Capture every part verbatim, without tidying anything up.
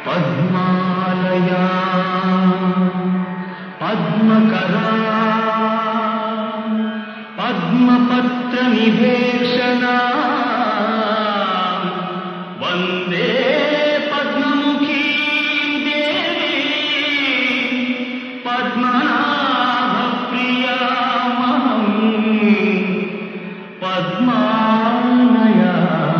पद्मालया पद्मकरा पद्मपत्र निवेशना वंदे पद्ममुखी देवी पद्मनाभ प्रियामहं पद्मालया।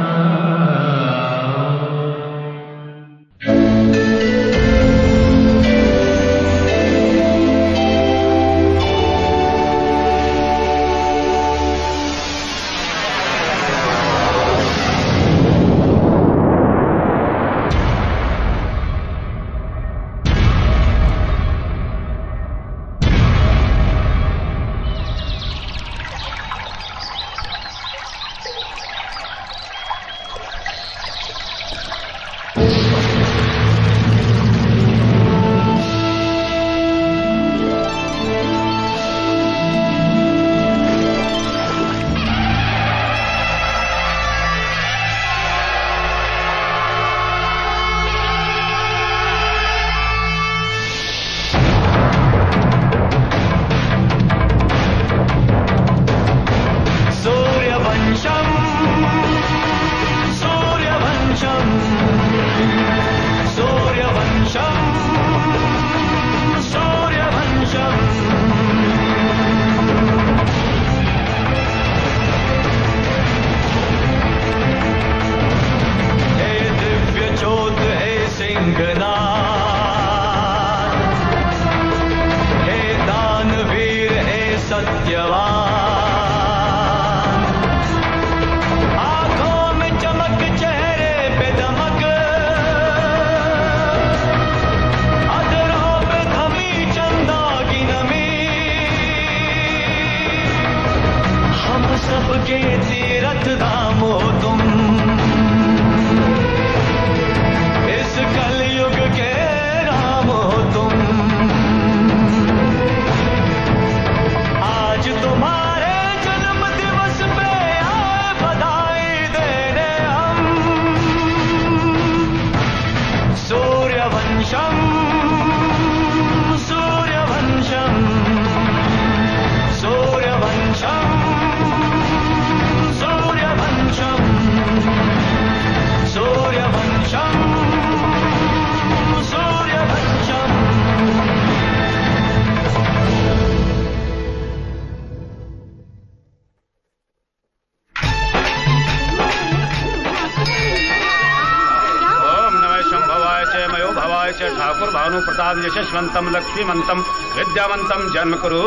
ठाकुर भानु प्रसाद यशस्वंतम लक्ष्मीवंतम विद्यावंतम जन्म करो।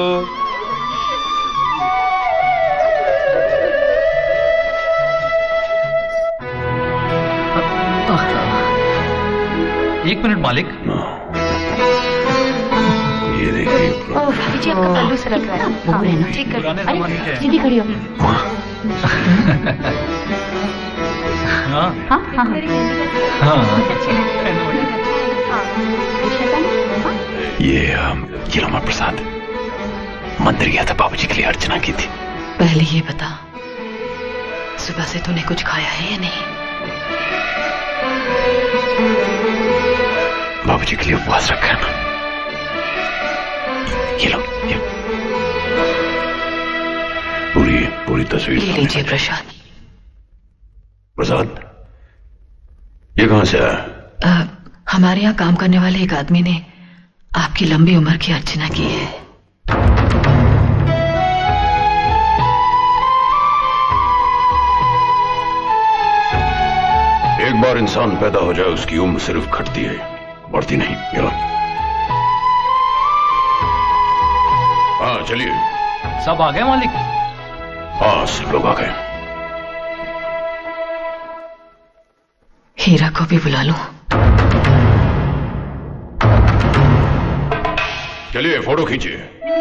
एक मिनट मालिक। ये देखिए जी आपका पल्लू सरक रहा है। हाँ, ठीक कर। अरे सीधी खड़ी हो। हाँ हाँ हाँ हाँ ये ये लो प्रसाद। मंदिर गया था, बाबूजी के लिए अर्चना की थी। पहले ये बता, सुबह से तूने कुछ खाया है या नहीं? बाबूजी के लिए उपवास रखा है ना। ये लो, ये पूरी पूरी तस्वीर ले लीजिए प्रसाद। प्रसाद ये कहां से आया? हमारे यहाँ काम करने वाले एक आदमी ने आपकी लंबी उम्र की अर्चना की है। एक बार इंसान पैदा हो जाए उसकी उम्र सिर्फ घटती है, बढ़ती नहीं। ये लो। हाँ चलिए। सब आ गए मालिक? हाँ सब लोग आ गए। हीरा को भी बुला लूं? चलिए फोटो खींचिए।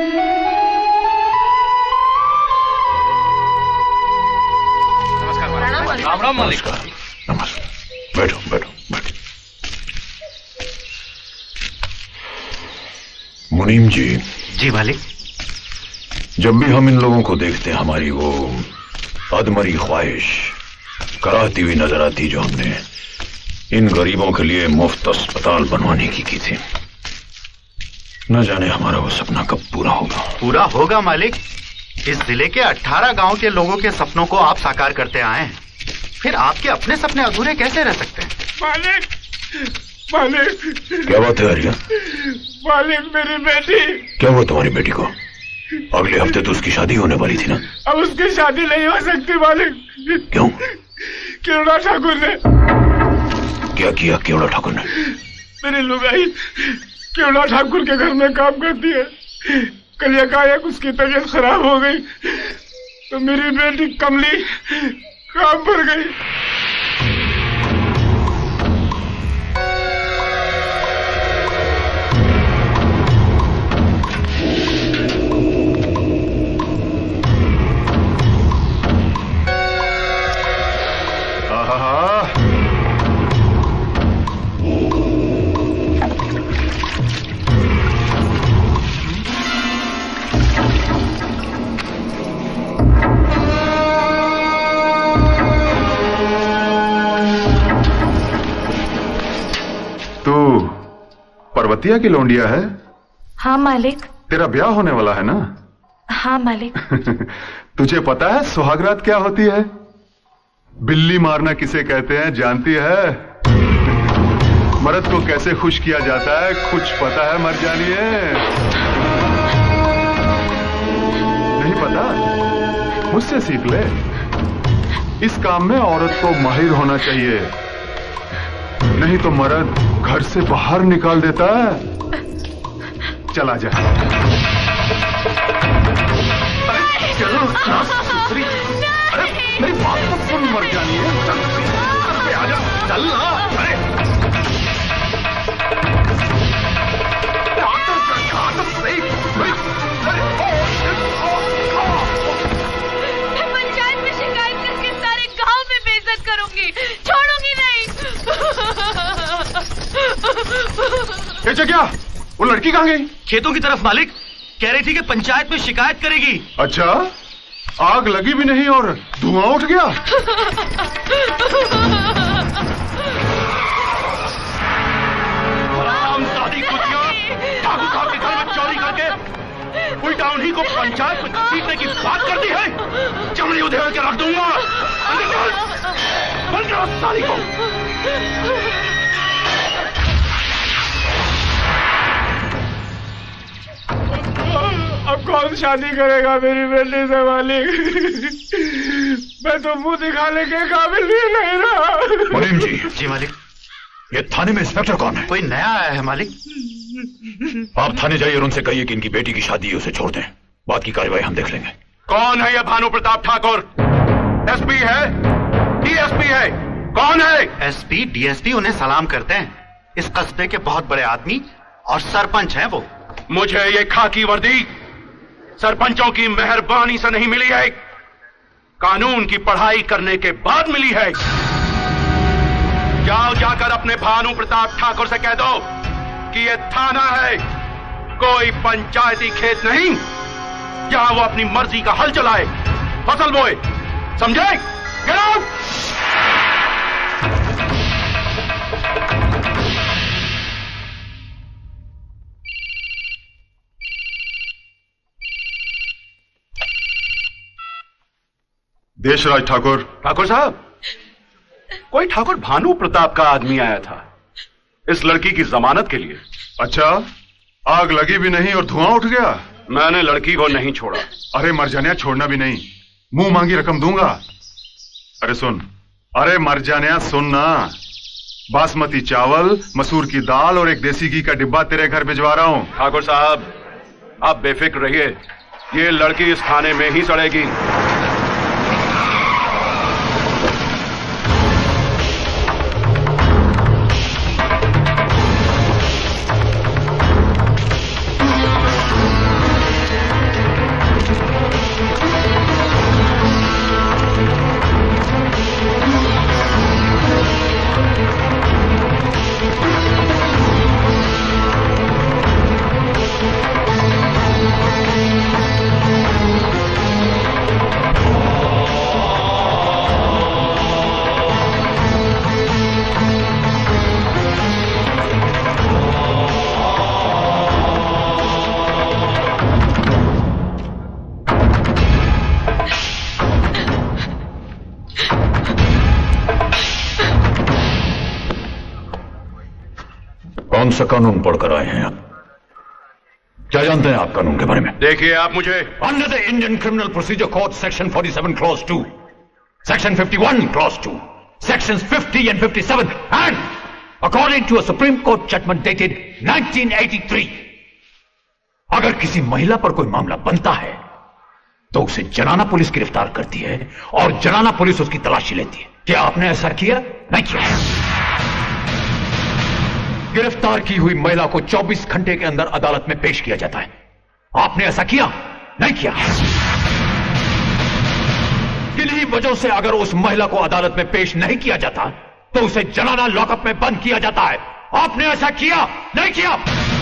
राम राम मालिक। नमस्कार। बैठो बैठो बैठो। मुनीम जी। जी मालिक। जब भी हम इन लोगों को देखते हैं हमारी वो अधमरी ख्वाहिश कराहती हुई नजर आती जो हमने इन गरीबों के लिए मुफ्त अस्पताल बनवाने की की थी। न जाने हमारा वो सपना कब पूरा होगा। पूरा होगा मालिक। इस जिले के अठारह गांव के लोगों के सपनों को आप साकार करते आए हैं, फिर आपके अपने सपने अधूरे कैसे रह सकते हैं? मालिक, मालिक, क्या बात है आर्या? मालिक, मेरी बेटी। क्या हुआ तुम्हारी बेटी को? अगले हफ्ते तो उसकी शादी होने वाली थी ना? अब उसकी शादी नहीं हो सकती मालिक। क्यों? केवड़ा ठाकुर ने। क्या किया केवड़ा ठाकुर ने? मेरी लुगाई केवड़ा ठाकुर के घर में काम करती है। कल एकाएक उसकी तबीयत खराब हो गई तो मेरी बेटी कमली काम पर गई। पर्वतिया की लौंडिया है? हाँ मालिक। तेरा ब्याह होने वाला है ना? हाँ मालिक। तुझे पता है सुहागरात क्या होती है? बिल्ली मारना किसे कहते हैं जानती है? मर्द को कैसे खुश किया जाता है कुछ पता है मर जानिए? नहीं पता? मुझसे सीख ले। इस काम में औरत को माहिर होना चाहिए, नहीं तो मर्द घर से बाहर निकाल देता है। चला जा। अरे चलो अरे मेरी बात तो सुन मर जानी है। चल आ जा। चल ना। अरे पंचायत में शिकायत करके सारे गांव में बेइज्जत करूंगी, छोड़ूंगी नहीं। ये क्या? वो लड़की कहाँ गई? खेतों की तरफ मालिक। कह रही थी कि पंचायत में शिकायत करेगी। अच्छा, आग लगी भी नहीं और धुआं उठ गया। शादी ठाकुर साहब के घर में चोरी करके उल्टा उन्हीं को पंचायत में घसीटने की बात करती है। चमड़ी उधेड़ के रख दूंगा। बंद करो साली को। अब कौन शादी करेगा मेरी बेटी से मालिक? मैं तो मुंह दिखाने के काबिल भी नहीं रहा। मुनीम जी। जी मालिक। ये थाने में इंस्पेक्टर कौन है? कोई नया आया है मालिक। आप थाने जाइए और उनसे कहिए कि इनकी बेटी की शादी उसे छोड़ दें। बात की कार्रवाई हम देख लेंगे। कौन है ये भानु प्रताप ठाकुर? एसपी है? डीएसपी है? कौन है? एसपी डीएसपी उन्हें सलाम करते हैं। इस कस्बे के बहुत बड़े आदमी और सरपंच हैं वो। मुझे ये खाकी वर्दी सरपंचों की मेहरबानी से नहीं मिली है, कानून की पढ़ाई करने के बाद मिली है। जाओ जाकर अपने भानु प्रताप ठाकुर से कह दो कि ये थाना है, कोई पंचायती खेत नहीं जहां वो अपनी मर्जी का हल चलाए, फसल बोए। समझे? Get out. देशराज ठाकुर। ठाकुर साहब, कोई ठाकुर भानु प्रताप का आदमी आया था इस लड़की की जमानत के लिए। अच्छा, आग लगी भी नहीं और धुआं उठ गया? मैंने लड़की को नहीं छोड़ा। अरे मर जाने, छोड़ना भी नहीं, मुंह मांगी रकम दूंगा। अरे सुन, अरे मर जाने सुनना, बासमती चावल, मसूर की दाल और एक देसी घी का डिब्बा तेरे घर भिजवा रहा हूं। ठाकुर साहब, आप बेफिक्र रहिए, ये लड़की इस थाने में ही सड़ेगी। सा कानून पढ़कर आए हैं आप? क्या जानते हैं आप कानून के बारे में? देखिए आप मुझे under the Indian criminal procedure code section forty-seven clause two, section fifty-one clause two, sections fifty and fifty-seven and according to a Supreme Court judgment dated nineteen eighty-three, अगर किसी महिला पर कोई मामला बनता है तो उसे जनाना पुलिस गिरफ्तार करती है और जनाना पुलिस उसकी तलाशी लेती है। क्या आपने ऐसा किया? नहीं किया। गिरफ्तार की हुई महिला को चौबीस घंटे के अंदर अदालत में पेश किया जाता है। आपने ऐसा किया? नहीं किया। किन्हीं वजहों से अगर उस महिला को अदालत में पेश नहीं किया जाता तो उसे जनाना लॉकअप में बंद किया जाता है। आपने ऐसा किया? नहीं किया।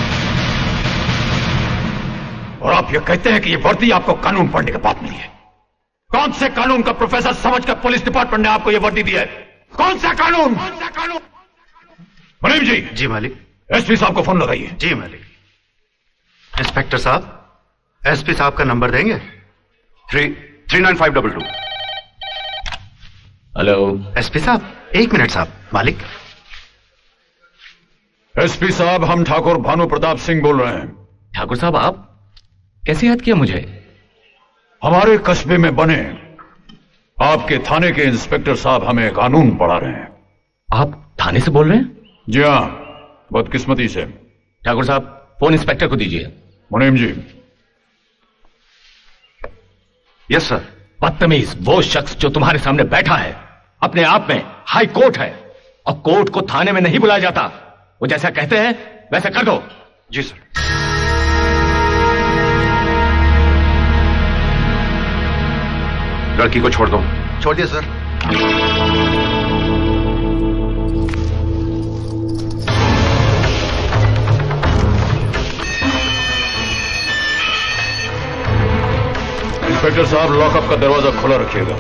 और आप ये कहते हैं कि ये वर्दी आपको कानून पढ़ने के बाद मिली है। कौन से कानून का प्रोफेसर समझकर पुलिस डिपार्टमेंट ने आपको ये वर्दी दी है? कौन सा कानून? कौन सा कानून? मुनीम जी। जी मालिक। एसपी साहब को फोन लगाइए। जी मालिक। इंस्पेक्टर साहब, एसपी साहब का नंबर देंगे? Three three nine five double two. Hello SP sahib, एक मिनट साहब। मालिक। एसपी साहब, हम ठाकुर भानु प्रताप सिंह बोल रहे हैं। ठाकुर साहब, आप कैसे याद किया मुझे? हमारे कस्बे में बने आपके थाने के इंस्पेक्टर साहब हमें कानून पढ़ा रहे हैं। आप थाने से बोल रहे हैं? जी हाँ, बदकिस्मती से। ठाकुर साहब, फोन इंस्पेक्टर को दीजिए। मुनीम जी। Yes sir. बदतमीज, वो शख्स जो तुम्हारे सामने बैठा है अपने आप में हाई कोर्ट है और कोर्ट को थाने में नहीं बुलाया जाता। वो जैसा कहते हैं वैसा कर दो। जी सर। लड़की को छोड़ दो। छोड़ दिया सर। इंस्पेक्टर साहब, लॉकअप का दरवाजा खुला रखिएगा।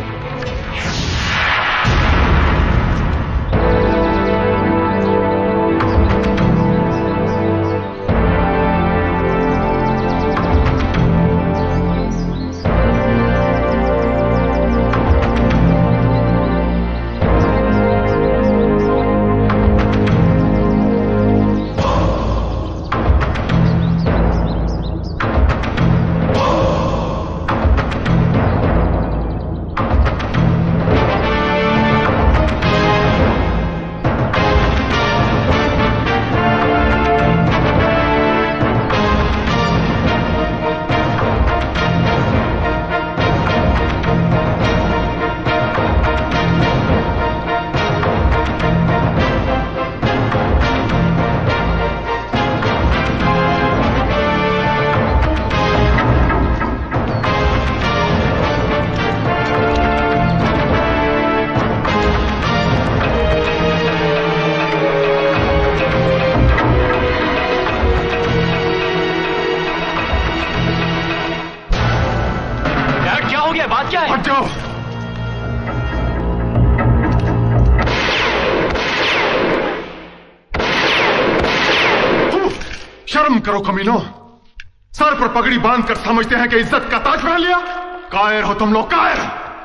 करो कमीनो, सर पर पगड़ी बांधकर समझते हैं कि इज्जत का ताज पहन लिया। कायर हो तुम लोग, कायर।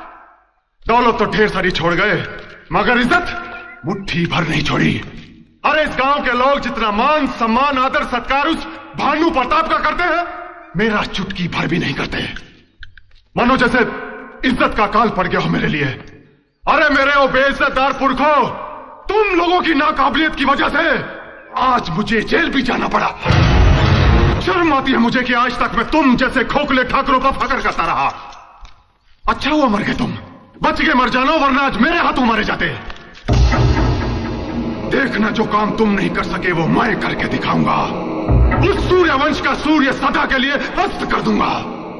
दौलत तो ढेर सारी छोड़ गए मगर इज्जत मुट्ठी भर नहीं छोड़ी। अरे इस गांव के लोग जितना मान सम्मान आदर सत्कार उस भानु प्रताप का करते हैं, मेरा चुटकी भर भी नहीं करते। मानो जैसे इज्जत का काल पड़ गया हो मेरे लिए। अरे मेरे वो बेइज्जतदार पुरखों, तुम लोगों की नाकाबिलियत की वजह से आज मुझे जेल भी जाना पड़ा। शर्म आती है मुझे कि आज तक मैं तुम जैसे खोखले ठाकुरों का फकर करता रहा। अच्छा हुआ मर गए तुम, बच के मर जाना, वरना आज मेरे हाथों मारे जाते। देखना जो काम तुम नहीं कर सके वो मैं करके दिखाऊंगा। उस सूर्य वंश का सूर्य सदा के लिए अस्त कर दूंगा।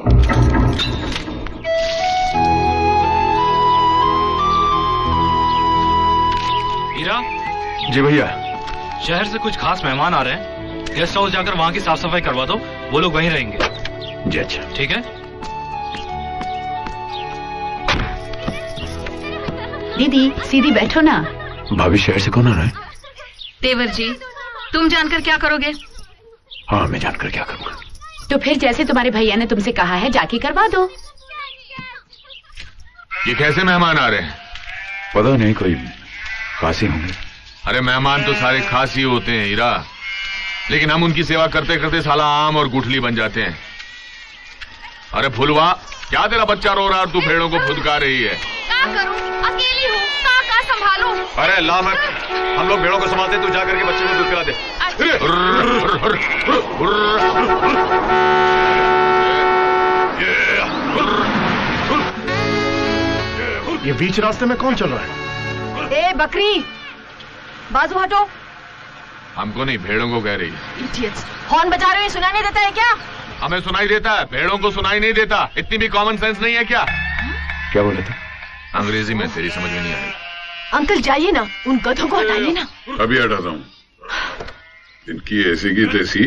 हीरा जी भैया, शहर से कुछ खास मेहमान आ रहे हैं, गेस्ट हाउस जाकर वहां की साफ सफाई करवा दो, वो लोग वहीं रहेंगे। जी अच्छा, ठीक है। दीदी सीधी बैठो ना। भाभी शहर से कौन आ रहा है? देवर जी, तुम जानकर क्या करोगे? हाँ मैं जानकर क्या करूंगा। तो फिर जैसे तुम्हारे भैया ने तुमसे कहा है जाके करवा दो। ये कैसे मेहमान आ रहे हैं? पता नहीं, कोई खासी होंगे। अरे मेहमान तो सारे खासी होते हैं हीरा। लेकिन हम उनकी सेवा करते करते साला आम और गुठली बन जाते हैं। अरे फुलवा, क्या तेरा बच्चा रो रहा है और तू भेड़ों को फुदका रही है? क्या करूं, अकेली हूँ, कहाँ कहाँ संभालूं? अरे लामक, हम लोग भेड़ों को संभालते, तू जा करके बच्चे को दूध पिला दे। ये बीच रास्ते में कौन चल रहा है? ए बकरी, बाजू हटो। हमको नहीं, भेड़ों को कह रही है। इडियट्स, हॉर्न बजा रहे हो, सुनाई नहीं देता है क्या? हमें सुनाई देता है, भेड़ों को सुनाई नहीं देता। इतनी भी कॉमन सेंस नहीं है क्या? क्या बोले थे? अंग्रेजी में, तेरी समझ में नहीं आई। अंकल जाइए ना, उन गधों को हटाइए ना। अभी हटाता हूँ। इनकी ऐसी की तैसी।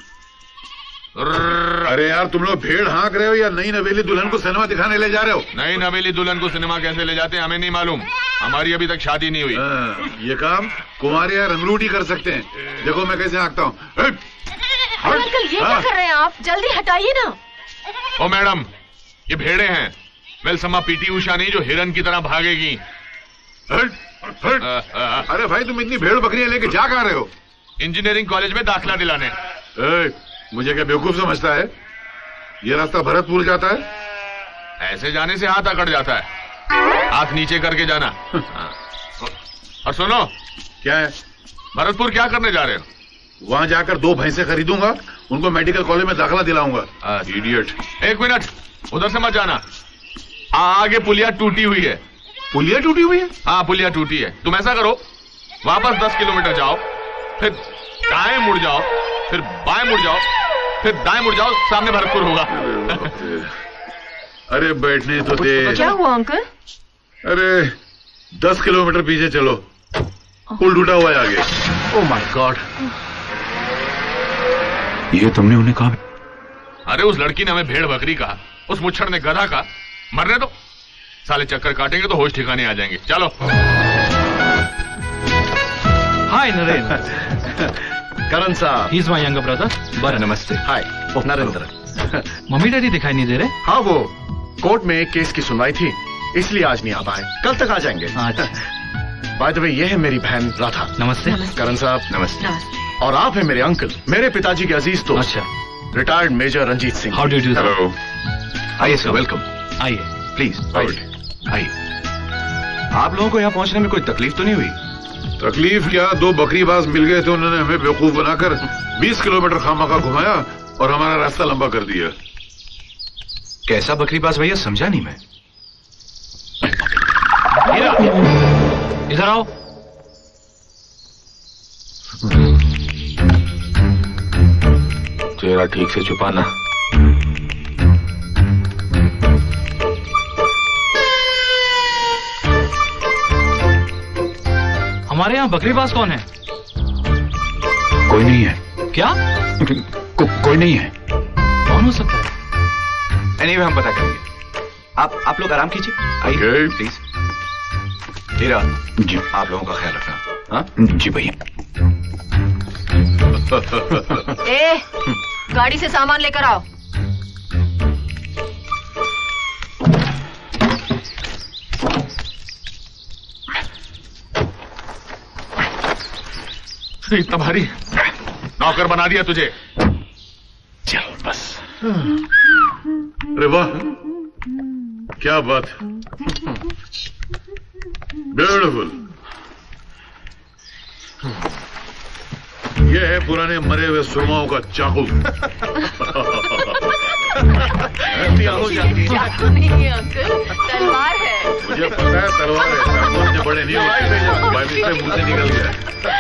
अरे यार, तुम लोग भेड़ हाँक रहे हो या नई नवेली दुल्हन को सिनेमा दिखाने ले जा रहे हो? नई नवेली दुल्हन को सिनेमा कैसे ले जाते हैं हमें नहीं मालूम। हमारी अभी तक शादी नहीं हुई। आ, ये काम कुमार या रंगरूटी कर सकते हैं। देखो मैं कैसे हाँकता हूँ। अंकल ये क्या कर रहे हैं आप? जल्दी हटाइए ना। ओ मैडम, ये भेड़े हैं। वेलसमा पीटी उषा नहीं जो हिरन की तरह भागेगी। हट, हट। अरे भाई, तुम इतनी भेड़ बकरियां लेके जा कहाँ रहे हो? इंजीनियरिंग कॉलेज में दाखिला दिलाने। ए, मुझे क्या बेवकूफ समझता है? ये रास्ता भरतपुर जाता है। ऐसे जाने से हाथ अकड़ जाता है, हाथ नीचे करके जाना। और सुनो, क्या है? भरतपुर क्या करने जा रहे हो? वहां जाकर दो भैंसे खरीदूंगा, उनको मेडिकल कॉलेज में दाखिला दिलाऊंगा। इडियट। एक मिनट, उधर से मत जाना। आगे पुलिया टूटी हुई है। पुलिया टूटी हुई है? हाँ, पुलिया टूटी है। तुम ऐसा करो, वापस दस किलोमीटर जाओ, फिर दाएं मुड़ जाओ, फिर बाएं मुड़ जाओ, फिर दाएं मुड़ जाओ, सामने भरतपुर होगा। अरे बैठने तो दे। क्या हुआ अंकल? अरे दस किलोमीटर पीछे चलो, पुल टूटा हुआ है आगे। ओह माय गॉड, ये तुमने उन्हें कहा? अरे उस लड़की ने हमें भेड़ बकरी कहा, उस मुच्छड़ ने गधा कहा। मरने दो, साले चक्कर काटेंगे तो होश ठिकाने आ जाएंगे। चलो। हाय Narendra. Karan sahib, he is my younger brother. बर नमस्ते। हाय नरेंद्र। मम्मी डैडी दिखाई नहीं दे रहे? हाँ, वो कोर्ट में एक केस की सुनवाई थी, इसलिए आज नहीं आ पाए। कल तक आ जाएंगे। बाय द वे, ये है मेरी बहन राधा। नमस्ते। करण साहब नमस्ते। और आप हैं मेरे अंकल, मेरे पिताजी के अजीज दोस्त। अच्छा। Retired major Ranjit Singh. How do you do? Hello. आइए सर, वेलकम। आइए प्लीज, आइए। आप लोगों को यहाँ पहुँचने में कोई तकलीफ तो नहीं हुई? तकलीफ क्या, दो बकरीबाज मिल गए थे, उन्होंने हमें बेवकूफ बनाकर बीस किलोमीटर खामखा घुमाया और हमारा रास्ता लंबा कर दिया। कैसा बकरीबाज भैया, समझा नहीं मैं। इधर आओ। चेहरा ठीक से छुपाना। हमारे यहाँ बकरीबाज कौन है? कोई नहीं है। क्या? को, कोई नहीं है। कौन हो सकता है? एनीवे, हम पता करेंगे। आप आप लोग आराम कीजिए, आइए प्लीज। हीरा जी, आप लोगों का ख्याल रखना। हाँ जी भैया। ए, गाड़ी से सामान लेकर आओ। इतना भारी नौकर बना दिया तुझे। चल बस। अरे वाह, क्या बात है, ब्यूटीफुल। यह है पुराने मरे हुए सुरमाओं का चाकू। चाकू नहीं है अंकल, तलवार है। मुझे पता है तलवार है, चाकू मुझे बड़े नहीं होते, मुंह से निकल गया।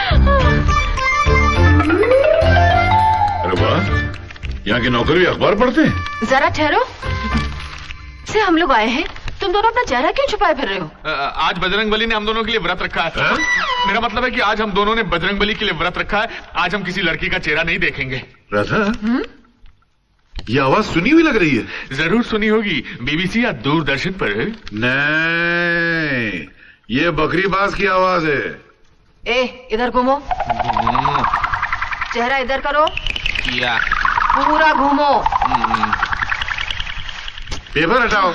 अरे वाह, यहाँ के नौकर भी अखबार पढ़ते हैं? जरा ठहरो, से हम लोग आए हैं, तुम दोनों अपना चेहरा क्यों छुपाए फिर रहे हो? आज बजरंगबली ने हम दोनों के लिए व्रत रखा है। है? मेरा मतलब है कि आज हम दोनों ने बजरंगबली के लिए व्रत रखा है। आज हम किसी लड़की का चेहरा नहीं देखेंगे। राधा, ये आवाज सुनी हुई लग रही है। जरूर सुनी होगी, बीबीसी या दूरदर्शन पर। नहीं, ये बकरीबाज की आवाज है। ए, इधर घूमो, चेहरा इधर करो। या पूरा घूमो। पेपर हटाओ।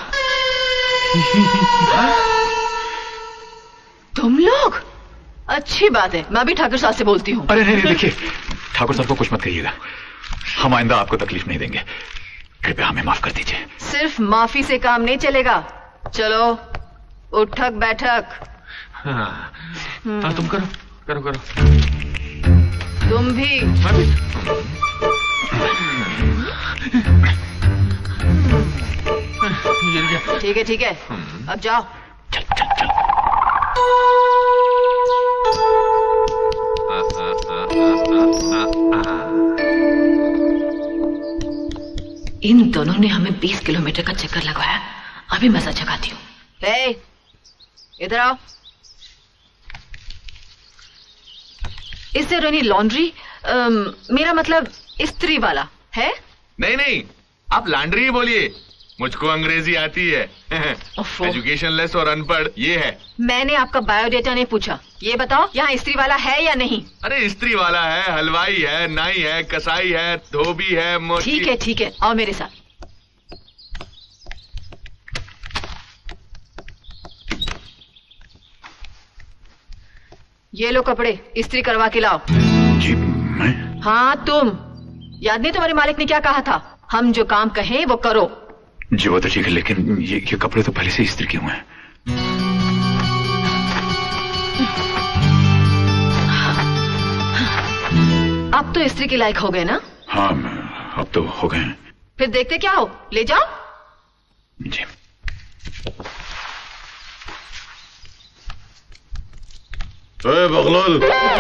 तुम लोग? अच्छी बात है, मैं भी ठाकुर साहब से बोलती हूँ। अरे नहीं नहीं, देखिए ठाकुर साहब को कुछ मत कहिएगा, हम आइंदा आपको तकलीफ नहीं देंगे, कृपया हमें माफ कर दीजिए। सिर्फ माफी से काम नहीं चलेगा, चलो उठक बैठक। हाँ, हाँ तुम करो करो करो। तुम भी। ठीक है ठीक है, अब जाओ। चल चल चल। इन दोनों ने हमें बीस किलोमीटर का चक्कर लगवाया, अभी मजा जगाती हूँ। ए, इधर आओ। इससे रनी लॉन्ड्री, मेरा मतलब इस्त्री वाला है? नहीं नहीं, आप लॉन्ड्री ही बोलिए, मुझको अंग्रेजी आती है। एजुकेशन लेस और अनपढ़ ये है। मैंने आपका बायोडेटा नहीं पूछा, ये बताओ यहाँ इस्त्री वाला है या नहीं? अरे इस्त्री वाला है, हलवाई है, नाई है, कसाई है, धोबी है। ठीक है ठीक है, आओ मेरे साथ। ये लो कपड़े, इस्त्री करवा के लाओ। जी मैं? हाँ तुम, याद नहीं तुम्हारे मालिक ने क्या कहा था? हम जो काम कहें वो करो। जी वो तो ठीक है, लेकिन ये, ये कपड़े तो पहले से इस्त्री किए हुए हैं। अब तो इस्त्री के लायक हो गए ना? हाँ अब तो हो गए हैं। फिर देखते क्या हो, ले जाओ। जी। अबे बगलोल,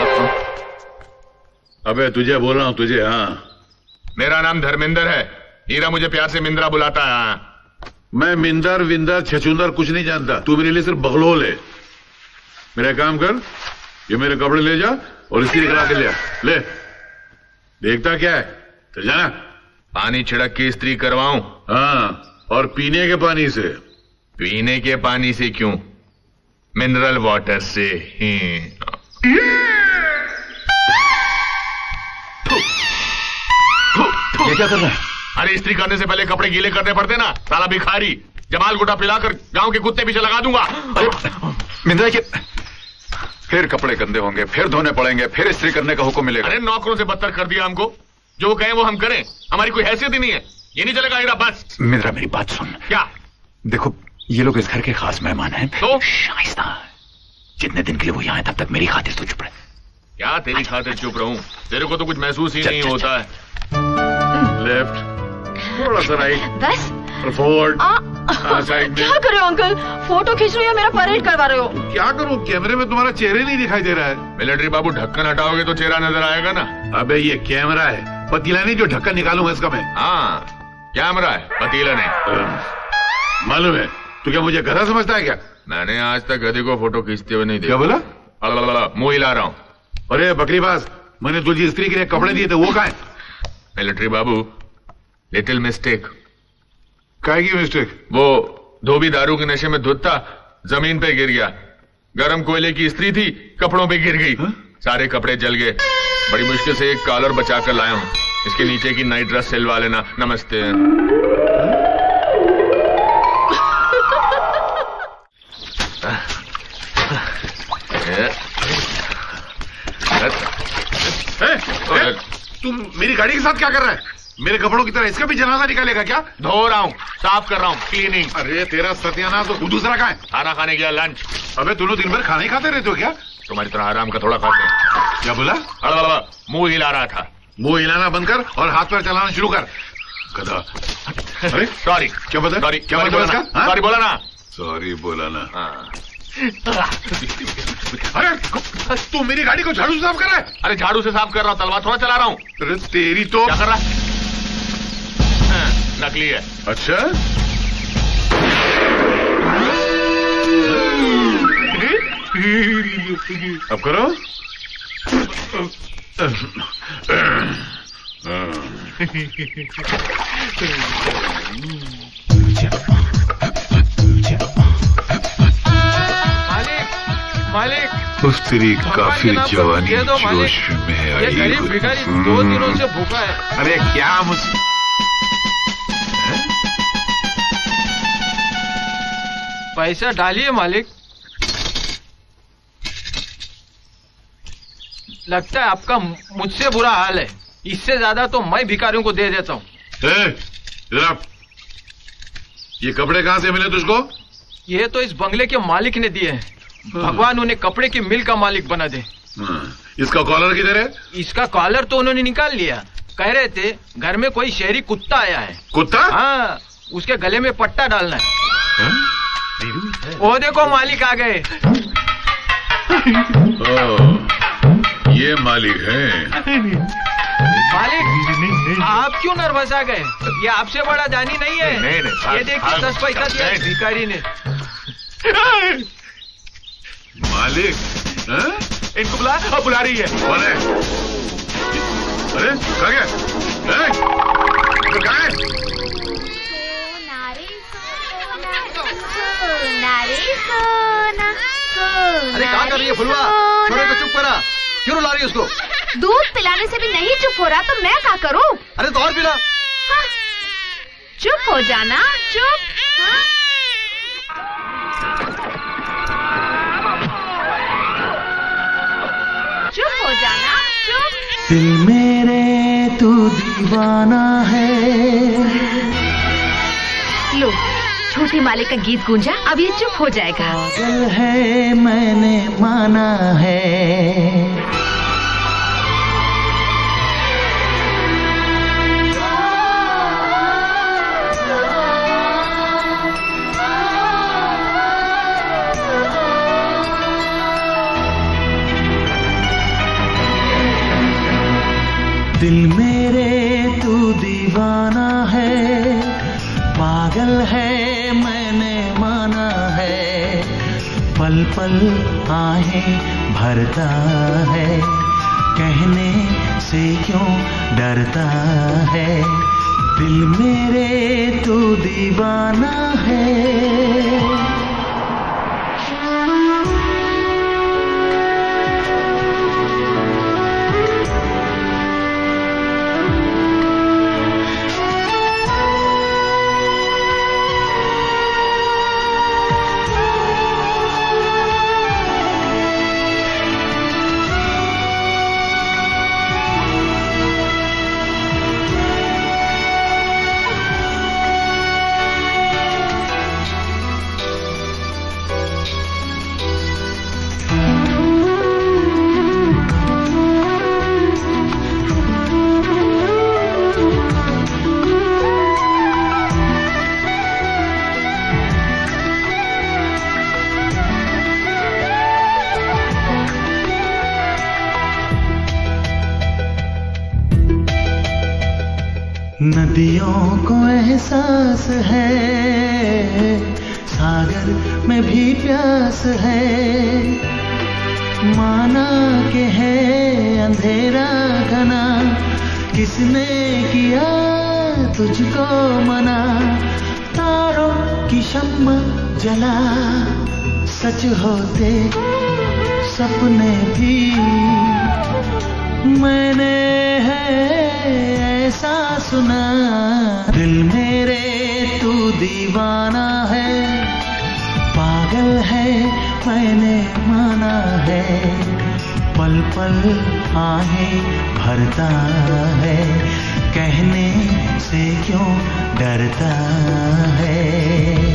अबे तुझे बोल रहा हूं तुझे। हाँ मेरा नाम धर्मेंद्र है, हीरा मुझे प्यार से मिंद्रा बुलाता है। हाँ। मैं मिंदर विंदर छछुंदर कुछ नहीं जानता, तू मेरे लिए सिर्फ बगलोल है। मेरा काम कर, ये मेरे कपड़े ले जा और इस्त्री करा के ले आ। ले, देखता क्या है, चल जाना। पानी छिड़क के इस्त्री करवाऊं? हाँ, और पीने के पानी से। पीने के पानी से क्यों? मिनरल वाटर से। ये क्या कर रहा है? अरे इस्त्री करने से पहले कपड़े गीले करने पड़ते ना, साला भिखारी। जमाल गुटा पिलाकर गांव के कुत्ते पीछे लगा दूंगा। मिंद्रा के फिर कपड़े गंदे होंगे, फिर धोने पड़ेंगे, फिर इस्त्री करने का हुक्म मिलेगा। अरे नौकरों से बदतर कर दिया हमको, जो कहें वो हम करें, हमारी कोई हैसियत ही नहीं है। ये नहीं चलेगा हीरा, बस। मिंद्रा मेरी बात सुन। क्या? देखो ये लोग इस घर के खास मेहमान हैं। तो शाइस्ता, जितने दिन के लिए वो यहाँ है तब तक मेरी खातिर तो चुप रहे। क्या तेरी खातिर चुप रहूं? तेरे को तो कुछ महसूस ही नहीं होता है। लेफ्ट, थोड़ा सा राइट, बस फोर्ड, क्या कर रहे हो अंकल? फोटो खींच रहे हो या मेरा परेड करवा रहे हो? क्या करूं, कैमरे में तुम्हारा चेहरे नहीं दिखाई दे रहा है। मिलिट्री बाबू ढक्कन हटाओगे तो चेहरा नजर आएगा ना। अबे ये कैमरा है, पतीला नहीं जो ढक्कन निकालूंगा इसका मैं। हाँ कैमरा है, पतीला नहीं। मालूम है, तू क्या मुझे गधा समझता है क्या? मैंने आज तक गधे को फोटो खींचते हुए नहीं देखा। क्या बोला? मुंह हिला रहा हूँ। अरे बकरीबाज, मैंने तुझे स्त्री के लिए कपड़े दिए थे, वो कहाँ है? मिलिट्री बाबू, लिटिल मिस्टेक। काय की मिस्टेक? वो धोबी दारू के नशे में धुत था, जमीन पे गिर गया। गरम कोयले की स्त्री थी, कपड़ों पे गिर गई। हा? सारे कपड़े जल गए। बड़ी मुश्किल से एक कॉलर बचा कर लाया हूँ। इसके नीचे की नाइट ड्रेस सिलवा लेना। नमस्ते। तुम मेरी गाड़ी के साथ क्या कर रहा है? मेरे कपड़ों की तरह इसका भी जनाजा निकालेगा क्या? धो रहा हूँ, साफ कर रहा हूँ, क्लीनिंग। अरे तेरा सत्यानाश, तो दूसरा कहाँ है? खाना खाने गया, लंच। अबे दोनों दिन भर खाना ही खाते रहते हो क्या? तुम्हारी तरह आराम का थोड़ा खाते हैं। क्या बोला? मुंह हिला रहा था। मुंह हिलाना बंद कर और हाथ पैर चलाना शुरू कर, गधा। अरे सॉरी। क्या बता? सॉरी क्या बोला इसका? सॉरी बोला ना। सॉरी बोला ना। अरे तू मेरी गाड़ी को झाड़ू से साफ कर रहा है? अरे झाड़ू से साफ कर रहा हूँ, तलवार थोड़ा चला रहा हूँ। अरे तेरी तो क्या कर रहा है? नकली है। अच्छा अब करो। मालिक, उस तेरी काफी जवानी जोश में आई। ये गरीब भिखारी दो दिनों से भूखा है। अरे क्या मुझ पैसा डालिए मालिक। लगता है आपका मुझसे बुरा हाल है। इससे ज्यादा तो मैं भिखारियों को दे देता हूँ। इधर आप, ये कपड़े कहाँ से मिले तुझको? ये तो इस बंगले के मालिक ने दिए हैं। भगवान उन्हें कपड़े की मिल का मालिक बना दे। इसका कॉलर किधर है? इसका कॉलर तो उन्होंने निकाल लिया। कह रहे थे घर में कोई शहरी कुत्ता आया है। कुत्ता? हाँ, उसके गले में पट्टा डालना है। वो देखो मालिक आ गए। ये मालिक है। मालिक, आप क्यों नर्वस आ गए? ये आपसे बड़ा दानी नहीं है। नहीं, नहीं, ये देखिए दस पैसा दिया भिखारी ने। मालिक है? इनको बुला, अब बुला रही है। कौन है? अरे कहाँ गया? तो कहाँ है? अरे कहाँ कर रही है फुलवा? छोड़ो तो चुप करा। क्यों रुला रही है उसको? दूध पिलाने से भी नहीं चुप हो रहा तो मैं क्या करूं? अरे तो और पिला। हाँ। चुप हो जाना, चुप। हाँ? चुप हो जाना, चुप। दिल मेरे तू दीवाना है। लो, छोटी मालिक का गीत गूंजा, अब ये चुप हो जाएगा। पागल है मैंने माना है। दिल मेरे तू दीवाना है, पागल है मैंने माना है, पल पल आहें भरता है, कहने से क्यों डरता है, दिल मेरे तू दीवाना है। नदियों को एहसास है, सागर में भी प्यास है, माना के है अंधेरा घना, किसने किया तुझको मना, तारों की शम्मा जला, सच होते सपने भी मैंने है ऐसा सुना, दिल मेरे तू दीवाना है, पागल है मैंने माना है, पल पल आहें भरता है, कहने से क्यों डरता है।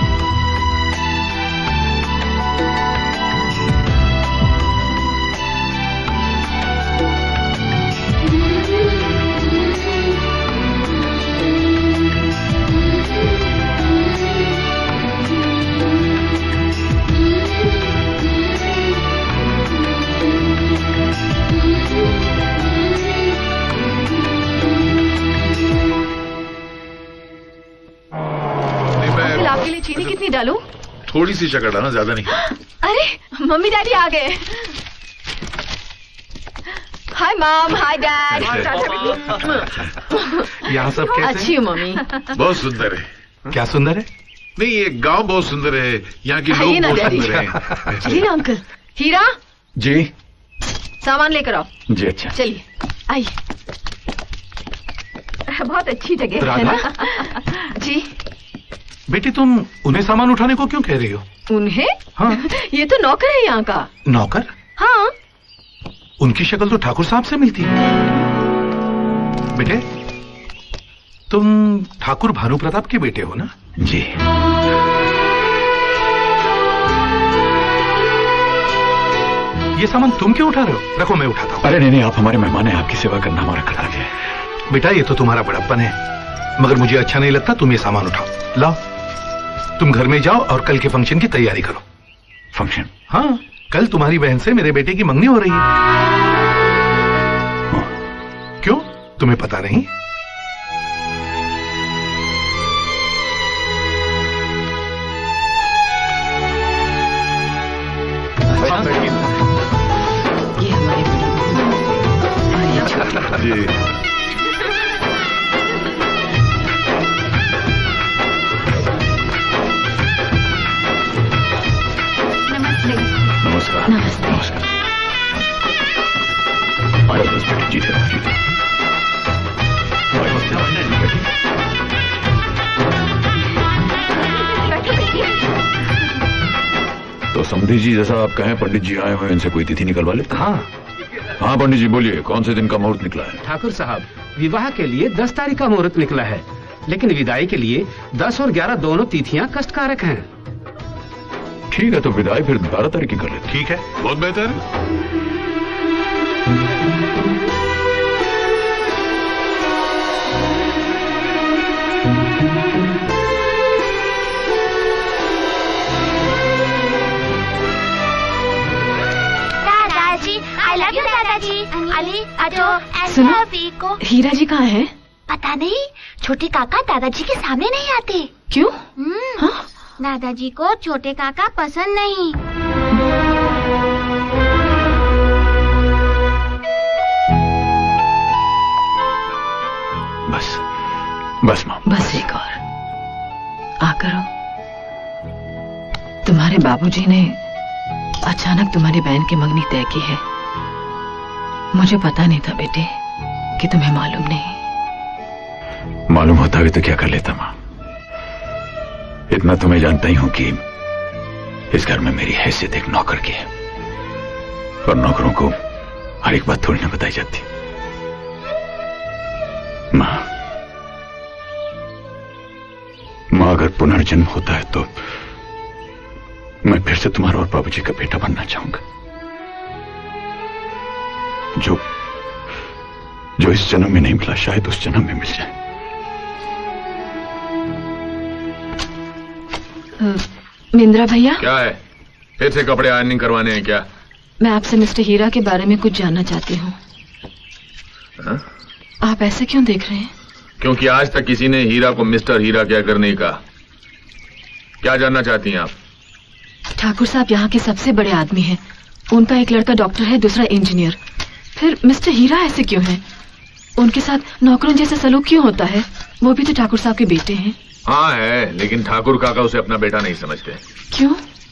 आपके लिए चीनी कितनी डालूं? थोड़ी सी शक्कर डालना, ज्यादा नहीं। अरे मम्मी डैडी आ गए। Hi mom, hi dad. यहाँ सब कैसे? अच्छी हूँ मम्मी। बहुत सुंदर है। क्या सुंदर है? नहीं, ये गांव बहुत सुंदर है, यहाँ के लोग बहुत सुंदर हैं। चलिए ना अंकल। हीरा जी, सामान लेकर आओ। जी अच्छा। चलिए आइए, बहुत अच्छी जगह है ना। जी बेटी, तुम उन्हें सामान उठाने को क्यों कह रही हो? उन्हें? हाँ। ये तो नौकर है यहाँ का। नौकर? हाँ। उनकी शक्ल तो ठाकुर साहब से मिलती है। बेटे, तुम ठाकुर भानु प्रताप के बेटे हो ना? जी। ये सामान तुम क्यों उठा रहे हो? रखो, मैं उठाता हूँ। अरे नहीं नहीं, आप हमारे मेहमान हैं, आपकी सेवा करना हमारा कर्तव्य है। बेटा, ये तो तुम्हारा बड़प्पन है, मगर मुझे अच्छा नहीं लगता। तुम ये सामान उठाओ, लाओ। तुम घर में जाओ और कल के फंक्शन की तैयारी करो। फंक्शन? हाँ, कल तुम्हारी बहन से मेरे बेटे की मंगनी हो रही है। क्यों, तुम्हें पता नहीं? ये हमारी जी। नमस्कार। नमस्ते। नमस्कार। आयो बस बेटी, जीते रहो, जीते रहो। तो समधी जी, जैसा आप कहें, पंडित जी आए हुए, इनसे कोई तिथि निकलवा ले। हाँ हाँ पंडित जी बोलिए, कौन से दिन का मुहूर्त निकला है? ठाकुर साहब, विवाह के लिए दस तारीख का मुहूर्त निकला है, लेकिन विदाई के लिए दस और ग्यारह दोनों तिथियां कष्टकारक हैं। ठीक है, तो विदाई फिर बारह तारीख की कर लेते। ठीक है, बहुत बेहतर। दादाजी, आई लव यू दादाजी। अली अजो सुनो, को हीरा जी कहाँ है? पता नहीं, छोटे काका दादाजी के सामने नहीं आते। क्यों? हाँ? दादाजी को छोटे काका पसंद नहीं। बस बस माँ, बस एक और आ करो। तुम्हारे बाबूजी ने अचानक तुम्हारी बहन की मंगनी तय की है। मुझे पता नहीं था बेटे कि तुम्हें मालूम नहीं। मालूम होता भी तो क्या कर लेता माँ। इतना तो मैं जानता ही हूं कि इस घर में मेरी हैसियत एक नौकर की है, और नौकरों को हर एक बात थोड़ी ना बताई जाती। माँ माँ अगर पुनर्जन्म होता है तो मैं फिर से तुम्हारा और बाबूजी का बेटा बनना चाहूंगा। जो जो इस जन्म में नहीं मिला, शायद उस जन्म में मिल जाए। मिंद्रा भैया, क्या है? फिर से कपड़े आयरनिंग करवाने हैं क्या? मैं आपसे मिस्टर हीरा के बारे में कुछ जानना चाहती हूँ। आप ऐसे क्यों देख रहे हैं? क्योंकि आज तक किसी ने हीरा को मिस्टर हीरा क्या करने का। क्या जानना चाहती हैं आप? ठाकुर साहब यहाँ के सबसे बड़े आदमी हैं। उनका एक लड़का डॉक्टर है, दूसरा इंजीनियर। फिर मिस्टर हीरा ऐसे क्यों हैं? उनके साथ नौकरों जैसे सलूक क्यों होता है? वो भी तो ठाकुर साहब के बेटे हैं। हाँ है, लेकिन ठाकुर काका उसे अपना बेटा नहीं समझते। क्यों?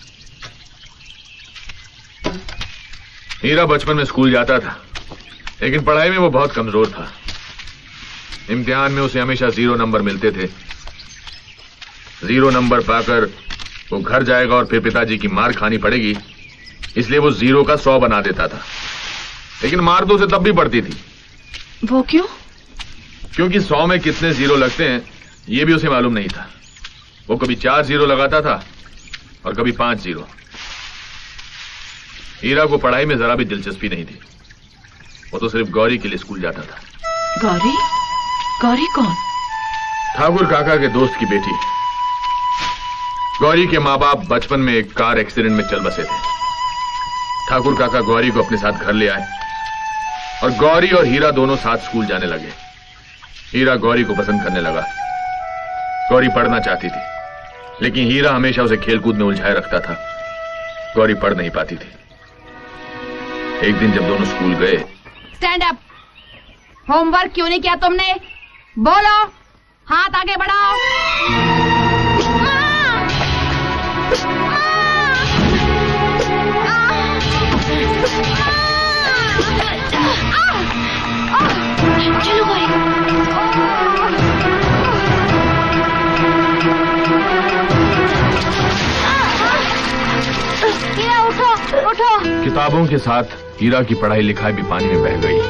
हीरा बचपन में स्कूल जाता था, लेकिन पढ़ाई में वो बहुत कमजोर था। इम्तिहान में उसे हमेशा जीरो नंबर मिलते थे। जीरो नंबर पाकर वो घर जाएगा और फिर पिताजी की मार खानी पड़ेगी, इसलिए वो जीरो का सौ बना देता था। लेकिन मार तो उसे तब भी पड़ती थी। वो क्यों? क्योंकि सौ में कितने जीरो लगते हैं ये भी उसे मालूम नहीं था। वो कभी चार जीरो लगाता था और कभी पांच जीरो। हीरा को पढ़ाई में जरा भी दिलचस्पी नहीं थी। वो तो सिर्फ गौरी के लिए स्कूल जाता था। गौरी? गौरी कौन? ठाकुर काका के दोस्त की बेटी। गौरी के माँ बाप बचपन में एक कार एक्सीडेंट में चल बसे थे। ठाकुर काका गौरी को अपने साथ घर ले आए और गौरी और हीरा दोनों साथ स्कूल जाने लगे। हीरा गौरी को पसंद करने लगा। गौरी पढ़ना चाहती थी, लेकिन हीरा हमेशा उसे खेलकूद में उलझाए रखता था। गौरी पढ़ नहीं पाती थी। एक दिन जब दोनों स्कूल गए। Stand up. होमवर्क क्यों नहीं किया तुमने? बोलो, हाथ आगे बढ़ाओ। चलो गौरी। हीरा उठो, उठो। किताबों के साथ हीरा की पढ़ाई लिखाई भी पानी में बह गई।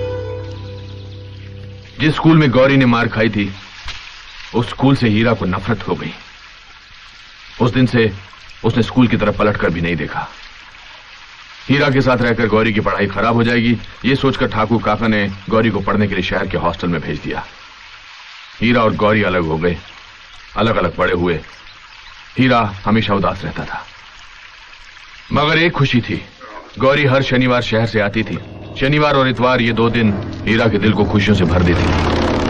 जिस स्कूल में गौरी ने मार खाई थी उस स्कूल से हीरा को नफरत हो गई। उस दिन से उसने स्कूल की तरफ पलट कर भी नहीं देखा। हीरा के साथ रहकर गौरी की पढ़ाई खराब हो जाएगी, ये सोचकर ठाकुर काका ने गौरी को पढ़ने के लिए शहर के हॉस्टल में भेज दिया। हीरा और गौरी अलग हो गए, अलग अलग बड़े हुए। हीरा हमेशा उदास रहता था, मगर एक खुशी थी, गौरी हर शनिवार शहर से आती थी। शनिवार और इतवार ये दो दिन हीरा के दिल को खुशियों से भर देती थी।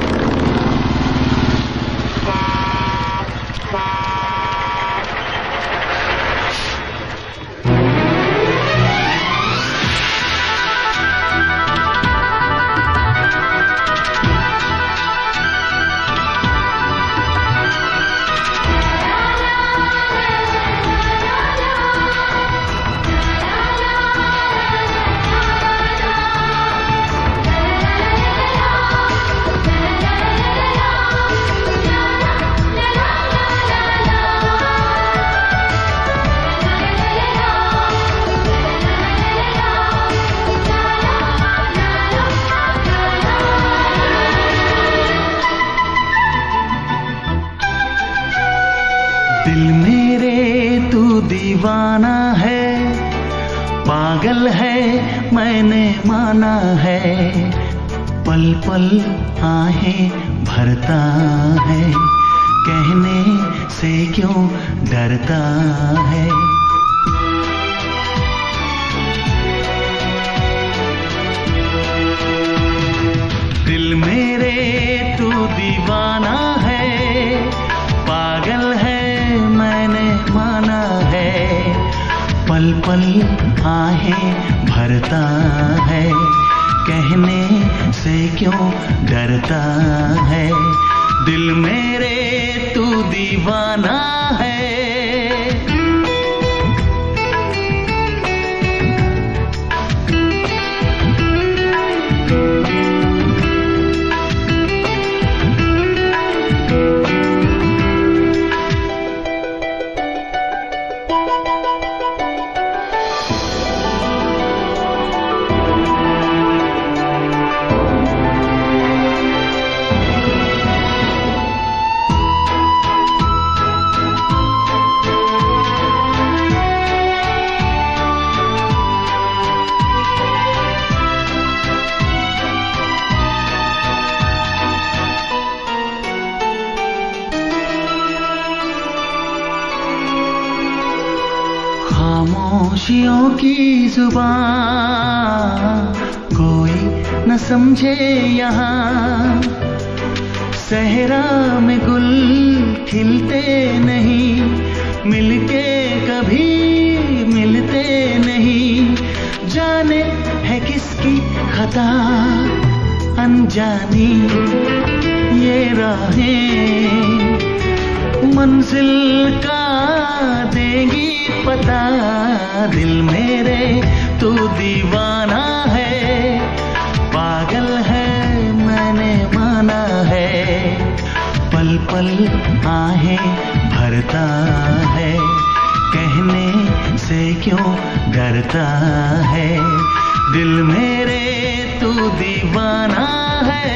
दीवाना है, पागल है, मैंने माना है, पल पल आहें भरता है, कहने से क्यों डरता है। दिल मेरे तू दीवाना है, पागल है, मैंने माना है, पल पल आहें भरता है, कहने से क्यों डरता है। दिल मेरे तू दीवाना है। खामोशियों की जुबान कोई न समझे यहाँ, सहरा में गुल खिलते नहीं, मिलके कभी मिलते नहीं, जाने है किसकी खता अनजानी ये राहें, मंजिल का देंगी पता। दिल मेरे तू दीवाना है, पागल है, मैंने माना है, पल पल आहें भरता है, कहने से क्यों डरता है। दिल मेरे तू दीवाना है।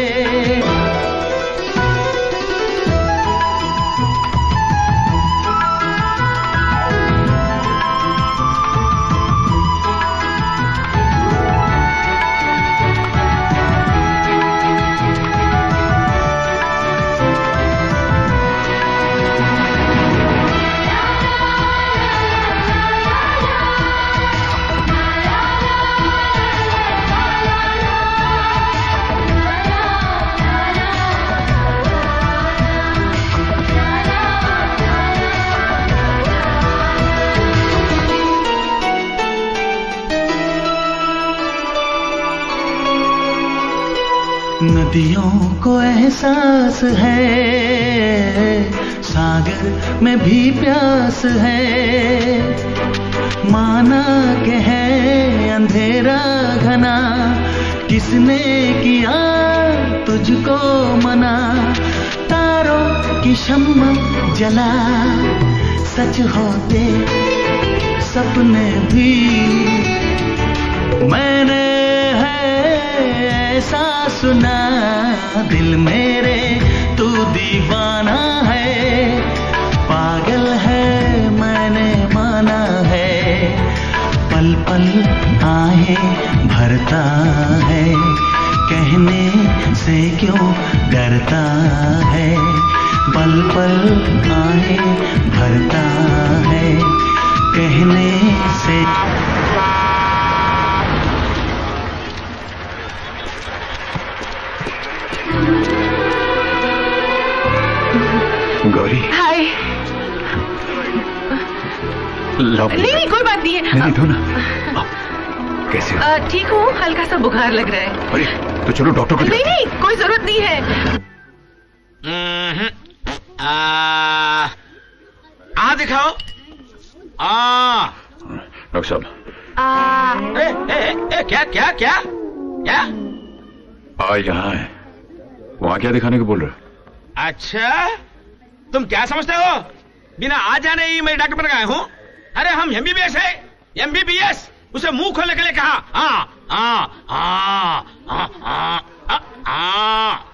नदियों को एहसास है, सागर में भी प्यास है, माना के है अंधेरा घना, किसने किया तुझको मना। तारों की शम्मा जला, सच होते सपने भी मैंने है ऐसा सुना, दिल मेरे तू दीवाना है, पागल है मैंने माना है, पल पल आहें भरता है, कहने से क्यों डरता है, पल पल आहें भरता है, कहने से। गौरी। हाय। नहीं नहीं कोई बात नहीं है। नहीं दो ना। कैसे हो? आ, ठीक हूँ, हल्का सा बुखार लग रहा है। अरे तो चलो डॉक्टर को। नहीं नहीं कोई जरूरत नहीं है। आ, आ दिखाओ। आ डॉक्टर साहब। ए, ए, ए, ए, क्या क्या क्या क्या? आ यहाँ है, वहाँ क्या दिखाने को बोल रहे हो? अच्छा, तुम क्या समझते हो? बिना आ जाने ही मैं डॉक्टर बन गया हूँ? अरे हम एमबीबीएस है, एमबीबीएस। उसे मुंह खोलने के लिए कहा। हाँ हाँ हाँ हाँ हाँ हाँ।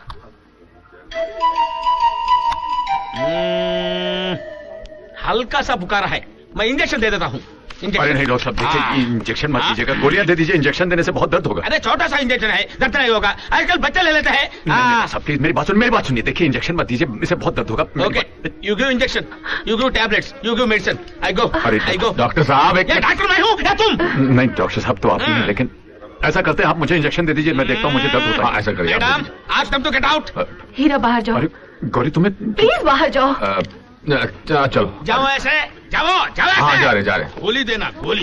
हल्का सा बुखार है, मैं इंजेक्शन दे देता हूँ। अरे नहीं डॉक्टर साहब, देखिए इंजेक्शन मत कीजिएगा, गोलियां दे दीजिए, इंजेक्शन देने से बहुत दर्द होगा। अरे छोटा सा इंजेक्शन है, दर्द नहीं होगा, आजकल बच्चे ले लेते हैं। सब प्लीज मेरी बात सुन मेरी बात सुनिए, देखिए इंजेक्शन मत दीजिए, इससे बहुत दर्द होगा। Okay, you give injection, you give tablets, you give medicine, I go. अरे आई गो। डॉक्टर साहब एक डॉक्टर मैं हूँ या तुम? नहीं डॉक्टर साहब तो आप ही हैं, लेकिन ऐसा करते हैं आप मुझे इंजेक्शन दे दीजिए, मैं देखता हूँ मुझे दर्द होता है। ऐसा करिए मैडम, आज तक तो गेट आउट। हीरा बाहर जाओ। गौरी तुम्हें प्लीज बाहर जाओ। चलो जाओ ऐसे, जाओ जाओ ऐसे। हाँ जा रहे जा रहे। गोली देना, गोली।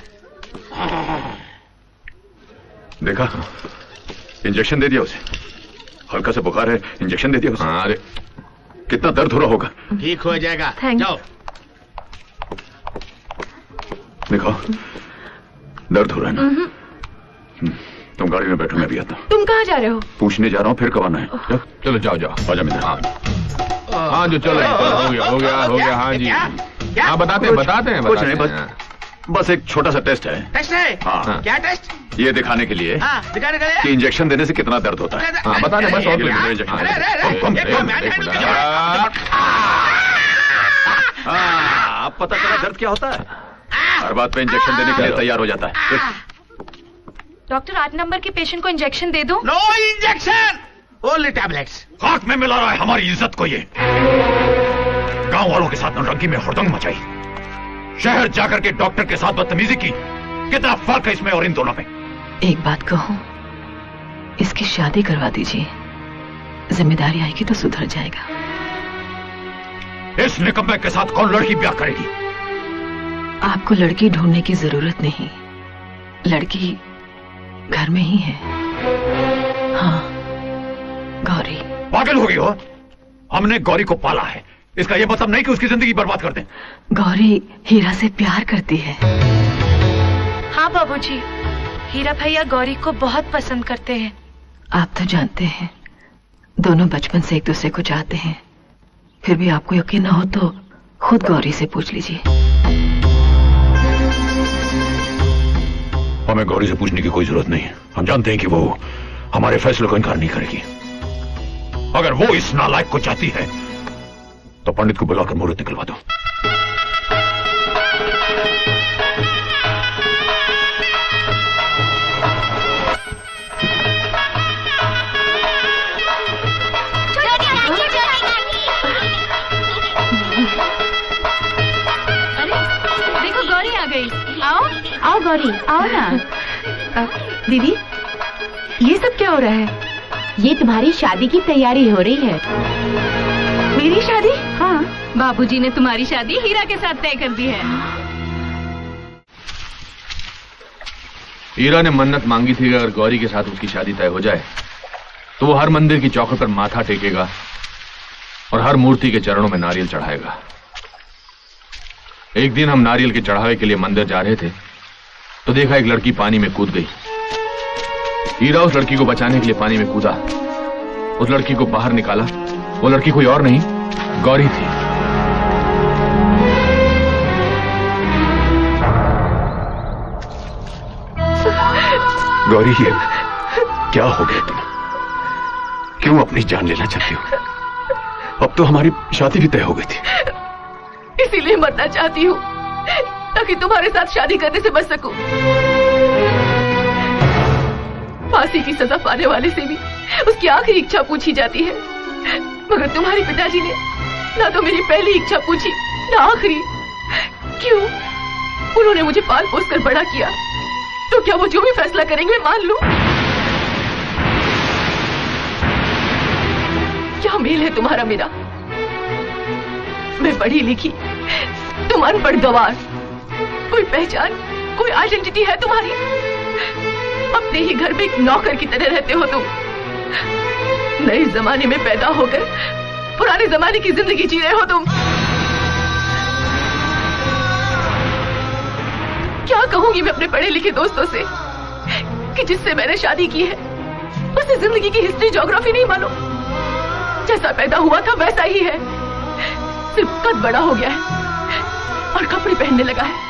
देखा, इंजेक्शन दे दिया उसे, हल्का सा बुखार है, इंजेक्शन दे दिया उसे। अरे कितना दर्द हो रहा होगा। ठीक हो जाएगा, जाओ। देखो दर्द हो रहा है ना। तुम गाड़ी में बैठो, मैं भी आता हूँ। तुम कहाँ जा रहे हो? पूछने जा रहा हूँ, फिर कब आना है? चलो जाओ जाओ। आजा मित्र। हाँ जो चलो हो गया हो गया हो गया। हाँ जी हाँ बताते हैं बताते हैं कुछ नहीं, बस बस एक छोटा सा टेस्ट है। टेस्ट है? हाँ। क्या टेस्ट? ये दिखाने के लिए हाँ, दिखाने के लिए कि इंजेक्शन देने से कितना दर्द होता है। हाँ बता दें बस। और अब पता चला दर्द क्या होता है। हर बात पे इंजेक्शन देने के लिए तैयार हो जाता है। डॉक्टर आठ नंबर के पेशेंट को इंजेक्शन दे दो। No injection, only tablets. हाथ में मिला रहा है हमारी इज्जत को ये। गांव वालों के साथ नौटंकी में हुड़दंग मचाई, शहर जाकर के डॉक्टर के साथ बदतमीजी की। कितना फर्क है इसमें और इन दोनों में। एक बात कहूं, इसकी शादी करवा दीजिए, जिम्मेदारी आएगी तो सुधर जाएगा। इस निकम्मे के साथ कौन लड़की ब्याह करेगी? आपको लड़की ढूंढने की जरूरत नहीं, लड़की घर में ही है। हाँ, गौरी। पागल हो गई हो? हमने गौरी को पाला है, इसका यह मतलब नहीं कि उसकी जिंदगी बर्बाद कर दें। गौरी हीरा से प्यार करती है। हाँ बाबूजी, हीरा भैया गौरी को बहुत पसंद करते हैं। आप तो जानते हैं, दोनों बचपन से एक दूसरे को चाहते हैं। फिर भी आपको यकीन न हो तो खुद गौरी से पूछ लीजिए। हमें गौरी से पूछने की कोई जरूरत नहीं है। हम जानते हैं कि वो हमारे फैसले को इनकार नहीं करेगी। अगर वो इस नालायक को चाहती है तो पंडित को बुलाकर मुहूर्त निकलवा दो। देखो गौरी आ गई। आओ आओ गौरी, आओ ना। दीदी, ये सब क्या हो रहा है? ये तुम्हारी शादी की तैयारी हो रही है। मेरी शादी? हाँ, बाबूजी ने तुम्हारी शादी हीरा के साथ तय कर दी है। हीरा ने मन्नत मांगी थी कि अगर गौरी के साथ उसकी शादी तय हो जाए तो वो हर मंदिर की चौखट पर माथा टेकेगा और हर मूर्ति के चरणों में नारियल चढ़ाएगा। एक दिन हम नारियल के चढ़ावे के लिए मंदिर जा रहे थे तो देखा एक लड़की पानी में कूद गई। हीरा उस लड़की को बचाने के लिए पानी में कूदा, उस लड़की को बाहर निकाला। वो लड़की कोई और नहीं, गौरी थी। गौरी, ये क्या हो गया तुम? क्यों अपनी जान लेना चाहती हो? अब तो हमारी शादी भी तय हो गई थी। इसीलिए मरना चाहती हूँ ताकि तुम्हारे साथ शादी करने से बच सकूं। फांसी की सजा पाने वाले से भी उसकी आखिरी इच्छा पूछी जाती है, मगर तुम्हारे पिताजी ने ना तो मेरी पहली इच्छा पूछी ना आखिरी। क्यों? उन्होंने मुझे पाल पोस कर बड़ा किया, तो क्या वो जो भी फैसला करेंगे मान लूं? क्या मेल है तुम्हारा मेरा? मैं पढ़ी लिखी, तुम अनपढ़ गवार। कोई पहचान, कोई आइडेंटिटी है तुम्हारी? अपने ही घर में एक नौकर की तरह रहते हो तुम। नए जमाने में पैदा होकर पुराने जमाने की जिंदगी जी रहे हो तुम। क्या कहूंगी मैं अपने पढ़े लिखे दोस्तों से कि जिससे मैंने शादी की है उसे जिंदगी की हिस्ट्री ज्योग्राफी नहीं मालूम। जैसा पैदा हुआ था वैसा ही है, सिर्फ कद बड़ा हो गया है और कपड़े पहनने लगा है।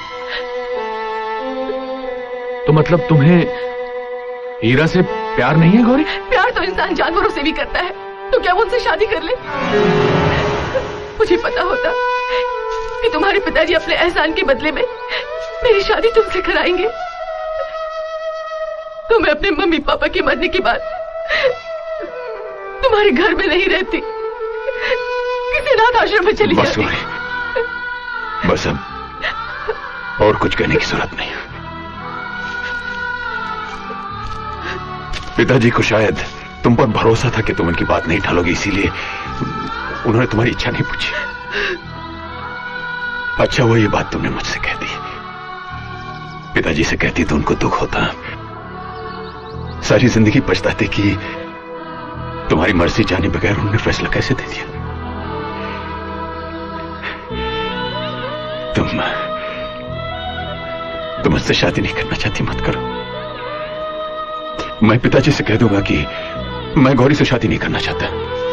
तो मतलब तुम्हें हीरा से प्यार नहीं है गौरी? प्यार तो इंसान जानवरों से भी करता है, तो क्या वो उनसे शादी कर ले? मुझे पता होता कि तुम्हारे पिताजी अपने एहसान के बदले में मेरी शादी तुमसे कराएंगे, तो मैं अपने मम्मी पापा के मरने के बाद तुम्हारे घर में नहीं रहती, किसी अनाथ आश्रम में चली बस जाती। बस अब और कुछ कहने की जरूरत नहीं। पिताजी को शायद तुम पर भरोसा था कि तुम उनकी बात नहीं टालोगी, इसीलिए उन्होंने तुम्हारी इच्छा नहीं पूछी। अच्छा वो ये बात तुमने मुझसे कह दी, पिताजी से कहती तो उनको दुख होता, सारी जिंदगी पछताते कि तुम्हारी मर्जी जाने बगैर उन्होंने फैसला कैसे दे दिया। तुम तुम मुझसे शादी नहीं करना चाहती, मत करो। मैं पिताजी से कह दूंगा कि मैं गौरी से शादी नहीं करना चाहता।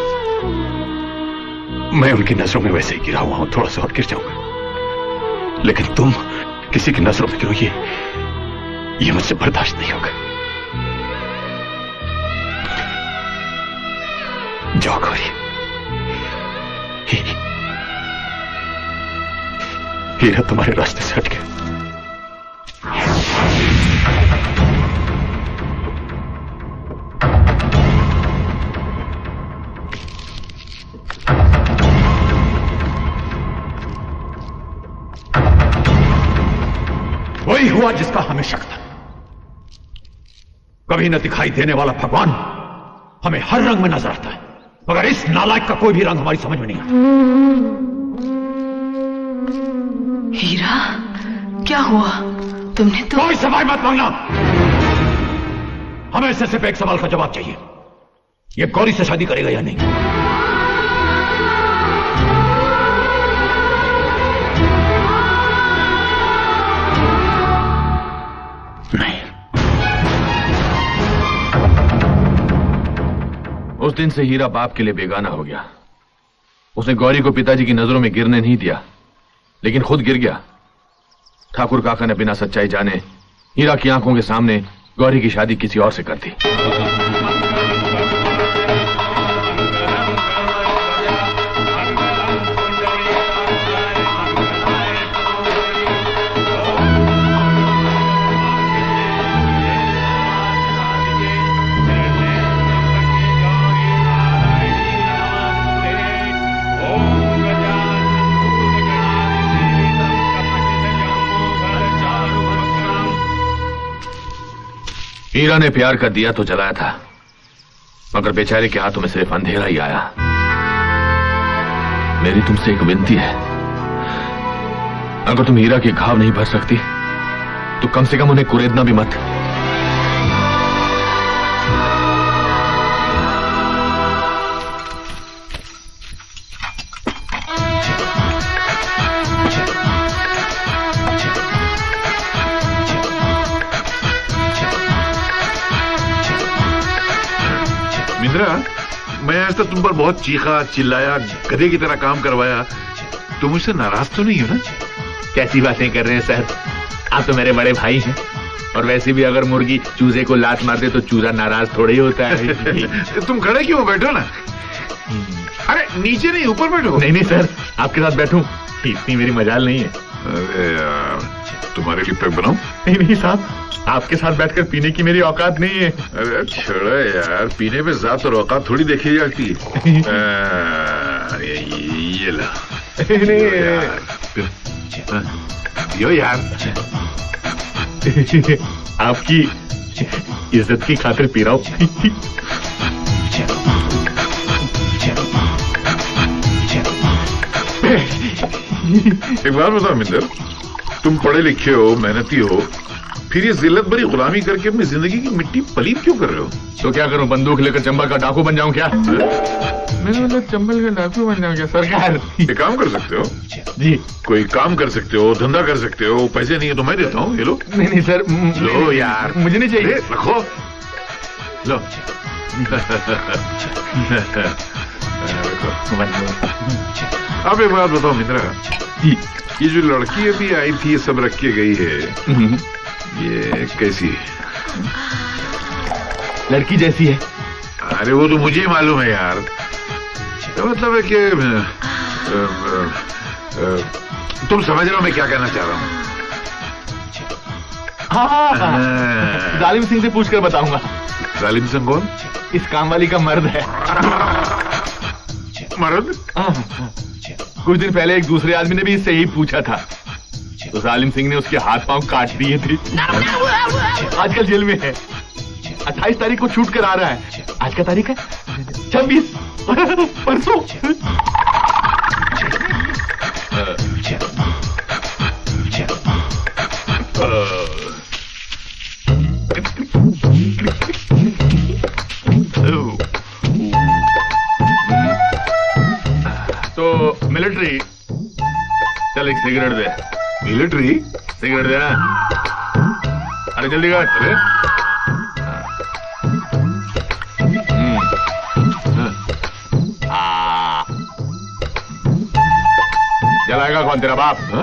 मैं उनकी नजरों में वैसे ही गिरा हुआ हूं, थोड़ा सा और गिर जाऊंगा, लेकिन तुम किसी की नजरों में गिरो, ये ये मुझसे बर्दाश्त नहीं होगा। जाओ गौरी, ही, हीरा तुम्हारे रास्ते से हट गया। वही हुआ जिसका हमें शक था। कभी न दिखाई देने वाला भगवान हमें हर रंग में नजर आता है, मगर इस नालायक का कोई भी रंग हमारी समझ में नहीं आता। हीरा, क्या हुआ? तुमने तो कोई सवाल मत मांगना, हमें इससे सिर्फ एक सवाल का जवाब चाहिए, ये गौरी से शादी करेगा या नहीं? उस दिन से हीरा बाप के लिए बेगाना हो गया। उसने गौरी को पिताजी की नजरों में गिरने नहीं दिया, लेकिन खुद गिर गया। ठाकुर काका ने बिना सच्चाई जाने हीरा की आंखों के सामने गौरी की शादी किसी और से कर दी। हीरा ने प्यार का दिया तो जलाया था, मगर बेचारे के हाथों में सिर्फ अंधेरा ही आया। मेरी तुमसे एक विनती है, अगर तुम हीरा के घाव नहीं भर सकती तो कम से कम उन्हें कुरेदना भी मत। मैं आज तक तुम पर बहुत चीखा चिल्लाया, गधे की तरह काम करवाया, तुम मुझसे नाराज तो नहीं हो ना? कैसी बातें कर रहे हैं सर, आप तो मेरे बड़े भाई हैं और वैसे भी अगर मुर्गी चूजे को लात मार दे तो चूजा नाराज थोड़ा ही होता है। तुम खड़े क्यों बैठो ना? अरे नीचे नहीं ऊपर बैठो। नहीं नहीं सर, आपके साथ बैठूं इतनी मेरी मजाल नहीं है। अरे यार, तुम्हारे लिए पैक बनाऊं? नहीं नहीं साहब, आपके साथ बैठकर पीने की मेरी औकात नहीं है। अरे छोड़ो यार, पीने में जात और औकात थोड़ी देखी जाती है। आ, ये, ये ला। यो यार, आपकी इज्जत की खातिर पी रहा हूं। एक बात बताओ मिंदर, तुम पढ़े लिखे हो, मेहनती हो, फिर ये जिल्लत भरी गुलामी करके अपनी जिंदगी की मिट्टी पलीत क्यों कर रहे हो? तो क्या करूं, बंदूक लेकर चंबल का डाकू बन जाऊं क्या? मैंने मतलब चंबल का डाकू बन जाऊं क्या सरकार? ये काम कर सकते हो जी, कोई काम कर सकते हो, धंधा कर सकते हो, पैसे नहीं है तो मैं देता हूँ, ये लो। नहीं नहीं सर, लो यार, मुझे नहीं चाहिए। रखो, लो। अब एक बात बताओ मित्रा, ये जो लड़की अभी आई थी, ये सब रख के गई है, ये कैसी है? लड़की जैसी है? अरे वो तो मुझे मालूम है यार। तो मतलब है कि तुम समझ रहे हो मैं क्या कहना चाह रहा हूँ? हाँ, जालिम सिंह से पूछकर बताऊंगा। जालिम सिंह कौन? इस काम वाली का मर्द है। मर्द? कुछ दिन पहले एक दूसरे आदमी ने भी इससे यही पूछा था, तो जालिम सिंह ने उसके हाथ पांव काट दिए थे। आजकल जेल में है, अट्ठाईस तारीख को छूट कर आ रहा है। आज का तारीख है छब्बीस, परसों। तो मिलिट्री, चल एक सिगरेट दे। मिलिट्री सिगरेट देना। अरे जल्दी कर। अरे जलाएगा कौन, तेरा बाप? हा?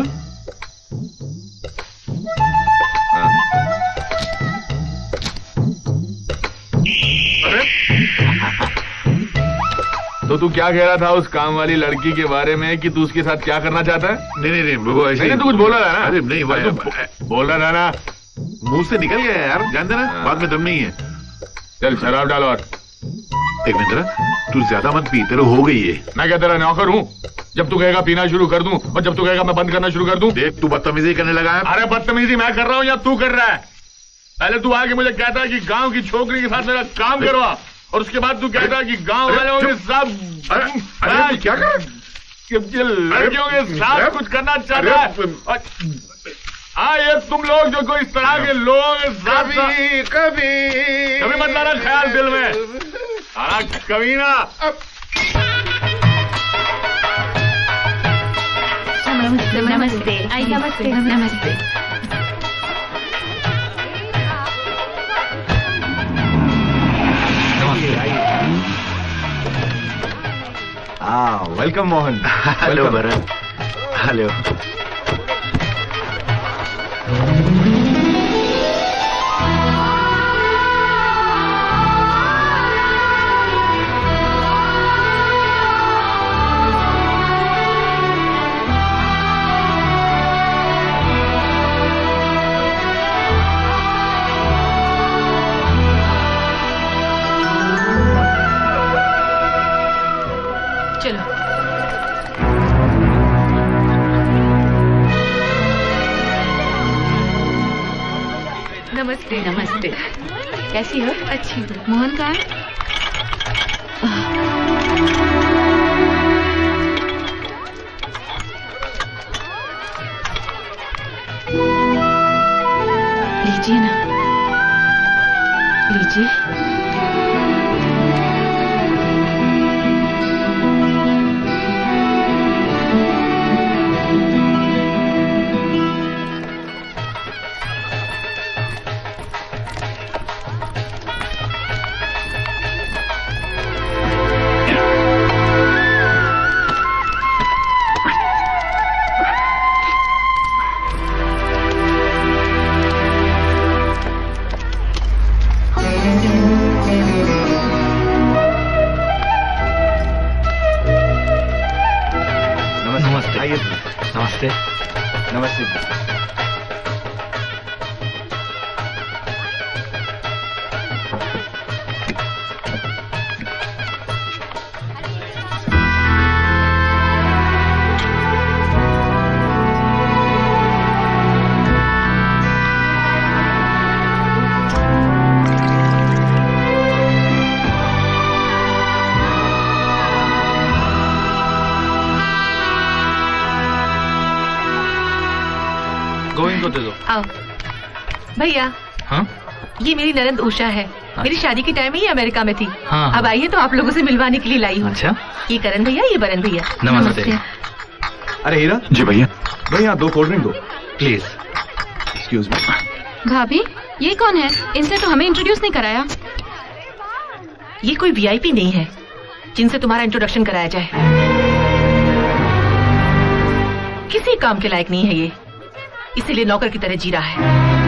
तो तू क्या कह रहा था उस काम वाली लड़की के बारे में कि तू उसके साथ क्या करना चाहता है? नहीं नहीं नहीं वो ऐसे नहीं, तू कुछ बोल रहा था ना? अरे नहीं भाई, बोल रहा था ना, मुंह से निकल गया यार, जान देना, बाद में दम नहीं है। चल शराब डालो। और एक मिनट, तू ज्यादा मत पी, तेरे हो गई है। मैं क्या तेरा नौकर हूँ? जब तू कहेगा पीना शुरू कर दूं और जब तू कहेगा मैं बंद करना शुरू कर दूं। देख तू बदतमीजी करने लगा है। अरे बदतमीजी मैं कर रहा हूँ या तू कर रहा है? पहले तू आके मुझे कहता है कि गांव की छोकरी के साथ मेरा काम करवा, और उसके बाद तू कहता है कि गांव वालों के सब क्या कर लड़कियों के साथ कुछ करना चाहता है। हाँ, ये तुम लोग जो कोई इस तरह के लोगों के साथ कभी कभी कभी मत लाना ख्याल दिल में। हाँ कभी ना। नमस्ते नमस्ते आई नमस्ते नमस्ते। हाँ welcome Mohan. Hello Bharat. Hello. चलो नमस्ते नमस्ते। कैसी हो? अच्छी हूँ। मोहन कहाँ है? लीजिए ना, लीजिए। नमस्ते। नमस्ते जी। गोविंद को दे दो। आओ भैया। हाँ? ये मेरी ननद उषा है। मेरी शादी के टाइम में ही अमेरिका में थी। हाँ। अब आई है तो आप लोगों से मिलवाने के लिए लाई हूँ। अच्छा। ये करण भैया, ये बरन भैया। नमस्ते। अरे हीरा। जी भैया। भैया दो कोल्ड ड्रिंक दो प्लीज। Excuse me. भाभी ये कौन है? इनसे तो हमें इंट्रोड्यूस नहीं कराया। ये कोई वीआईपी नहीं है जिनसे तुम्हारा इंट्रोडक्शन कराया जाए। किसी काम के लायक नहीं है ये, इसीलिए नौकर की तरह जी रहा है।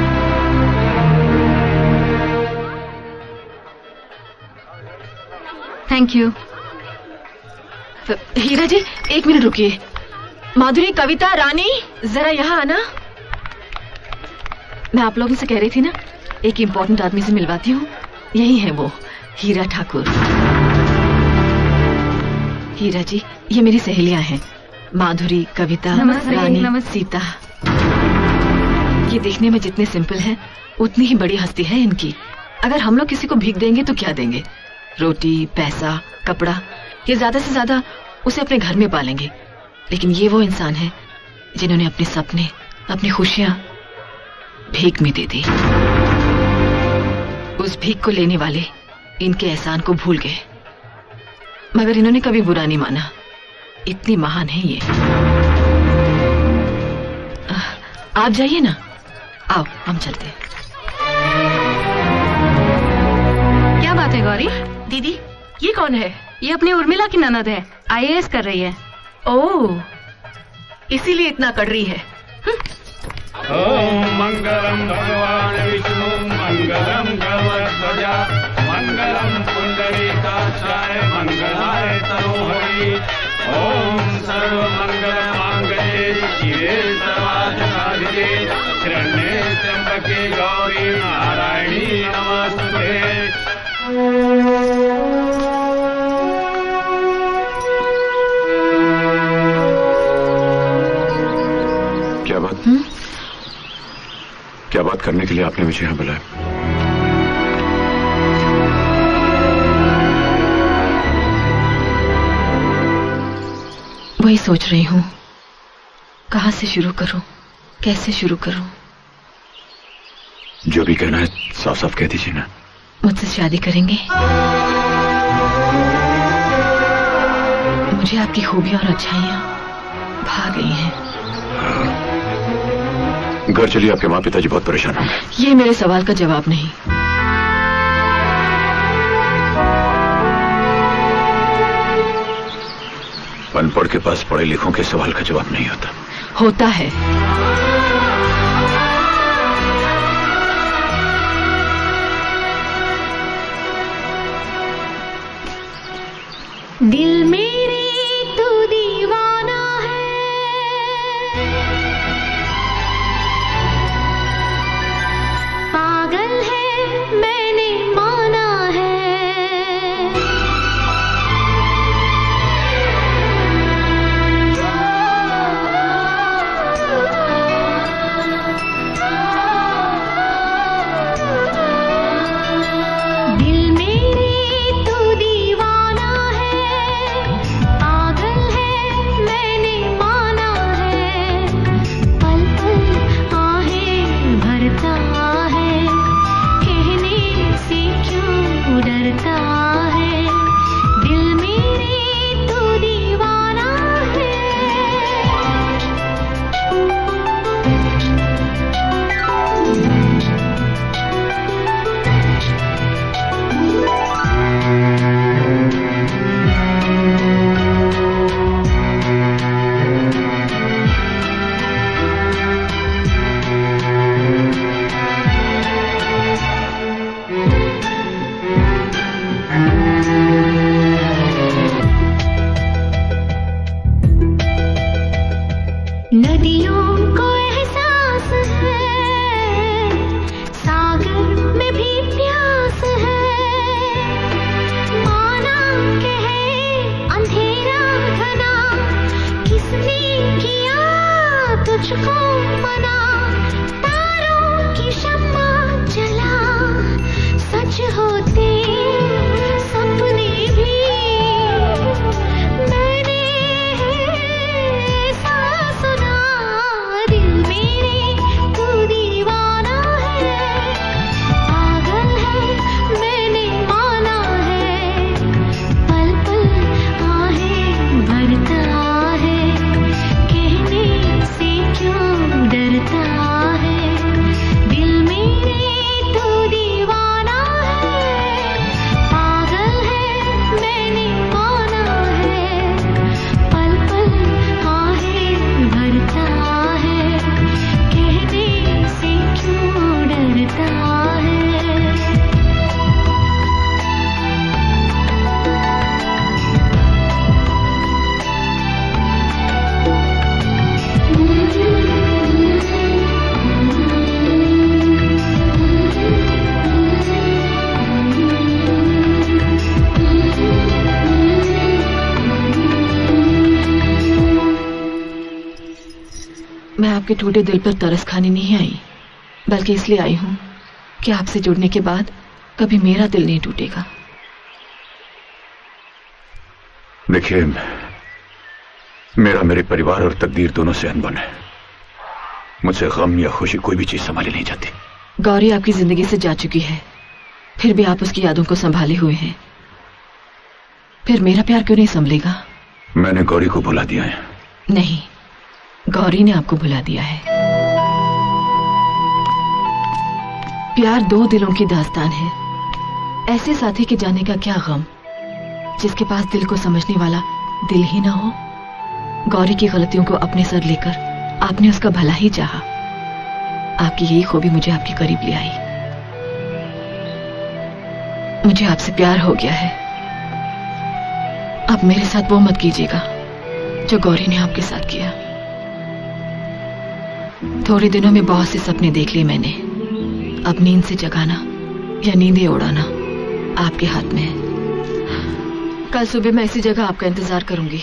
Thank you. हीरा जी एक मिनट रुकिए। माधुरी, कविता, रानी, जरा यहाँ आना। मैं आप लोगों से कह रही थी ना, एक इम्पोर्टेंट आदमी से मिलवाती हूँ। यही है वो, हीरा ठाकुर। हीरा जी ये मेरी सहेलियां हैं, माधुरी, कविता, रानी, सीता। ये देखने में जितने सिंपल हैं, उतनी ही बड़ी हस्ती है इनकी। अगर हम लोग किसी को भीख देंगे तो क्या देंगे? रोटी, पैसा, कपड़ा, ये ज्यादा से ज्यादा उसे अपने घर में पालेंगे। लेकिन ये वो इंसान है जिन्होंने अपने सपने, अपनी खुशियां भीख में दे दी। उस भीख को लेने वाले इनके एहसान को भूल गए, मगर इन्होंने कभी बुरा नहीं माना। इतनी महान है ये। आप जाइए ना, आओ हम चलते हैं। क्या बात है गौरी? दीदी ये कौन है? ये अपनी उर्मिला की ननद है, आईएएस कर रही है। ओह, इसीलिए इतना कड़री है। ओम मंगलम भगवान विष्णु मंगलम गरुड़ध्वजा मंगलम पुंडरीकाक्षाय मंगलाय तनोहरि। ओम सर्व मंगल मांगल्ये शिवे सर्वार्थसाधिके शरण्ये त्र्यंबके गौरी नारायणी नमस्ते। क्या बात? हुँ? क्या बात करने के लिए आपने मुझे यहां बुलाया? वही सोच रही हूँ, कहाँ से शुरू करूं, कैसे शुरू करूं। जो भी कहना है साफ साफ कह दीजिए ना। मुझसे शादी करेंगे? मुझे आपकी खूबियां और अच्छाइयां भा गई हैं। घर चलिए, आपके माँ पिताजी बहुत परेशान होंगे। ये मेरे सवाल का जवाब नहीं। अनपढ़ के पास पढ़े लिखों के सवाल का जवाब नहीं होता। होता है। दिल मेरे तू दीवाना है, पागल है मैंने माना है। दिल मेरे तू दीवाना है, तुझको मना, तारों की शम्मा जला, सच होते सपने भी मैंने ऐसा सुना, दिल मेरे तू दीवाना है, पागल है मैंने माना है, पल पल आहें भरता है, कहने से क्यों डरता है, दिल मेरे तू दीवाना है, पागल है मैंने माना है, पल पल आहें भरता है, कहने से क्यों डरता है। मैं आपके टूटे दिल पर तरस खाने नहीं आई, बल्कि इसलिए आई हूं कि आपसे जुड़ने के बाद कभी मेरा दिल नहीं टूटेगा। देखिए, मेरा मेरे परिवार और तकदीर दोनों से अनबन है। मुझसे गम या खुशी कोई भी चीज संभाली नहीं जाती। गौरी आपकी जिंदगी से जा चुकी है, फिर भी आप उसकी यादों को संभाले हुए हैं। फिर मेरा प्यार क्यों नहीं संभलेगा? मैंने गौरी को भुला दिया है। नहीं, गौरी ने आपको भुला दिया है। प्यार दो दिलों की दास्तान है। ऐसे साथी के जाने का क्या गम, जिसके पास दिल को समझने वाला दिल ही ना हो। गौरी की गलतियों को अपने सर लेकर आपने उसका भला ही चाहा। आपकी यही खूबी मुझे आपके करीब ले आई। मुझे आपसे प्यार हो गया है। अब मेरे साथ वो मत कीजिएगा जो गौरी ने आपके साथ किया। थोड़े दिनों में बहुत से सपने देख लिए मैंने। अब नींद से जगाना या नींदें उड़ाना आपके हाथ में है। कल सुबह मैं इसी जगह आपका इंतजार करूंगी।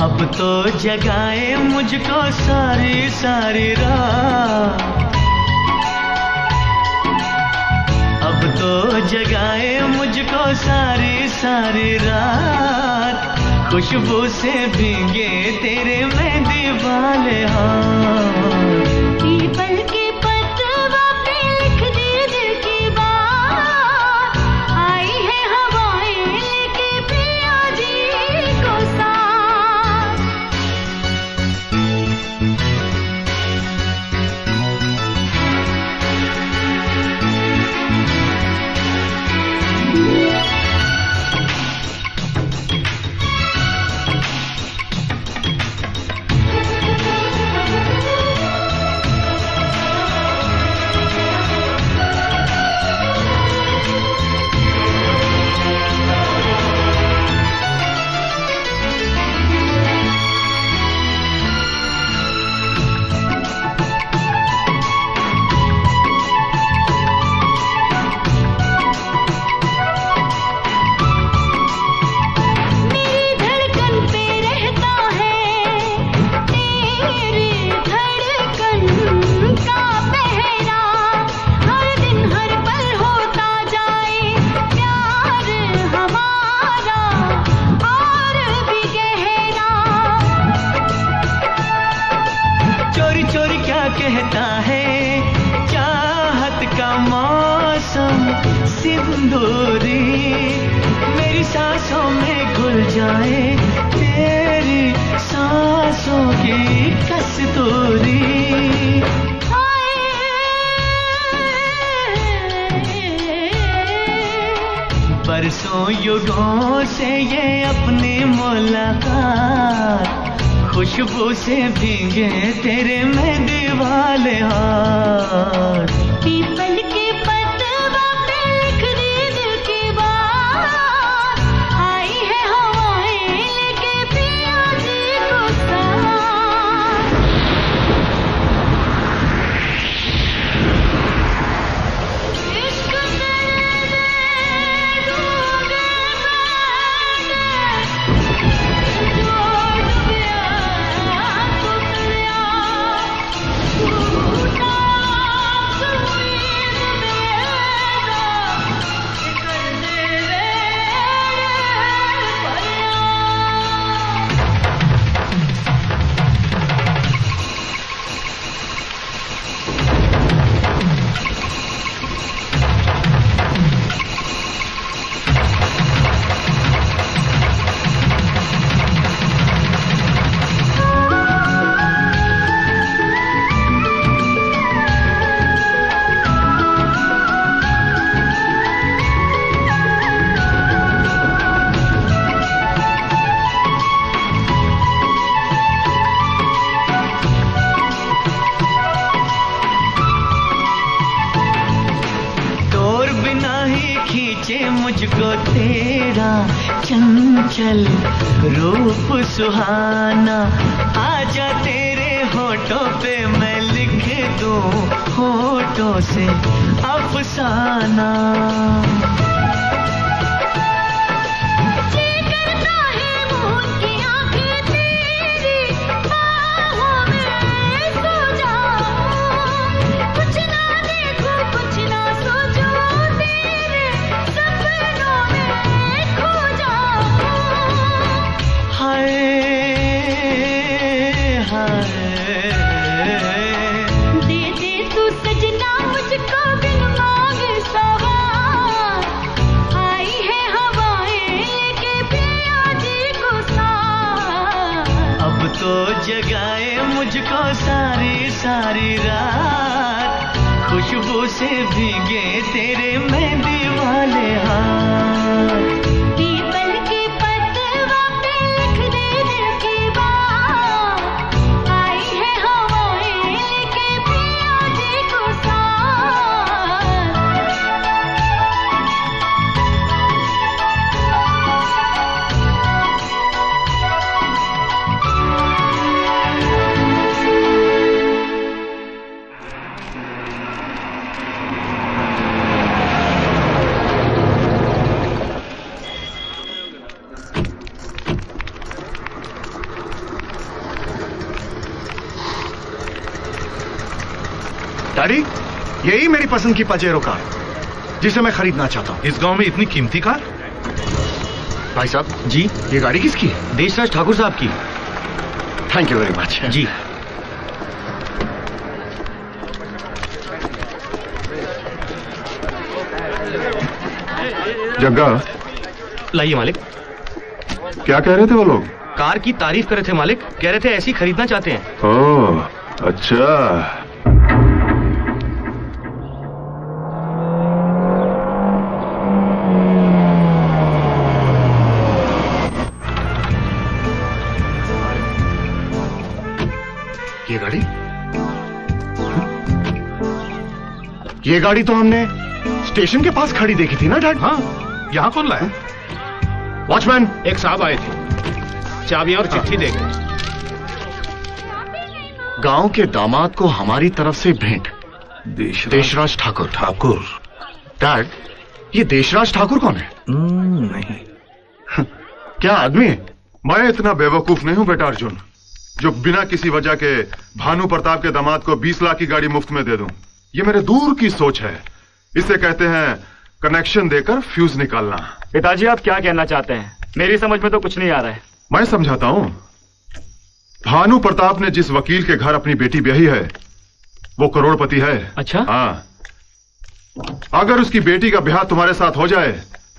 अब तो जगाए मुझको सारी सारी रात, अब तो जगाए मुझको सारी सारी रात, खुशबू से भीगे तेरे मेहंदी वाले हाथ। पीपल के पतवा पे लिख दी दिल की बात, आई है हवाएं लेके पिया जी को साथ। कहता है चाहत का मौसम सिंदूरी, मेरी सांसों में घुल जाए तेरी सांसों की कस्तूरी। बरसों युगों से ये अपनी मुलाकात, खुशबू से भीगे तेरे मेहंदी वाले हाथ। पीपल के पतवा पे लिख दी दिल की बात, आई है हवाएं लेके पिया जी को साथ। इश्क तेरे डूबे मुझको तेरा चंचल रूप सुहाना, आजा तेरे होठों पे मैं लिख दूं होठों से अफसाना। जगाए मुझको सारी सारी रात, खुशबू से भीगे तेरे मेहंदी वाले हाथ। पीपल के पतवा पे लिख दे दिल की बात, आई है हवाएं लेके पिया जी को साथ। डैडी, यही मेरी पसंद की पजेरो कार जिसे मैं खरीदना चाहता हूँ। इस गांव में इतनी कीमती कार? भाई साहब जी, ये गाड़ी किसकी है? देशराज ठाकुर साहब की। Thank you very much. जी। जग्गा, लाइए मालिक। क्या कह रहे थे वो लोग? कार की तारीफ कर रहे थे मालिक, कह रहे थे ऐसी खरीदना चाहते हैं। ओह, अच्छा। ये गाड़ी ये गाड़ी तो हमने स्टेशन के पास खड़ी देखी थी ना डैड? हाँ, यहाँ कौन लाया? वॉचमैन, एक साहब आए थे, चाबियां और चिट्ठी दे गए। गांव के दामाद को हमारी तरफ से भेंट। देशराज, देशराज ठाकुर। ठाकुर? डैड, ये देशराज ठाकुर कौन है? नहीं। क्या आदमी है? मैं इतना बेवकूफ नहीं हूं बेटा अर्जुन, जो बिना किसी वजह के भानु प्रताप के दामाद को बीस लाख की गाड़ी मुफ्त में दे दूं। ये मेरे दूर की सोच है। इसे कहते हैं कनेक्शन देकर फ्यूज निकालना। पिताजी, आप क्या कहना चाहते हैं? मेरी समझ में तो कुछ नहीं आ रहा है। मैं समझाता हूं। भानु प्रताप ने जिस वकील के घर अपनी बेटी ब्याही है वो करोड़पति है। अच्छा? हाँ। अगर उसकी बेटी का ब्याह तुम्हारे साथ हो जाए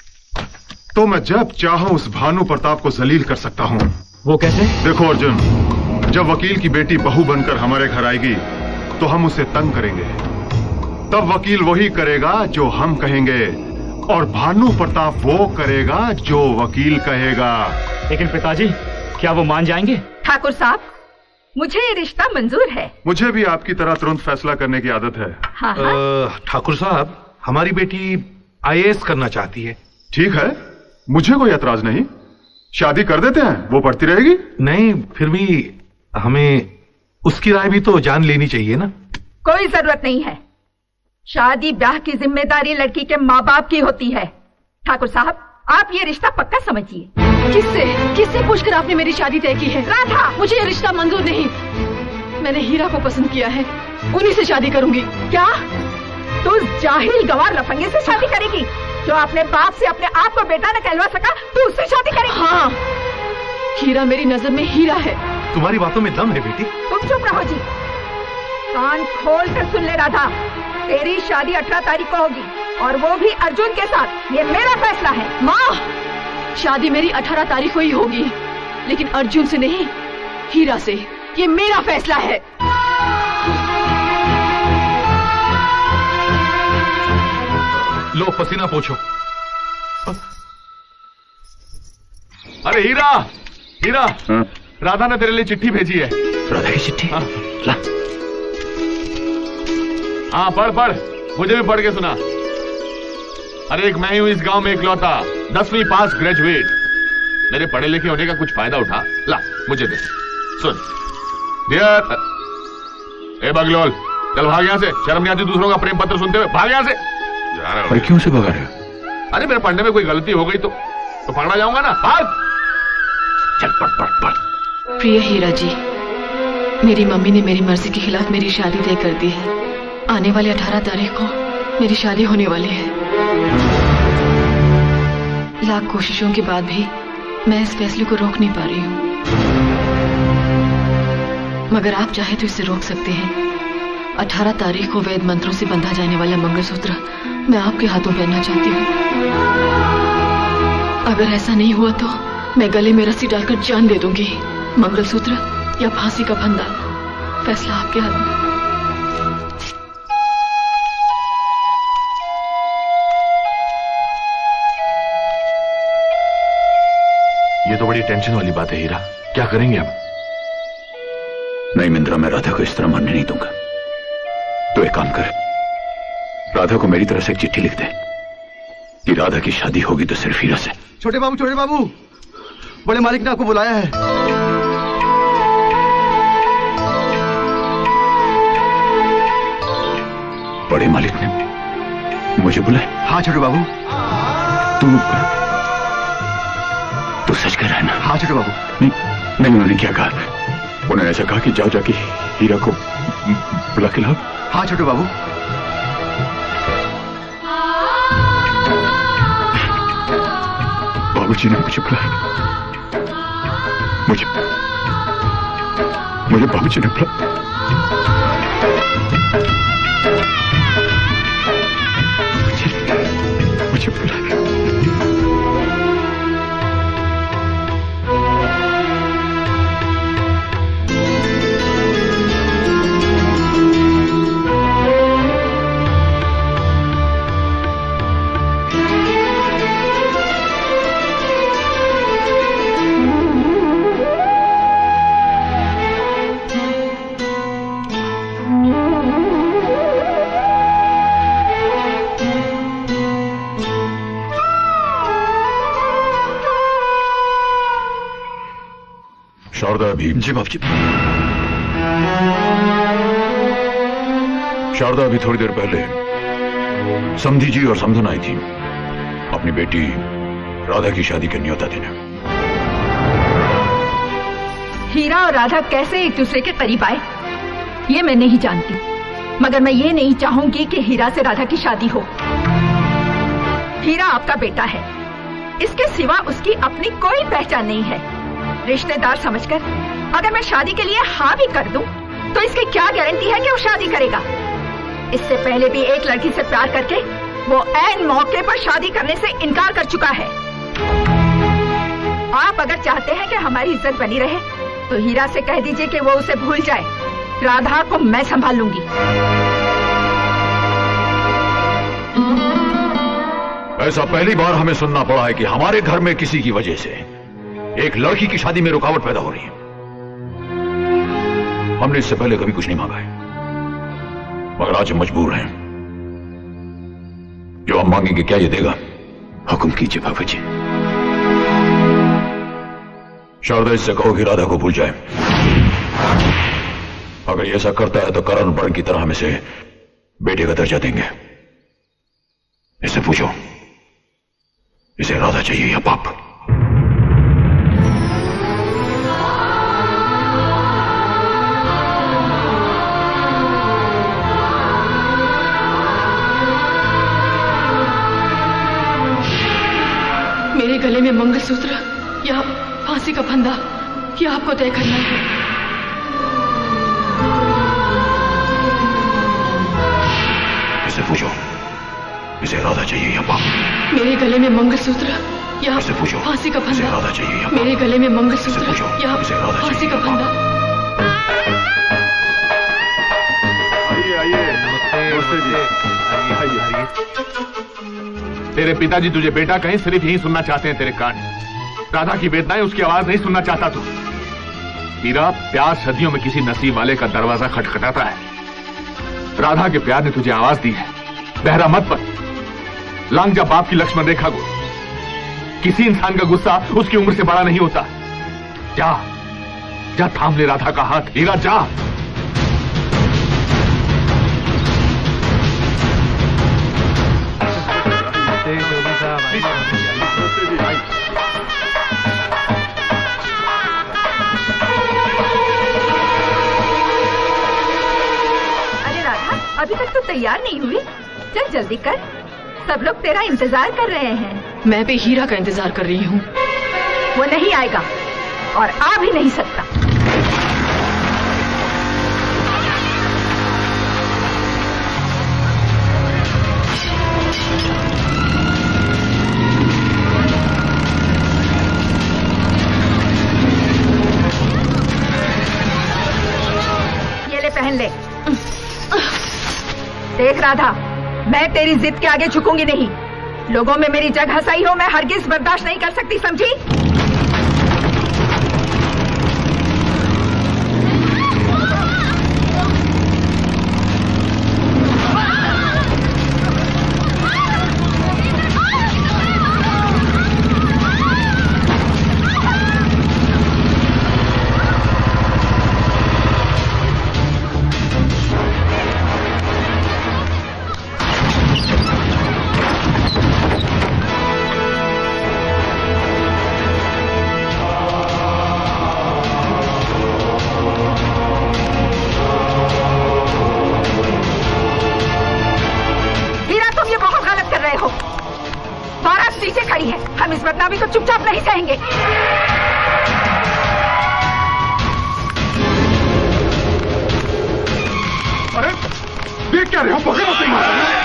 तो मैं जब चाहूं उस भानु प्रताप को जलील कर सकता हूं। वो कैसे? देखो अर्जुन, जब वकील की बेटी बहू बनकर हमारे घर आएगी तो हम उसे तंग करेंगे। तब वकील वही करेगा जो हम कहेंगे और भानु प्रताप वो करेगा जो वकील कहेगा। लेकिन पिताजी, क्या वो मान जाएंगे? ठाकुर साहब, मुझे ये रिश्ता मंजूर है। मुझे भी आपकी तरह तुरंत फैसला करने की आदत है। हाँ हाँ। ठाकुर साहब, हमारी बेटी आई ए एस करना चाहती है। ठीक है, मुझे कोई एतराज नहीं। शादी कर देते हैं, वो पढ़ती रहेगी। नहीं, फिर भी हमें उसकी राय भी तो जान लेनी चाहिए ना। कोई जरूरत नहीं है। शादी ब्याह की जिम्मेदारी लड़की के माँ बाप की होती है। ठाकुर साहब, आप ये रिश्ता पक्का समझिए। किससे किससे पूछकर आपने मेरी शादी तय की है? राधा, मुझे ये रिश्ता मंजूर नहीं। मैंने हीरा को पसंद किया है, उन्हीं से शादी करूंगी। क्या तू जाहिल गवार लफंगे से शादी करेगी? जो अपने बाप से अपने आप को बेटा न कहलवा सका, तू उससे शादी करेगी? हाँ, हीरा मेरी नजर में हीरा है। तुम्हारी बातों में दम है बेटी। तुम चुप रहो जी। कान खोल कर सुन ले राधा, तेरी शादी अठारह तारीख को होगी और वो भी अर्जुन के साथ। ये मेरा फैसला है। माँ, शादी मेरी अठारह तारीख को ही होगी, लेकिन अर्जुन से नहीं, हीरा से। ये मेरा फैसला है। लो, पसीना पोछो। अरे हीरा, हीरा, राधा ने तेरे लिए चिट्ठी भेजी है। राधा की चिट्ठी? हाँ, ला। हाँ, पढ़ पढ़, मुझे भी पढ़ के सुना। अरे एक मैं ही हूं इस गांव में इकलौता, दसवीं पास ग्रेजुएट। मेरे पढ़े लिखे होने का कुछ फायदा उठा। ला, मुझे दे। सुन डियर। ए बगलोल, चल भाग यहां से। शर्म नहीं आती दूसरों का प्रेम पत्र सुनते हुए? भाग यहां से। पर क्यों से भगा रहे हो? अरे मेरे पढ़ने में कोई गलती हो गई तो तो पकड़ा जाऊंगा ना। भाग। चल पढ़ पढ़ पढ़। प्रिय हीरा जी, मेरी मम्मी ने मेरी मर्जी के खिलाफ मेरी शादी तय कर दी है। आने वाली अठारह तारीख को मेरी शादी होने वाली है। लाख कोशिशों के बाद भी मैं इस फैसले को रोक नहीं पा रही हूँ, मगर आप चाहे तो इसे रोक सकते हैं। अठारह तारीख को वैद मंत्रों से बंधा जाने वाला मंगलसूत्र मैं आपके हाथों पहनना चाहती हूँ। अगर ऐसा नहीं हुआ तो मैं गले में रस्सी डालकर जान दे दूंगी। मंगलसूत्र या फांसी का फंदा, फैसला आपके हाथ में। ये तो बड़ी टेंशन वाली बात है हीरा, क्या करेंगे अब? नहीं मिंद्रा, मैं राधा को इस तरह मरने नहीं दूंगा। तो एक काम कर, राधा को मेरी तरफ से एक चिट्ठी लिख दे कि राधा की शादी होगी तो सिर्फ हीरा से। छोटे बाबू, छोटे बाबू, बड़े मालिक ने आपको बुलाया है। बड़े मालिक ने मुझे बुलाया? हाँ छोटे बाबू। तू तू सच कह रहा है ना? हाँ छोटे बाबू। नहीं, नहीं, उन्होंने क्या कहा? उन्होंने ऐसा कहा कि जाओ जाके हीरा को बुला के लाओ। हाँ छोटू बाबू। बाबूजी ने मुझे बुलाया। मुझे मुझे बाबूजी ने बुलाया। मुझे मुझे बुलाया। शारदा अभी जी बाप जी। शारदा अभी थोड़ी देर पहले समधी जी और समधन आई थी अपनी बेटी राधा की शादी के न्योता देने। हीरा और राधा कैसे एक दूसरे के करीब आए ये मैं नहीं जानती, मगर मैं ये नहीं चाहूंगी कि हीरा से राधा की शादी हो। हीरा आपका बेटा है, इसके सिवा उसकी अपनी कोई पहचान नहीं है। रिश्तेदार समझकर अगर मैं शादी के लिए हाँ भी कर दूं, तो इसकी क्या गारंटी है कि वो शादी करेगा? इससे पहले भी एक लड़की से प्यार करके वो ऐन मौके पर शादी करने से इनकार कर चुका है। आप अगर चाहते हैं कि हमारी इज्जत बनी रहे, तो हीरा से कह दीजिए कि वो उसे भूल जाए। राधा को मैं संभाल लूंगी। ऐसा पहली बार हमें सुनना पड़ा है कि हमारे घर में किसी की वजह से एक लड़की की शादी में रुकावट पैदा हो रही है। हमने इससे पहले कभी कुछ नहीं मांगा है, मगर आज हम मजबूर हैं। जो हम मांगेंगे क्या ये देगा? हुक्म कीजिए बाबा जी। शारदा इससे कहो कि राधा को भूल जाए। अगर ये ऐसा करता है तो करण बर्ण की तरह हम इसे बेटे का दर्जा देंगे। इसे पूछो, इसे राधा चाहिए या पाप? मेरे गले में मंगलसूत्र या फांसी का फंदा, ये आपको तय करना है। इसे पूछो, इसे राधा चाहिए या पाप? मेरे गले में मंगलसूत्र या इसे पूछो, फांसी का इसे फंदा। राधा चाहिए या पाप? मेरे गले में मंगलसूत्र या इसे राधा फांसी चाहिए का या फंदा। आइए आइए। नमस्ते जी। आइए आइए। तेरे पिताजी तुझे बेटा कहीं सिर्फ यही सुनना चाहते हैं तेरे कान। राधा की वेदनाएं, उसकी आवाज नहीं सुनना चाहता तू। हीरा, प्यार सदियों में किसी नसीब वाले का दरवाजा खटखटाता है। राधा के प्यार ने तुझे आवाज दी है। बहरा मत पड़, लांग जा बाप की लक्ष्मण रेखा को। किसी इंसान का गुस्सा उसकी उम्र से बड़ा नहीं होता। जा जा, थाम ले राधा का हाथ। हीरा जा। अरे राधा, अभी तक तो तैयार नहीं हुई, चल जल्दी कर, सब लोग तेरा इंतजार कर रहे हैं। मैं भी हीरा का इंतजार कर रही हूँ। वो नहीं आएगा और आ भी नहीं सकता। ये ले, पहन ले। देख राधा, मैं तेरी जिद के आगे झुकूंगी नहीं। लोगों में मेरी जग हंसाई हो मैं हरगिज बर्दाश्त नहीं कर सकती, समझी? बदनामी को चुपचाप नहीं सहेंगे। अरे देख क्या रहे हो, पकड़ो से मारो।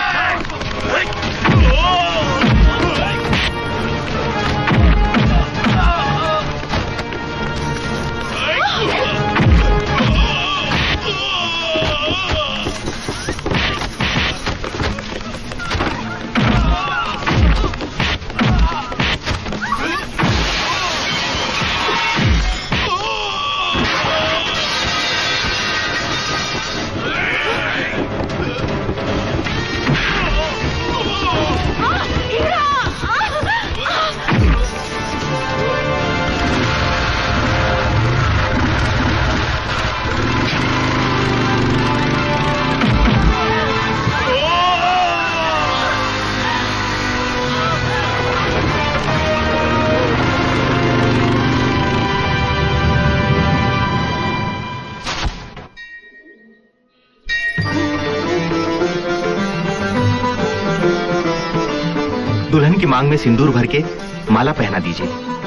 दुल्हन की मांग में सिंदूर भर के माला पहना दीजिए।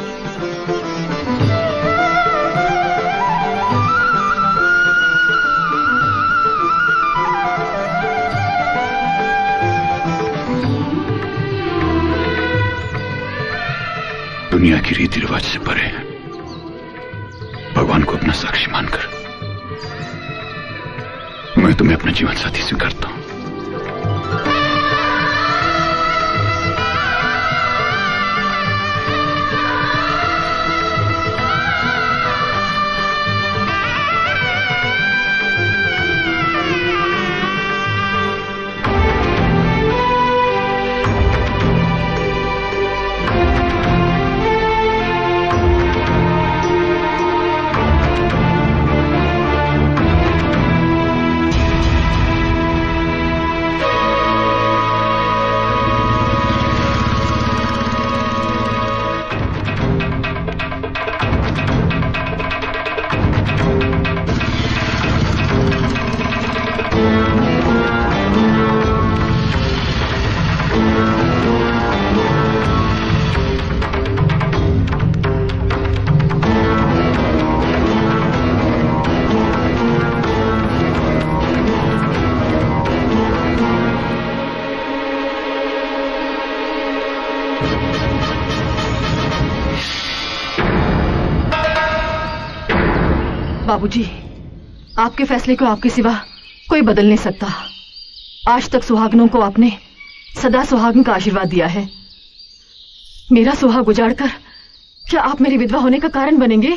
दुनिया की रीति रिवाज से परे भगवान को अपना साक्षी मानकर मैं तुम्हें अपना जीवन साथी स्वीकारता हूं। बाबूजी, आपके फैसले को आपके सिवा कोई बदल नहीं सकता। आज तक सुहागनों को आपने सदा सुहागन का आशीर्वाद दिया है। मेरा सुहाग उजाड़कर क्या आप मेरी विधवा होने का कारण बनेंगे?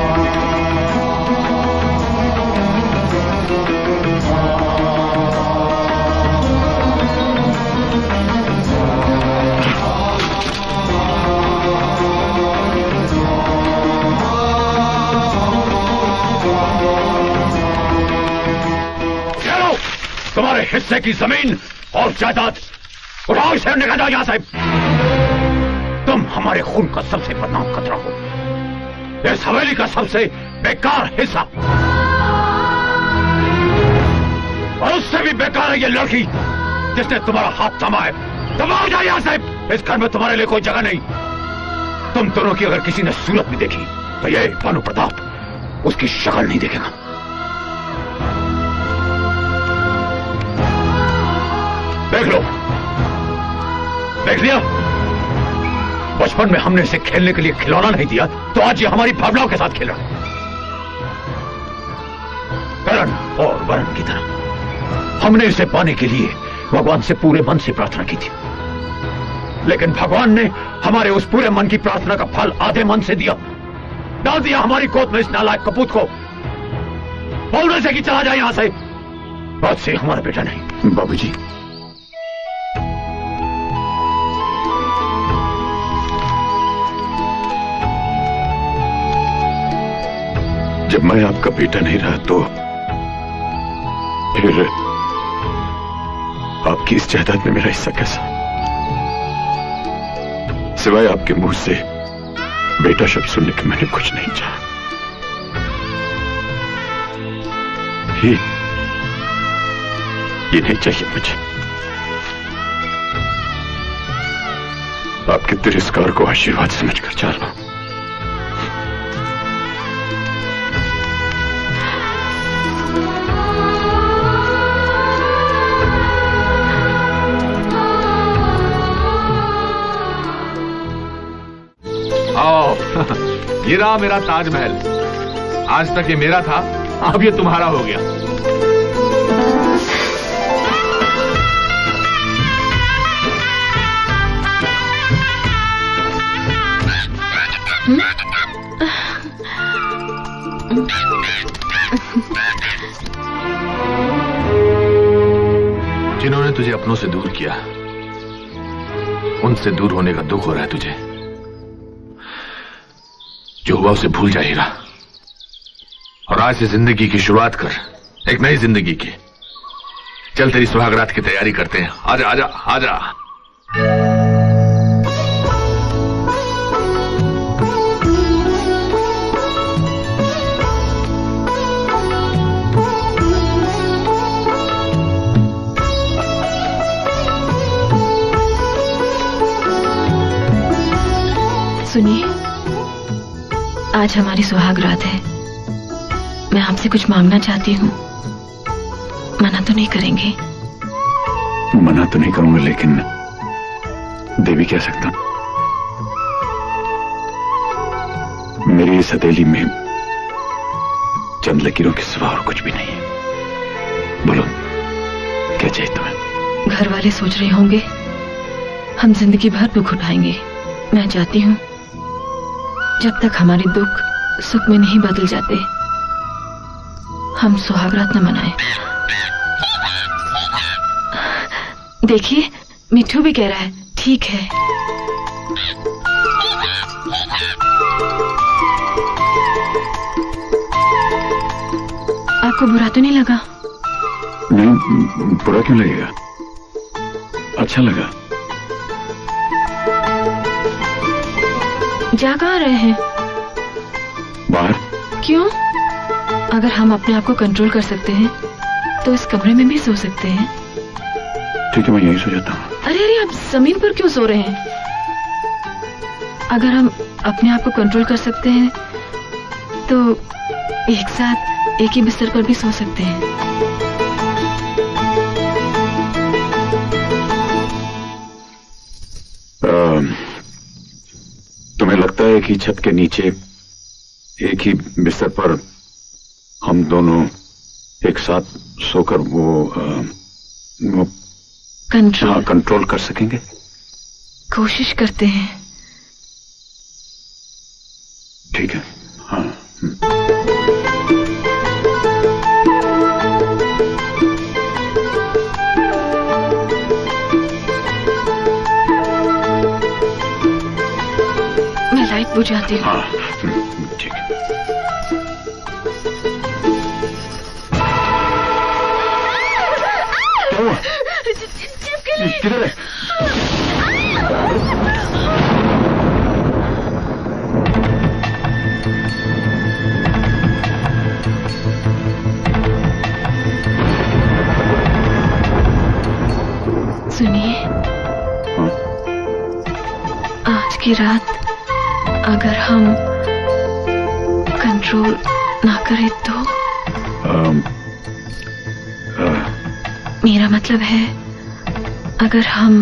तुम्हारे हिस्से की जमीन और जायदाद उठाओ, इसे निकाल दो यहां से। तुम हमारे खून का सबसे बदनाम खतरा हो, इस हवेली का सबसे बेकार हिस्सा, और उससे भी बेकार है ये लड़की जिसने तुम्हारा हाथ थामा है। दबाओ जाओ यहां से, इस घर में तुम्हारे लिए कोई जगह नहीं। तुम दोनों की अगर किसी ने सूरत भी देखी तो ये भानु प्रताप उसकी शक्ल नहीं देखेगा। देख लो, देख लिया, बचपन में हमने इसे खेलने के लिए खिलौना नहीं दिया तो आज ये हमारी भावनाओं के साथ खेल रहा है। करण और वरण की तरह हमने इसे पाने के लिए भगवान से पूरे मन से प्रार्थना की थी, लेकिन भगवान ने हमारे उस पूरे मन की प्रार्थना का फल आधे मन से दिया, डाल दिया हमारी गोद में इस नालायक कपूत को। बोलने से कि चला जाए यहां से, बात से हमारा बेटा नहीं। बाबूजी, जब मैं आपका बेटा नहीं रहा तो फिर आपकी इस जायदाद में मेरा हिस्सा कैसा? सिवाय आपके मुंह से बेटा शब्द सुनने के मैंने कुछ नहीं चाहा। ये ये नहीं चाहिए मुझे। आपके तिरस्कार को आशीर्वाद समझकर चलो। आओ, ये रहा मेरा ताजमहल। आज तक ये मेरा था, अब ये तुम्हारा हो गया। जिन्होंने तुझे अपनों से दूर किया, उनसे दूर होने का दुख हो रहा है तुझे। जो हुआ उसे भूल जाएगा और आज से जिंदगी की शुरुआत कर, एक नई जिंदगी की। चल तेरी सुहागरात की तैयारी करते हैं। आजा आजा आजा। सुनिए, आज हमारी सुहाग रात है। मैं आपसे कुछ मांगना चाहती हूँ, मना तो नहीं करेंगे? मना तो नहीं करूंगा, लेकिन दे भी क्या सकता। मेरी इस हथेली में चंद लकीरों के सिवा और कुछ भी नहीं है। बोलो, क्या चाहिए तुम्हें? घर वाले सोच रहे होंगे हम जिंदगी भर दुख उठाएंगे। मैं चाहती हूँ जब तक हमारे दुख सुख में नहीं बदल जाते, हम सुहागरात न मनाएं। देखिए, मिट्ठू भी कह रहा है ठीक है। आपको बुरा तो नहीं लगा? नहीं, बुरा क्यों लगेगा, अच्छा लगा। जा कहाँ रहे हैं? बाहर। क्यों? अगर हम अपने आप को कंट्रोल कर सकते हैं तो इस कमरे में भी सो सकते हैं। ठीक है, मैं यहीं सो जाता हूँ। अरे अरे, आप जमीन पर क्यों सो रहे हैं? अगर हम अपने आप को कंट्रोल कर सकते हैं तो एक साथ एक ही बिस्तर पर भी सो सकते हैं। आ, तुम्हें लगता है कि छत के नीचे एक ही बिस्तर पर हम दोनों एक साथ सोकर वो आ, वो कंट्रोल हाँ, कंट्रोल कर सकेंगे? कोशिश करते हैं। ठीक है। हाँ। मैं लाइट बुझाती हूँ। हाँ, ठीक है। किधर है? सुनिए, आज की रात अगर हम कंट्रोल ना करें तो? आम, आ, मेरा मतलब है अगर हम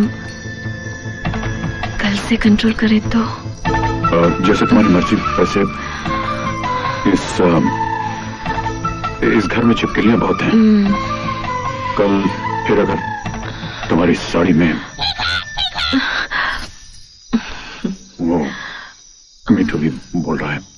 कल से कंट्रोल करें तो? आ, जैसे तुम्हारी मर्जी। वैसे इस आ, इस घर में छिपकलियां बहुत हैं। कल फिर अगर तुम्हारी साड़ी में वो मिठू भी बोल रहा है।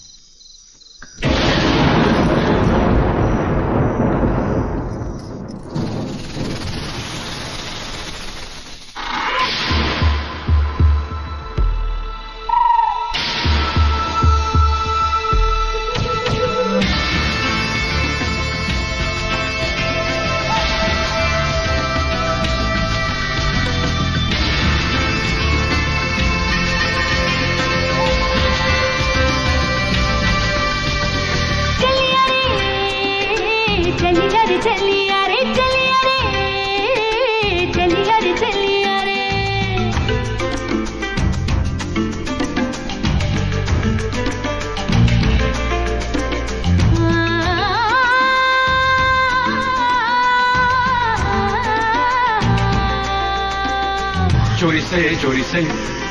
चोरी से चोरी से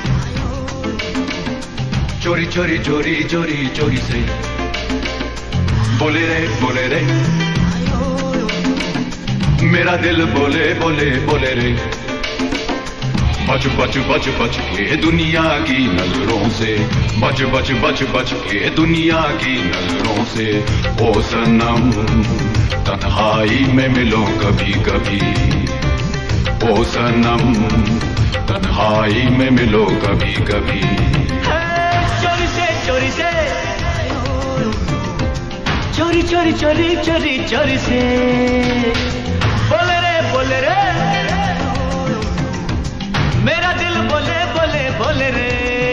चोरी चोरी चोरी चोरी चोरी से बोले रे बोले रे मेरा दिल बोले बोले बोले रे बच बच बच बच के दुनिया की नजरों से बच बच बच बच के दुनिया की नजरों से ओ सनम तन्हाई में मिलो कभी कभी ओ सनम तन्हाई में मिलो कभी कभी चोरी से चोरी से चोरी चोरी चोरी चोरी चोरी से बोले रे बोले रे मेरा दिल बोले बोले बोले रे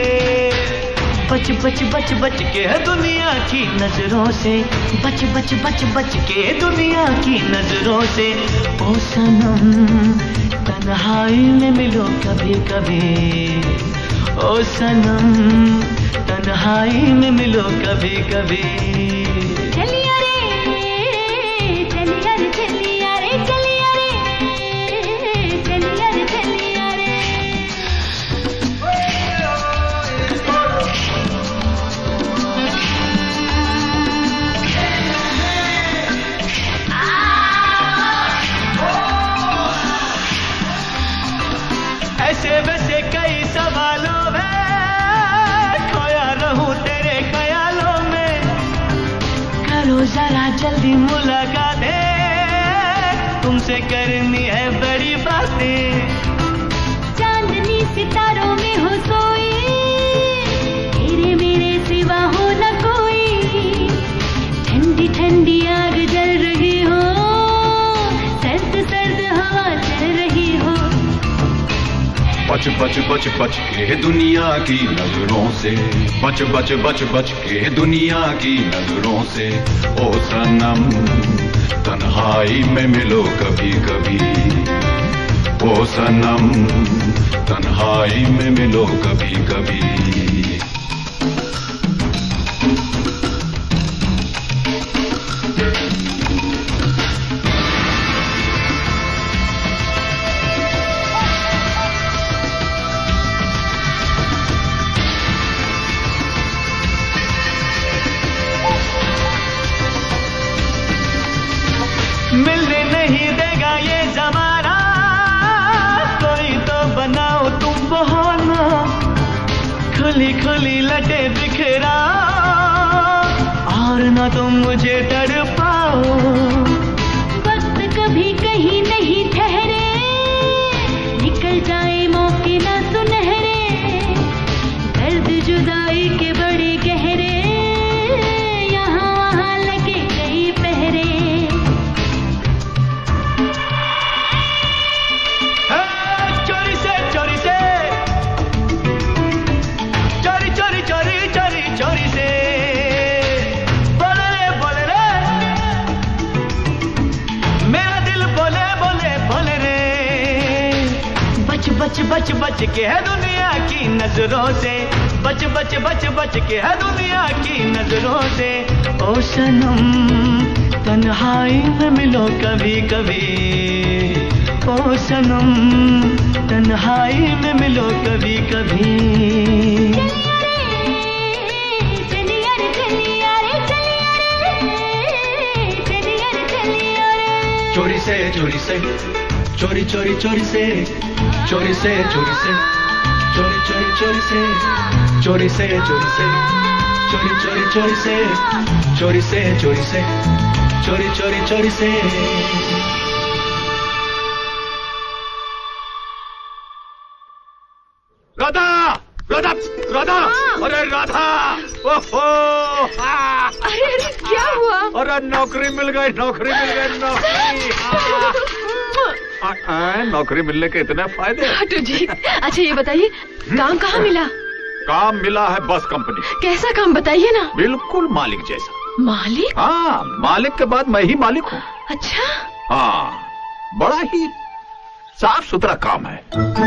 बच बच बच बच के है दुनिया की नजरों से बच बच बच बच के दुनिया की नजरों से ओ सनम तन्हाई में मिलो कभी कभी ओ सनम तन्हाई में मिलो कभी कभी चलिया रे चलिया रे चलिया रे चलिया रे चलिया रे चलिया रे ऐसे वैसे कई सवालों में खोया रहूं तेरे ख्यालों में करो जरा जल्दी मुलाकात है तुमसे करनी है बड़ी बातें चांदनी सितारों में हो सोई तेरे मेरे सिवा हो न कोई ठंडी ठंडी आग जल रही हो सर्द सर्द हवा चल रही हो बच बच बच बच के दुनिया की नजरों से बच बच बच बच के दुनिया की नजरों से ओ सनम तन्हाई में मिलो कभी कभी ओ सनम तन्हाई में मिलो कभी कभी मिलने नहीं देगा ये जमाना कोई तो बनाओ तुम बहाना खुली खुली लटे बिखरा और ना तुम मुझे तड़पाओ वक्त कभी कहीं नहीं ठहरे निकल जाए मौके ना सुनहरे दर्द जुदाई के बड़े गहरे यहाँ वहाँ लगे कई पहरे चोरी से चोरी से चोरी चोरी चोरी चोरी चोरी से बोले रे बोले रे मेरा दिल बोले बोले बोले रे बच बच बच बच के है दुनिया की नजरों से बच बच बच बच के है दुनिया की नजरों से ओ सनम तन्हाई में मिलो कभी कभी ओ सनम तन्हाई में मिलो कभी कभी चलिया रे चलिया रे चलिया रे चलिया रे चलिया रे चोरी से चोरी से चोरी चोरी चोरी से चोरी से चोरी से चोरी चोरी चोरी से चोरी से चोरी से चोरी चोरी चोरी से चोरी से चोरी से चोरी चोरी चोरी से राधा राधा राधा अरे राधा ओहो अरे अरे क्या हुआ अरे नौकरी मिल गई नौकरी मिल गई नौकरी आ, आ, नौकरी मिलने के इतने फायदे हटो जी अच्छा ये बताइए काम कहाँ मिला काम मिला है बस कंपनी कैसा काम बताइए ना बिल्कुल मालिक जैसा मालिक हाँ मालिक के बाद मैं ही मालिक हूँ अच्छा हाँ बड़ा ही साफ सुथरा काम है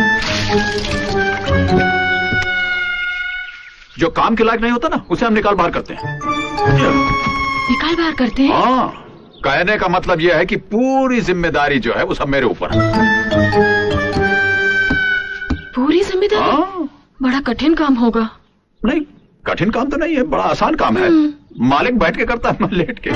जो काम के लायक नहीं होता ना उसे हम निकाल बाहर करते हैं निकाल बाहर करते हैं हाँ कहने का मतलब यह है कि पूरी जिम्मेदारी जो है वो सब मेरे ऊपर है पूरी जिम्मेदारी? बड़ा कठिन काम होगा। नहीं, कठिन काम तो नहीं है, बड़ा आसान काम है। मालिक बैठ के करता है, मैं लेट के।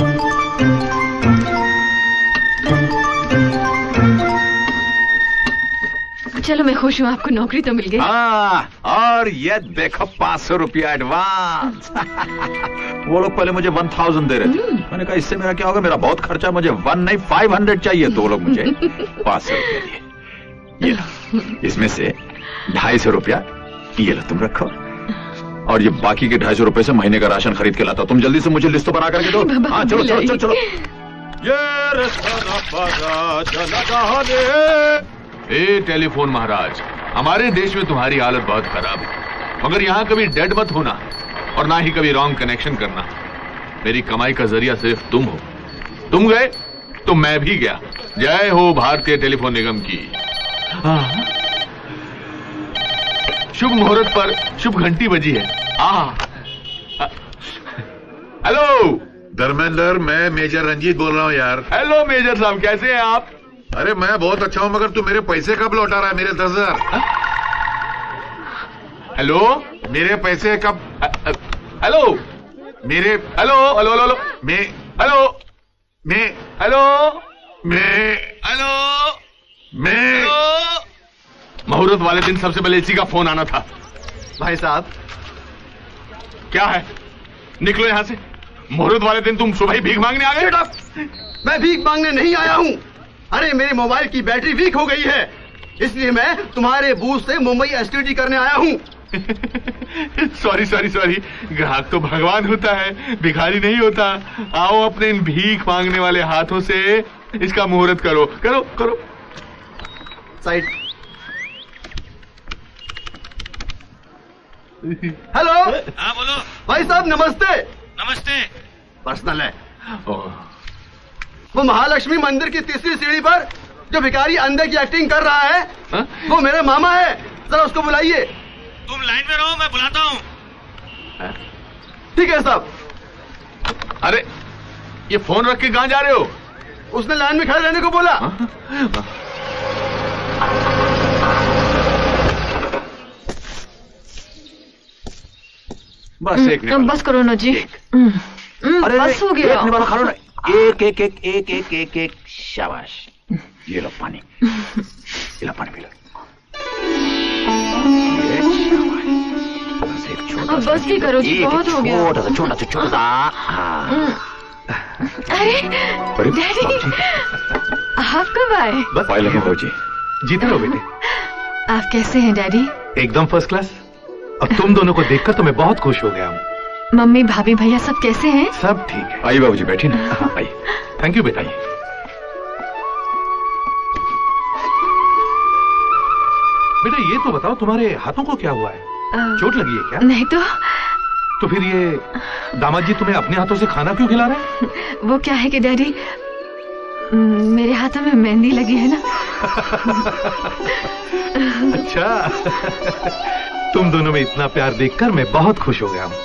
चलो मैं खुश हूँ, आपको नौकरी तो मिल गई। हाँ, और ये देखो पांच सौ रुपया एडवांस। वो लोग पहले मुझे वन थाउजेंड दे रहे थे। मैंने कहा इससे मेरा क्या होगा, मेरा बहुत खर्चा, मुझे वन नहीं फाइव हंड्रेड चाहिए। तो वो लोग मुझे पांच सौ रुपया दिए। ये लो, इसमें से ढाई सौ रुपया ये लो तुम रखो, और ये बाकी के ढाई सौ रुपए से महीने का राशन खरीद के लाता। तुम जल्दी से मुझे लिस्ट बना करके दो। हाँ चलो चलो चलो चलो। ए टेलीफोन महाराज, हमारे देश में तुम्हारी हालत बहुत खराब है, मगर यहाँ कभी डेड मत होना और ना ही कभी रॉन्ग कनेक्शन करना। मेरी कमाई का जरिया सिर्फ तुम हो। तुम गए तो मैं भी गया। जय हो भारतीय टेलीफोन निगम की। शुभ मुहूर्त पर शुभ घंटी बजी है। हेलो धर्मेंद्र, मैं मेजर रंजीत बोल रहा हूँ यार। हेलो मेजर साहब, कैसे हैं आप? अरे मैं बहुत अच्छा हूँ, मगर तू मेरे पैसे कब लौटा रहा है, मेरे दस हजार? हेलो, मेरे पैसे कब? हेलो मेरे हेलो हेलो हेलो मैं हेलो मैं हेलो मैं हेलो मैं मुहूर्त वाले दिन सबसे पहले इसी का फोन आना था। भाई साहब, क्या है? निकलो यहां से। मुहूर्त वाले दिन तुम सुबह ही भीख मांगने आ गए? मैं भीख मांगने नहीं आया हूँ। अरे मेरे मोबाइल की बैटरी वीक हो गई है, इसलिए मैं तुम्हारे बूथ से मुंबई एसटीडी करने आया हूँ। सॉरी सॉरी सॉरी, ग्राहक तो भगवान होता है, भिखारी नहीं होता। आओ अपने इन भीख मांगने वाले हाथों से इसका मुहूर्त करो करो करो। साइड। हेलो। हाँ बोलो। भाई साहब नमस्ते। नमस्ते। पर्सनल है। वो महालक्ष्मी मंदिर की तीसरी सीढ़ी पर जो भिखारी अंधे की एक्टिंग कर रहा है, हा? वो मेरे मामा है, जरा उसको बुलाइए। तुम लाइन में रहो, मैं बुलाता हूँ। ठीक है साहब। अरे ये फोन रख के कहाँ जा रहे हो? उसने लाइन में खड़े रहने को बोला। हा? बस एक बस करो ना जी। अरे बस हो गया। एक निवाला खड़ो ना। एक एक एक एक एक एक एक शाबाश। ये लो पानी, ये लो पानी पी लो। बस एक छोटा सा, बस भी करो जी, बहुत हो गया। छोटा सा छोटा सा छोटा सा। अरे डैडी, आप कब आए? बस आए लगे भाजी। जीते रहो बेटे। आप कैसे हैं डैडी? एकदम फर्स्ट क्लास। और तुम दोनों को देखकर तो मैं बहुत खुश हो गया हूँ। मम्मी भाभी भैया सब कैसे हैं? सब ठीक है। आइए बाबूजी, बैठिए ना। आइए। थैंक यू बेटा। बेटा ये तो बताओ, तुम्हारे हाथों को क्या हुआ है? आ, चोट लगी है क्या? नहीं तो। तो फिर ये दामाद जी तुम्हें अपने हाथों से खाना क्यों खिला रहे हैं? वो क्या है कि डैडी, मेरे हाथों में मेहंदी लगी है ना। अच्छा। तुम दोनों में इतना प्यार देखकर मैं बहुत खुश हो गया हूँ।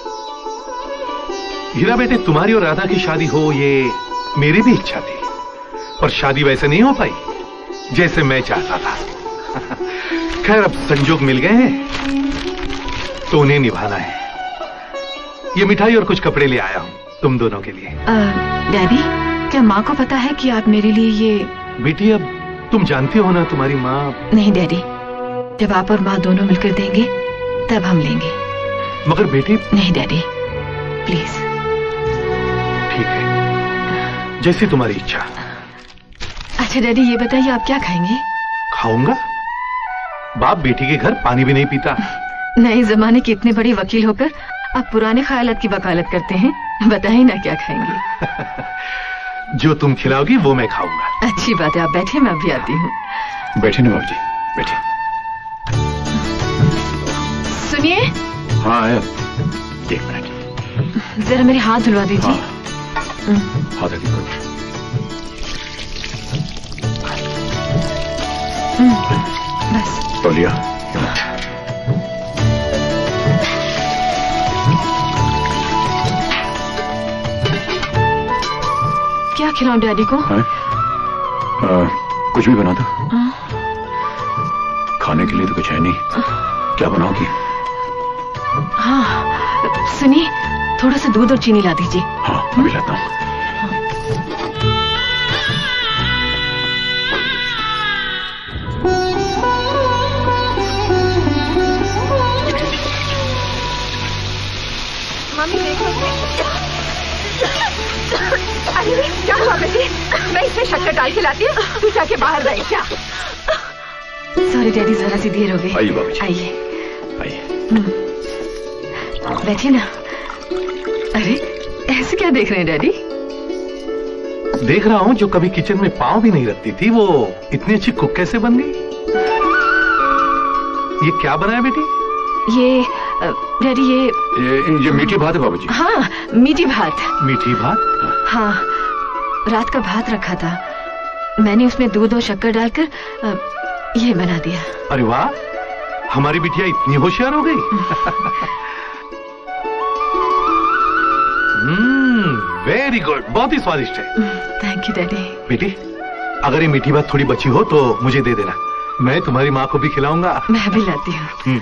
हीरा बेटे, तुम्हारी और राधा की शादी हो ये मेरी भी इच्छा थी, पर शादी वैसे नहीं हो पाई जैसे मैं चाहता था। खैर अब संजोग मिल गए हैं तो उन्हें निभाना है। ये मिठाई और कुछ कपड़े ले आया हूँ तुम दोनों के लिए। डैडी, क्या माँ को पता है कि आप मेरे लिए ये? बेटी अब तुम जानती हो ना तुम्हारी माँ। नहीं डैडी, जब आप और माँ दोनों मिलकर देंगे तब हम लेंगे। मगर बेटी। नहीं डैडी, प्लीज। ठीक है, जैसी तुम्हारी इच्छा। अच्छा डैडी, ये बताइए आप क्या खाएंगे? खाऊंगा। बाप बेटी के घर पानी भी नहीं पीता। नए जमाने के इतने बड़े वकील होकर आप पुराने ख्यालात की वकालत करते हैं। बताइए ना क्या खाएंगे? जो तुम खिलाओगी वो मैं खाऊंगा। अच्छी बात है, आप बैठे, मैं अभी आती हूँ। बैठे ना बाबूजी, बैठे। सुनिए। हाँ आया। एक मिनट, जरा मेरे हाथ धुलवा दीजिए। हाँ। हाथ आगे करो। बस तो लिया। क्या खिलाऊं डैडी को? आ, कुछ भी बना दो। खाने के लिए तो कुछ है नहीं, क्या बनाओगी? हाँ सुनिए, थोड़ा सा दूध और चीनी ला दीजिए। हाँ अभी लाता हूँ। मम्मी देखो। अरे क्या हुआ बेटी? मैं इसमें शक्कर डाल के लाती हूँ, तू जाके बाहर बैठ जा। सॉरी डैडी, जरा सी देर हो गई। आइए बाबूजी। आइए आइए। बैठिए ना। अरे ऐसे क्या देख रहे हैं डैडी? देख रहा हूँ जो कभी किचन में पाँव भी नहीं रखती थी, वो इतनी अच्छी कुक कैसे बन गई? ये क्या बनाया बेटी? ये डैडी ये ये ये मीठी भात है बाबूजी। हाँ मीठी भात। मीठी भात? हाँ, रात का भात रखा था, मैंने उसमें दूध और शक्कर डालकर ये बना दिया। अरे वाह, हमारी बिटिया इतनी होशियार हो गई। हम्म, वेरी गुड, बहुत ही स्वादिष्ट है। Thank you daddy. बेटी, अगर ये मीठी भात थोड़ी बची हो तो मुझे दे देना, मैं तुम्हारी माँ को भी खिलाऊंगा। मैं भी लाती हूँ।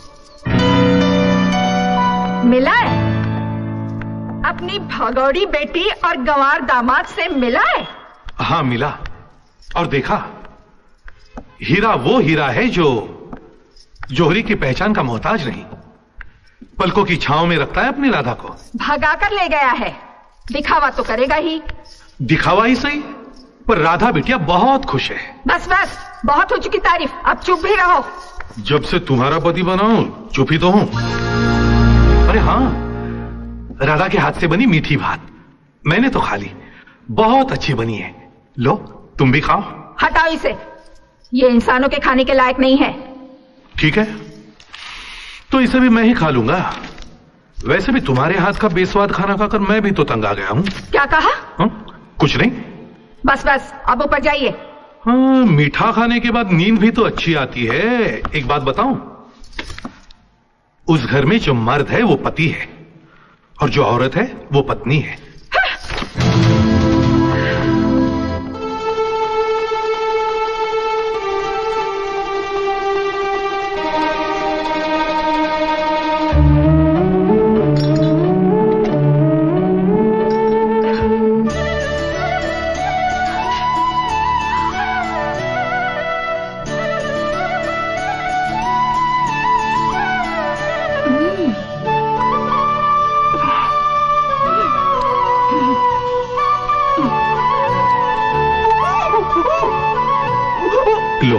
मिला है? अपनी भगौड़ी बेटी और गंवार दामाद से मिला है? हाँ मिला, और देखा, हीरा वो हीरा है जो जोहरी की पहचान का मोहताज नहीं, पलकों की छांव में रखता है अपनी राधा को। भगा कर ले गया है, दिखावा तो करेगा ही। दिखावा ही सही, पर राधा बिटिया बहुत खुश है। बस बस, बहुत हो चुकी तारीफ, अब चुप भी रहो। जब से तुम्हारा पति बना हूं, चुप ही तो हूं। अरे हाँ, राधा के हाथ से बनी मीठी भात मैंने तो खा ली, बहुत अच्छी बनी है। लो तुम भी खाओ। हटाओ इसे, ये इंसानों के खाने के लायक नहीं है। ठीक है, तो इसे भी मैं ही खा लूंगा। वैसे भी तुम्हारे हाथ का बेस्वाद खाना खाकर मैं भी तो तंग आ गया हूँ। क्या कहा? हा? कुछ नहीं। बस बस, अब ऊपर जाइए। हाँ, मीठा खाने के बाद नींद भी तो अच्छी आती है। एक बात बताऊं, उस घर में जो मर्द है वो पति है, और जो औरत है वो पत्नी है। लो,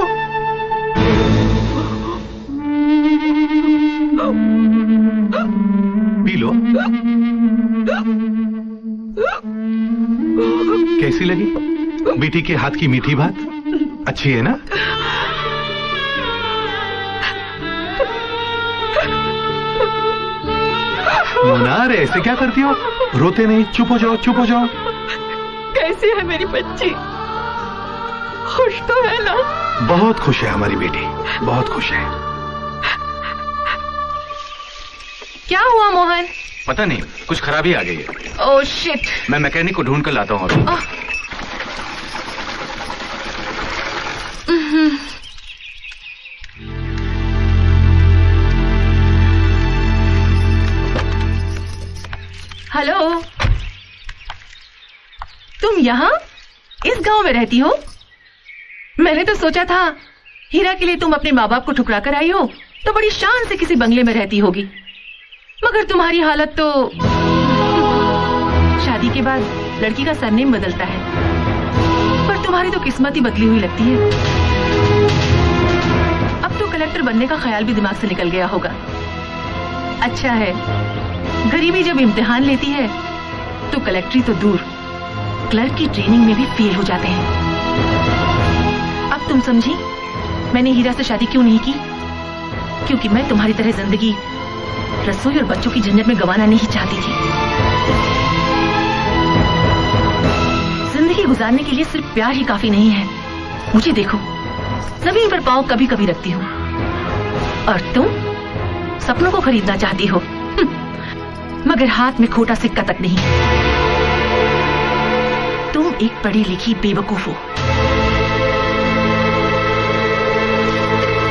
पी लो। कैसी लगी बेटी के हाथ की मीठी भात? अच्छी है ना? मोनार, ऐसे क्या करती हो? रोते नहीं, चुप हो जाओ, चुप हो जाओ। कैसी है मेरी बच्ची? खुश तो है ना? बहुत खुश है हमारी बेटी, बहुत खुश है। क्या हुआ मोहन? पता नहीं, कुछ खराबी आ गई है। Oh shit. मैं मैकेनिक को ढूंढ कर लाता हूँ अभी। हेलो, तुम यहाँ इस गांव में रहती हो? मैंने तो सोचा था हीरा के लिए तुम अपने माँ बाप को ठुकरा कर आई हो तो बड़ी शान से किसी बंगले में रहती होगी, मगर तुम्हारी हालत तो शादी के बाद लड़की का सरनेम बदलता है, पर तुम्हारी तो किस्मत ही बदली हुई लगती है। अब तो कलेक्टर बनने का ख्याल भी दिमाग से निकल गया होगा। अच्छा है, गरीबी जब इम्तिहान लेती है तो कलेक्टरी तो दूर, क्लर्क की ट्रेनिंग में भी फेल हो जाते हैं। अब तुम समझी मैंने हीरा से शादी क्यों नहीं की? क्योंकि मैं तुम्हारी तरह जिंदगी रसोई और बच्चों की झंझट में गंवाना नहीं चाहती थी। जिंदगी गुजारने के लिए सिर्फ प्यार ही काफी नहीं है। मुझे देखो, जमीन पर पांव कभी कभी रखती हूँ, और तुम सपनों को खरीदना चाहती हो, मगर हाथ में खोटा सिक्का तक नहीं। तुम एक पढ़ी लिखी बेवकूफ हो।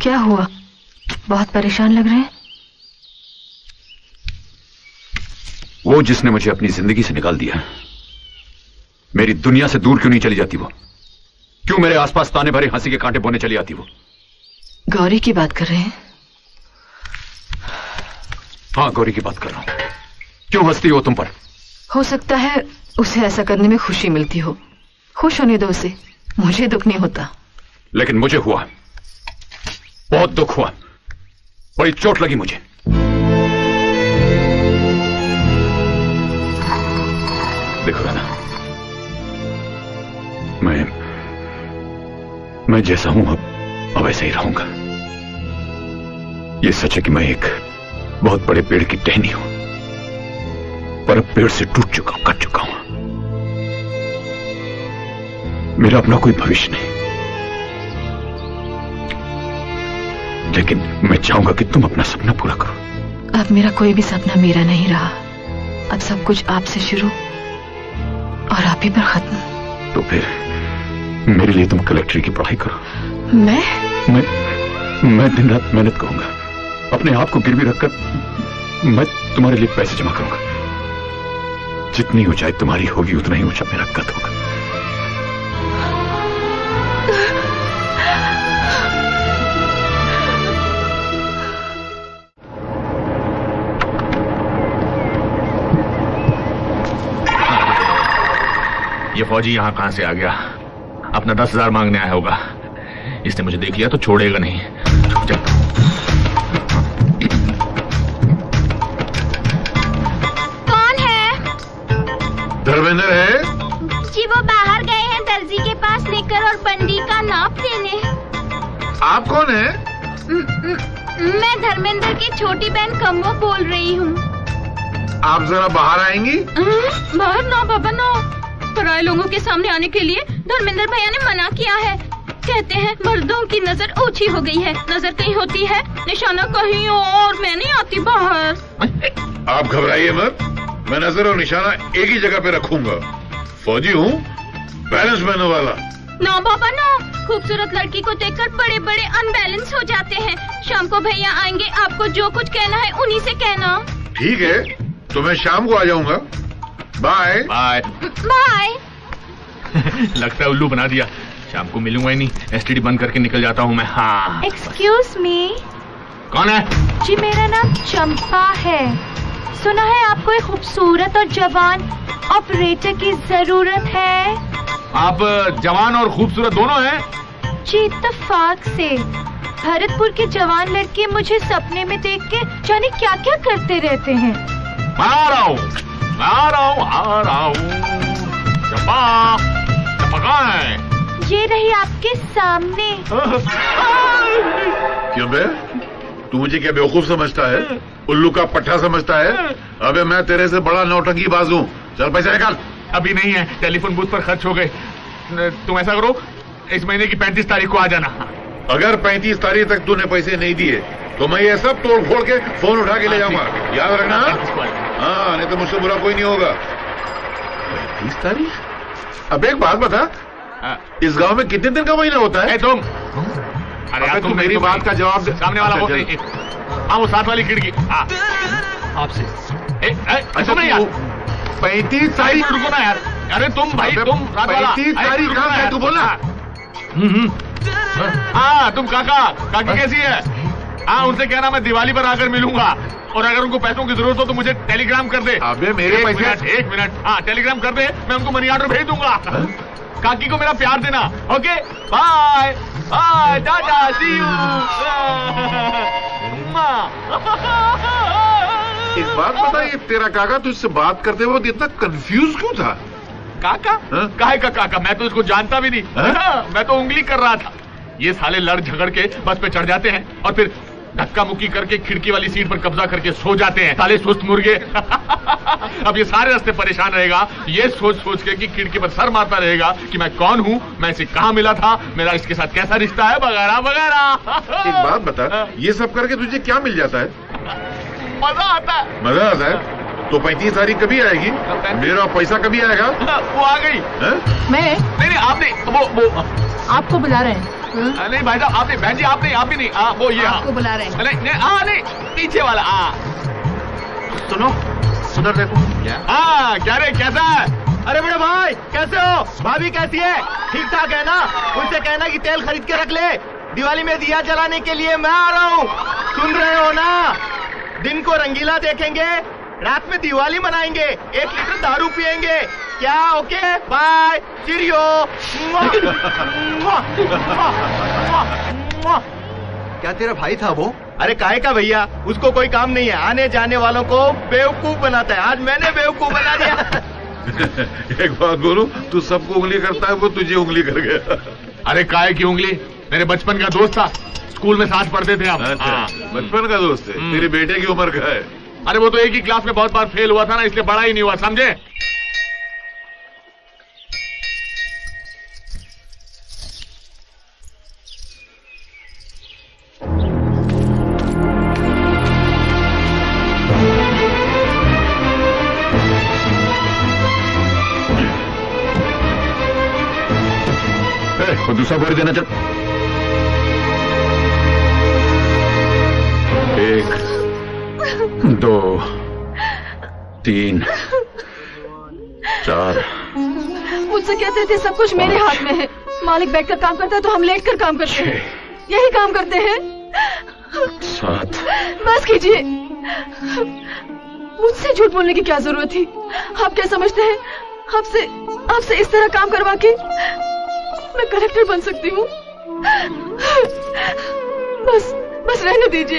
क्या हुआ? बहुत परेशान लग रहे हैं। वो जिसने मुझे अपनी जिंदगी से निकाल दिया, मेरी दुनिया से दूर क्यों नहीं चली जाती? वो क्यों मेरे आसपास ताने भरे हंसी के कांटे बोने चली आती? वो गौरी की बात कर रहे हैं? हाँ, गौरी की बात कर रहा हूं। क्यों हंसती हो तुम पर? हो सकता है उसे ऐसा करने में खुशी मिलती हो। खुश होने दो उसे, मुझे दुख नहीं होता। लेकिन मुझे हुआ, बहुत दुख हुआ, बड़ी चोट लगी मुझे। देखो राधा, मैं मैं जैसा हूं अब अब ऐसे ही रहूंगा। ये सच है कि मैं एक बहुत बड़े पेड़ की टहनी हूं, पर अब पेड़ से टूट चुका हूं, कट चुका हूं। मेरा अपना कोई भविष्य नहीं, लेकिन मैं चाहूंगा कि तुम अपना सपना पूरा करो। अब मेरा कोई भी सपना मेरा नहीं रहा। अब सब कुछ आपसे शुरू और आप ही पर खत्म। तो फिर मेरे लिए तुम कलेक्ट्री की पढ़ाई करो। मैं मैं मैं दिन रात मेहनत करूंगा, अपने आप को गिरवी रखकर मैं तुम्हारे लिए पैसे जमा करूंगा। जितनी ऊंचाई तुम्हारी होगी उतना ही ऊंचा मेरा कद होगा। ये फौजी यहां कहां से आ गया? अपना दस हजार मांगने आया होगा। इसने मुझे देख लिया तो छोड़ेगा नहीं। जा। कौन है? धर्मेंद्र है? जी वो बाहर गए हैं दर्जी के पास निकर और बंडी का नाप देने। आप कौन है? म, म, मैं धर्मेंद्र की छोटी बहन कम्मो बोल रही हूँ। आप जरा बाहर आएंगी? बाहर ना बाबा ना, पराए लोगों के सामने आने के लिए धर्मेंद्र भैया ने मना किया है। कहते हैं मर्दों की नजर ऊंची हो गई है, नजर कहीं होती है, निशाना कहीं और, मैं नहीं आती बाहर। आप घबराइए मत, मैं नजर और निशाना एक ही जगह पे रखूंगा। फौजी हूँ, बैलेंस बनने वाला। ना बाबा ना, खूबसूरत लड़की को देखकर बड़े बड़े अनबैलेंस हो जाते हैं। शाम को भैया आएंगे, आपको जो कुछ कहना है उन्हीं से कहना। ठीक है, तो मैं शाम को आ जाऊंगा। Bye bye bye. लगता है उल्लू बना दिया। शाम को मिलूंगा ही नहीं, एसटीडी बंद करके निकल जाता हूँ मैं। हाँ। Excuse me. कौन है? जी मेरा नाम चंपा है। सुना है आपको एक खूबसूरत और जवान ऑपरेटर की जरूरत है। आप जवान और खूबसूरत दोनों हैं? जी इत्तेफाक से। भरतपुर के जवान लड़के मुझे सपने में देख के जाने क्या क्या करते रहते हैं। आ रहा हूँ आ रहा हूँ आ रहा हूँ। चंपा, चंपा कहाँ है? ये रही आपके सामने। क्यों बे, तू मुझे क्या बेवकूफ समझता है? उल्लू का पट्टा समझता है? अबे मैं तेरे से बड़ा नौटंकी बाज हूँ। चल पैसे निकाल। अभी नहीं है, टेलीफोन बूथ पर खर्च हो गए। तुम ऐसा करो, इस महीने की पैंतीस तारीख को आ जाना। अगर पैंतीस तारीख तक तूने पैसे नहीं दिए तो मैं ये सब तोड़ फोड़ के फोन उठा के ले जाऊंगा, याद रखना। हाँ, नहीं तो मुझसे बुरा कोई नहीं होगा। पैंतीस तारीख? अब एक बात बता, इस गांव में कितने दिन का महीना होता है? तुम अरे यार, तुम मेरी बात का जवाब दे। सामने वाला वो, हाँ वो साथ वाली खिड़की। हाँ आपसे पैंतीस तारीख रुको ना यार। अरे तुम भाई तुम पैंतीस तारीख कहाँ है तू बोलना। हाँ तुम काका, काकी कैसी है? हाँ उनसे कहना मैं दिवाली पर आकर मिलूंगा, और अगर उनको पैसों की जरूरत हो तो मुझे टेलीग्राम कर दे। अबे मेरे एक पैसे। मिनट, एक मिनट हाँ टेलीग्राम कर दे, मैं उनको मनी ऑर्डर भेज दूंगा। काकी को मेरा प्यार देना। Okay bye bye tata see you. एक बात बता, ये तेरा काका तुझसे बात करते वक्त इतना कंफ्यूज क्यों था? काका? काहे का काका? मैं तो इसको जानता भी नहीं। मैं तो उंगली कर रहा था। ये साले लड़ झगड़ के बस पे चढ़ जाते हैं और फिर धक्का मुक्की करके खिड़की वाली सीट पर कब्जा करके सो जाते हैं, साले सुस्त मुर्गे। अब ये सारे रास्ते परेशान रहेगा, ये सोच सोच के कि खिड़की पर सर मारता रहेगा कि मैं कौन हूँ, मैं इसे कहाँ मिला था, मेरा इसके साथ कैसा रिश्ता है, वगैरह वगैरह। एक बात बता, ये सब करके तुझे क्या मिल जाता है? मजा आता है। मजा आता है? तो पैंतीस तारीख कभी आएगी? मेरा पैसा कभी आएगा? वो आ गई। मैं नहीं नहीं आपने वो वो आपको बुला रहे हैं। नहीं भाई साहब आप नहीं, बहन जी आप नहीं, आप भी नहीं। हाँ वो ये आपको बुला रहे हैं। नहीं नहीं हाँ नहीं पीछे वाला। हाँ सुनो उधर देखो। क्या? हाँ क्या रे कैसा है? अरे बड़े भाई कैसे हो? भाभी कैसी है? ठीक ठाक है ना? उनसे कहना कि तेल खरीद के रख ले, दिवाली में दिया जलाने के लिए मैं आ रहा हूँ। सुन रहे हो ना? दिन को रंगीला देखेंगे, रात में दिवाली मनाएंगे, एक लीटर दारू पिएंगे। क्या? Okay bye cheerio. क्या तेरा भाई था वो? अरे काहे का भैया, उसको कोई काम नहीं है, आने जाने वालों को बेवकूफ बनाता है। आज मैंने बेवकूफ बना दिया। एक बात बोलूं, तू सबको उंगली करता है, वो तुझे उंगली कर गया। अरे काहे की उंगली? मेरे बचपन का दोस्त था, स्कूल में साथ पढ़ते थे हम। अच्छा, बचपन का दोस्त है? तेरे बेटे की उम्र का है? अरे वो तो एक ही क्लास में बहुत बार फेल हुआ था ना, इसलिए बड़ा ही नहीं हुआ, समझे? वो दूसरा बोरी देना चल। एक दो तीन चार। मुझसे कहते थे सब कुछ मेरे हाथ में है, मालिक बैठकर काम करता है तो हम लेटकर काम करते हैं, यही काम करते हैं। सात। बस कीजिए, मुझसे झूठ बोलने की क्या जरूरत थी? आप क्या समझते हैं आपसे आपसे इस तरह काम करवा के मैं कलेक्टर बन सकती हूँ? बस बस रहने दीजिए।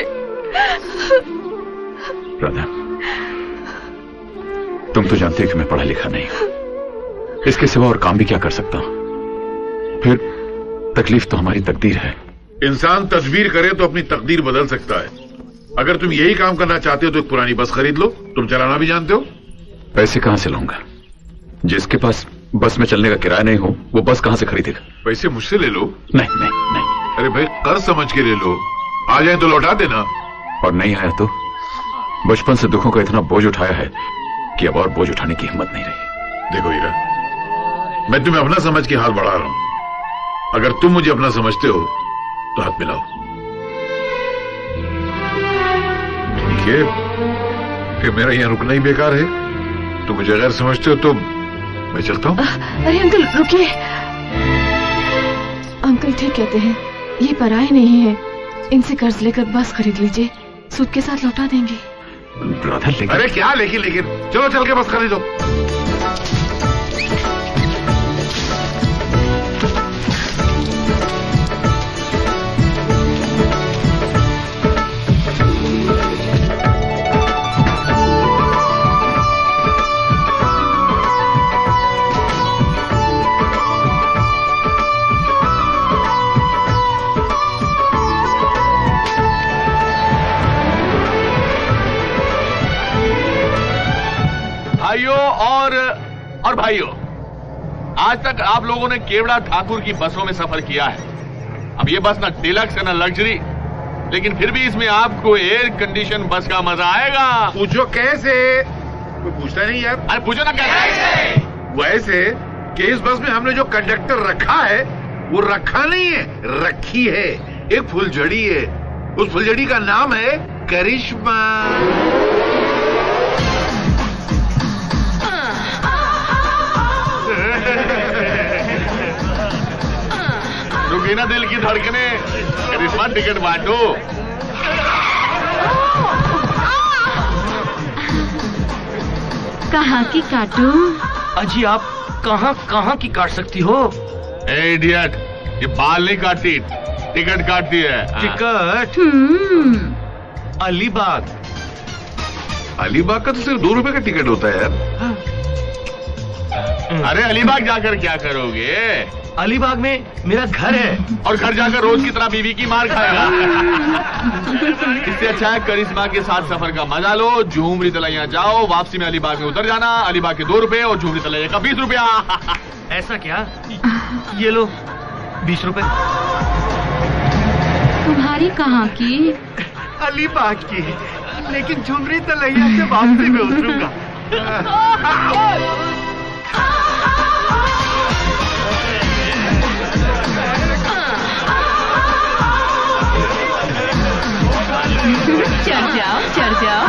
राधा, तुम तो जानती हो कि मैं पढ़ा लिखा नहीं हूं, इसके सिवा और काम भी क्या कर सकता हूं? फिर तकलीफ तो हमारी तकदीर है। इंसान तदबीर करे तो अपनी तकदीर बदल सकता है। अगर तुम यही काम करना चाहते हो तो एक पुरानी बस खरीद लो, तुम चलाना भी जानते हो। पैसे कहां से लाऊंगा? जिसके पास बस में चलने का किराया नहीं हो वो बस कहां से खरीदेगा? पैसे मुझसे ले लो। नहीं नहीं नहीं। अरे भाई कर्ज समझ के ले लो, आ जाए तो लौटा देना। और नहीं आया तो? बचपन से दुखों का इतना बोझ उठाया है कि अब और बोझ उठाने की हिम्मत नहीं रही। देखो हीरा, मैं तुम्हें अपना समझ के हाथ बढ़ा रहा हूं, अगर तुम मुझे अपना समझते हो तो हाथ मिलाओ। ठीक है, फिर मेरा यहां रुकना ही बेकार है। तुम मुझे गैर समझते हो तो मैं चलता हूं। अरे अंकल रुकिए। अंकल ठीक कहते हैं, ये पराये नहीं है, इनसे कर्ज लेकर बस खरीद लीजिए, सूद के साथ लौटा देंगे। राधा लेकिन... अरे क्या लेकिन लेकिन, चलो चल के बस खरीदो। भाइयों और और भाइयों, आज तक आप लोगों ने केवड़ा ठाकुर की बसों में सफर किया है। अब ये बस ना डिलक्स है ना लग्जरी, लेकिन फिर भी इसमें आपको एयर कंडीशन बस का मजा आएगा। पूछो कैसे? कोई पूछता नहीं यार। अरे पूछो ना कैसे? वैसे कि इस बस में हमने जो कंडक्टर रखा है वो रखा नहीं है, रखी है। एक फुलझड़ी है, उस फुलझड़ी का नाम है करिश्मा। रुकी ना दिल की धड़कने, करिश्मा टिकट बांटो। कहाँ की काटू? अजी आप कहाँ कहाँ की काट सकती हो? ए इडियट, ये बाल नहीं काटती, टिकट काटती है। टिकट? अलीबाग। अलीबाग का तो सिर्फ दो रुपए का टिकट होता है यार। अरे अलीबाग जाकर क्या करोगे? अलीबाग में मेरा घर है। और घर जाकर रोज की तरह बीवी की मार खाएगा। इससे अच्छा है करिश्मा के साथ सफर का मजा लो, झूमरी तलैया जाओ, वापसी में अलीबाग में उतर जाना। अलीबाग के दो रुपए और झूमरी तलैया का बीस रुपया। ऐसा क्या? ये लो बीस रुपए। तुम्हारी कहाँ की? अलीबाग की, लेकिन झुमरी तलैया से वापसी में उतरूंगा। चढ़ जाओ चढ़ जाओ।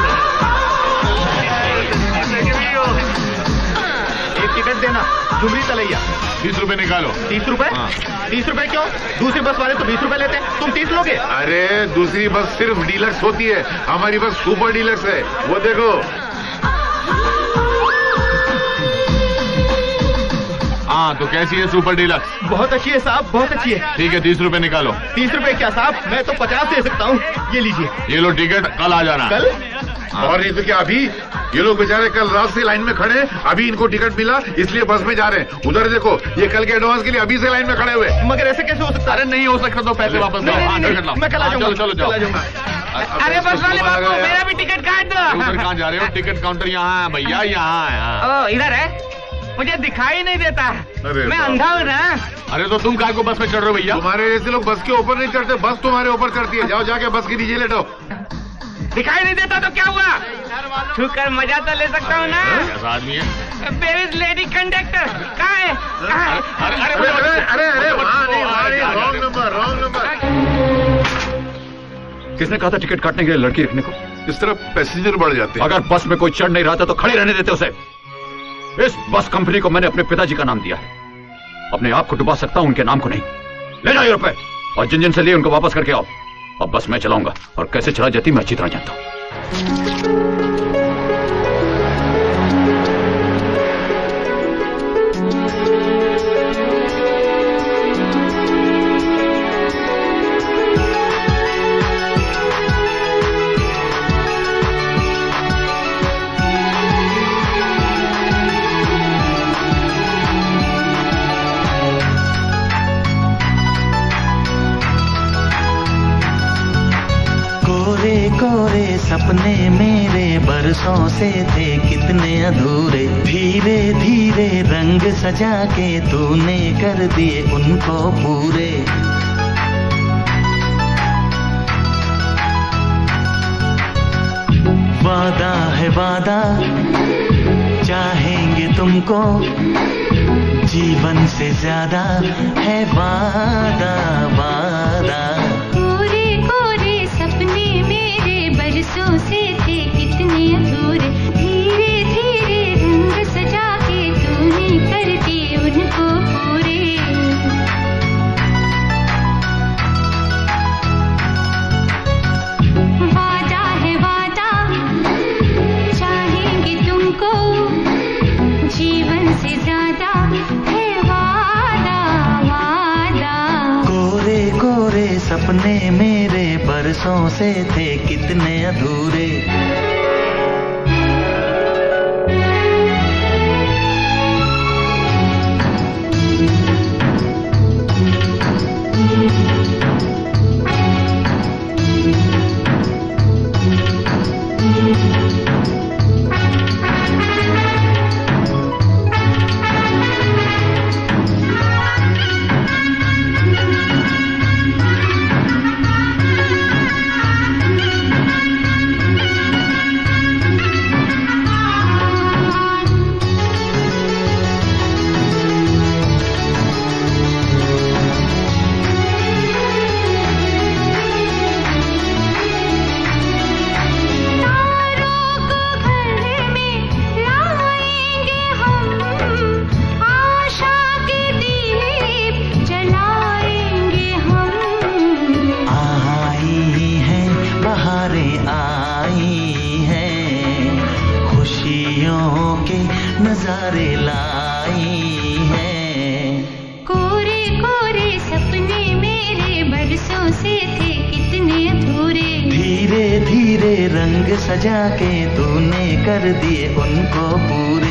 एक टिकट देना, झुमरी तलैया। तीस रुपए निकालो। तीस रुपए? तीस रुपए क्यों? दूसरी बस वाले तो बीस रुपए लेते हैं, तुम तीस लोगे? अरे दूसरी बस सिर्फ डीलक्स होती है, हमारी बस सुपर डीलक्स है, वो देखो। हाँ तो कैसी है सुपर डीलक्स? बहुत अच्छी है साहब, बहुत अच्छी है। ठीक है तीस रुपए निकालो। तीस रुपए क्या साहब, मैं तो पचास दे सकता हूँ, ये लीजिए। ये लो टिकट, कल आ जाना। कल? और नहीं तो क्या अभी? ये लोग बेचारे कल रात से लाइन में खड़े, अभी इनको टिकट मिला इसलिए बस में जा रहे हैं। उधर देखो, ये कल के एडवांस के लिए अभी से लाइन में खड़े हुए। मगर ऐसे कैसे हो सकता है? अरे नहीं हो सकता तो पैसे वापस दो। हाँ टिकट लाओ। मैं कल आ जाऊंगा। चलो चलो जाओ। अरे बस वाले बाबू, मेरा भी टिकट काट दो। उधर कहाँ जा रहे हो? टिकट काउंटर यहाँ है भैया, यहाँ है। ओ इधर है, मुझे दिखाई नहीं देता, मैं अंधा हूँ ना। अरे तो तुम काय को बस में चढ़ रहे हो भैया? तुम्हारे जैसे लोग बस के ऊपर नहीं चढ़ते, बस तुम्हारे ऊपर चढ़ती है। जाओ जाके बस के नीचे लेटो। दिखाई नहीं देता तो क्या हुआ? छू कर मजा तो ले सकता हूँ ना। कैसा आदमी है? Where is lady conductor? कहाँ है? अरे अरे अरे अरे अरे वहाँ नहीं, वहाँ नहीं, रॉन्ग नंबर, रॉन्ग नंबर। किसने कहा था टिकट काटने के लिए लड़की रखने को? इस तरह पैसेंजर बढ़ जाते हैं। अगर बस में कोई चढ़ नहीं रहा था तो खड़े रहने देते उसे। इस बस कंपनी को मैंने अपने पिताजी का नाम दिया है, अपने आप को डुबा सकता हूं, उनके नाम को नहीं। ले जाओ ये रुपए और जिन जिन से लिए उनको वापस करके आओ। अब बस मैं चलाऊंगा और कैसे चला जाती मैं अच्छी तरह जानता हूं। कोरे सपने मेरे बरसों से थे कितने अधूरे, धीरे धीरे रंग सजा के तूने कर दिए उनको पूरे। वादा है वादा, चाहेंगे तुमको, जीवन से ज्यादा है वादा वादा। बरसों से थे कितने अधूरे, धीरे धीरे रंग सजा के तूने कर दिए उनको पूरे। वादा है वादा, चाहेंगे तुमको, जीवन से ज्यादा है वादा वादा। कोरे कोरे सपने मेरे बरसों से थे कितने अधूरे। नजारे लाई हैं। कोरे कोरे सपने मेरे बरसों से थे कितने अधूरे, धीरे धीरे रंग सजा के तूने कर दिए उनको पूरे।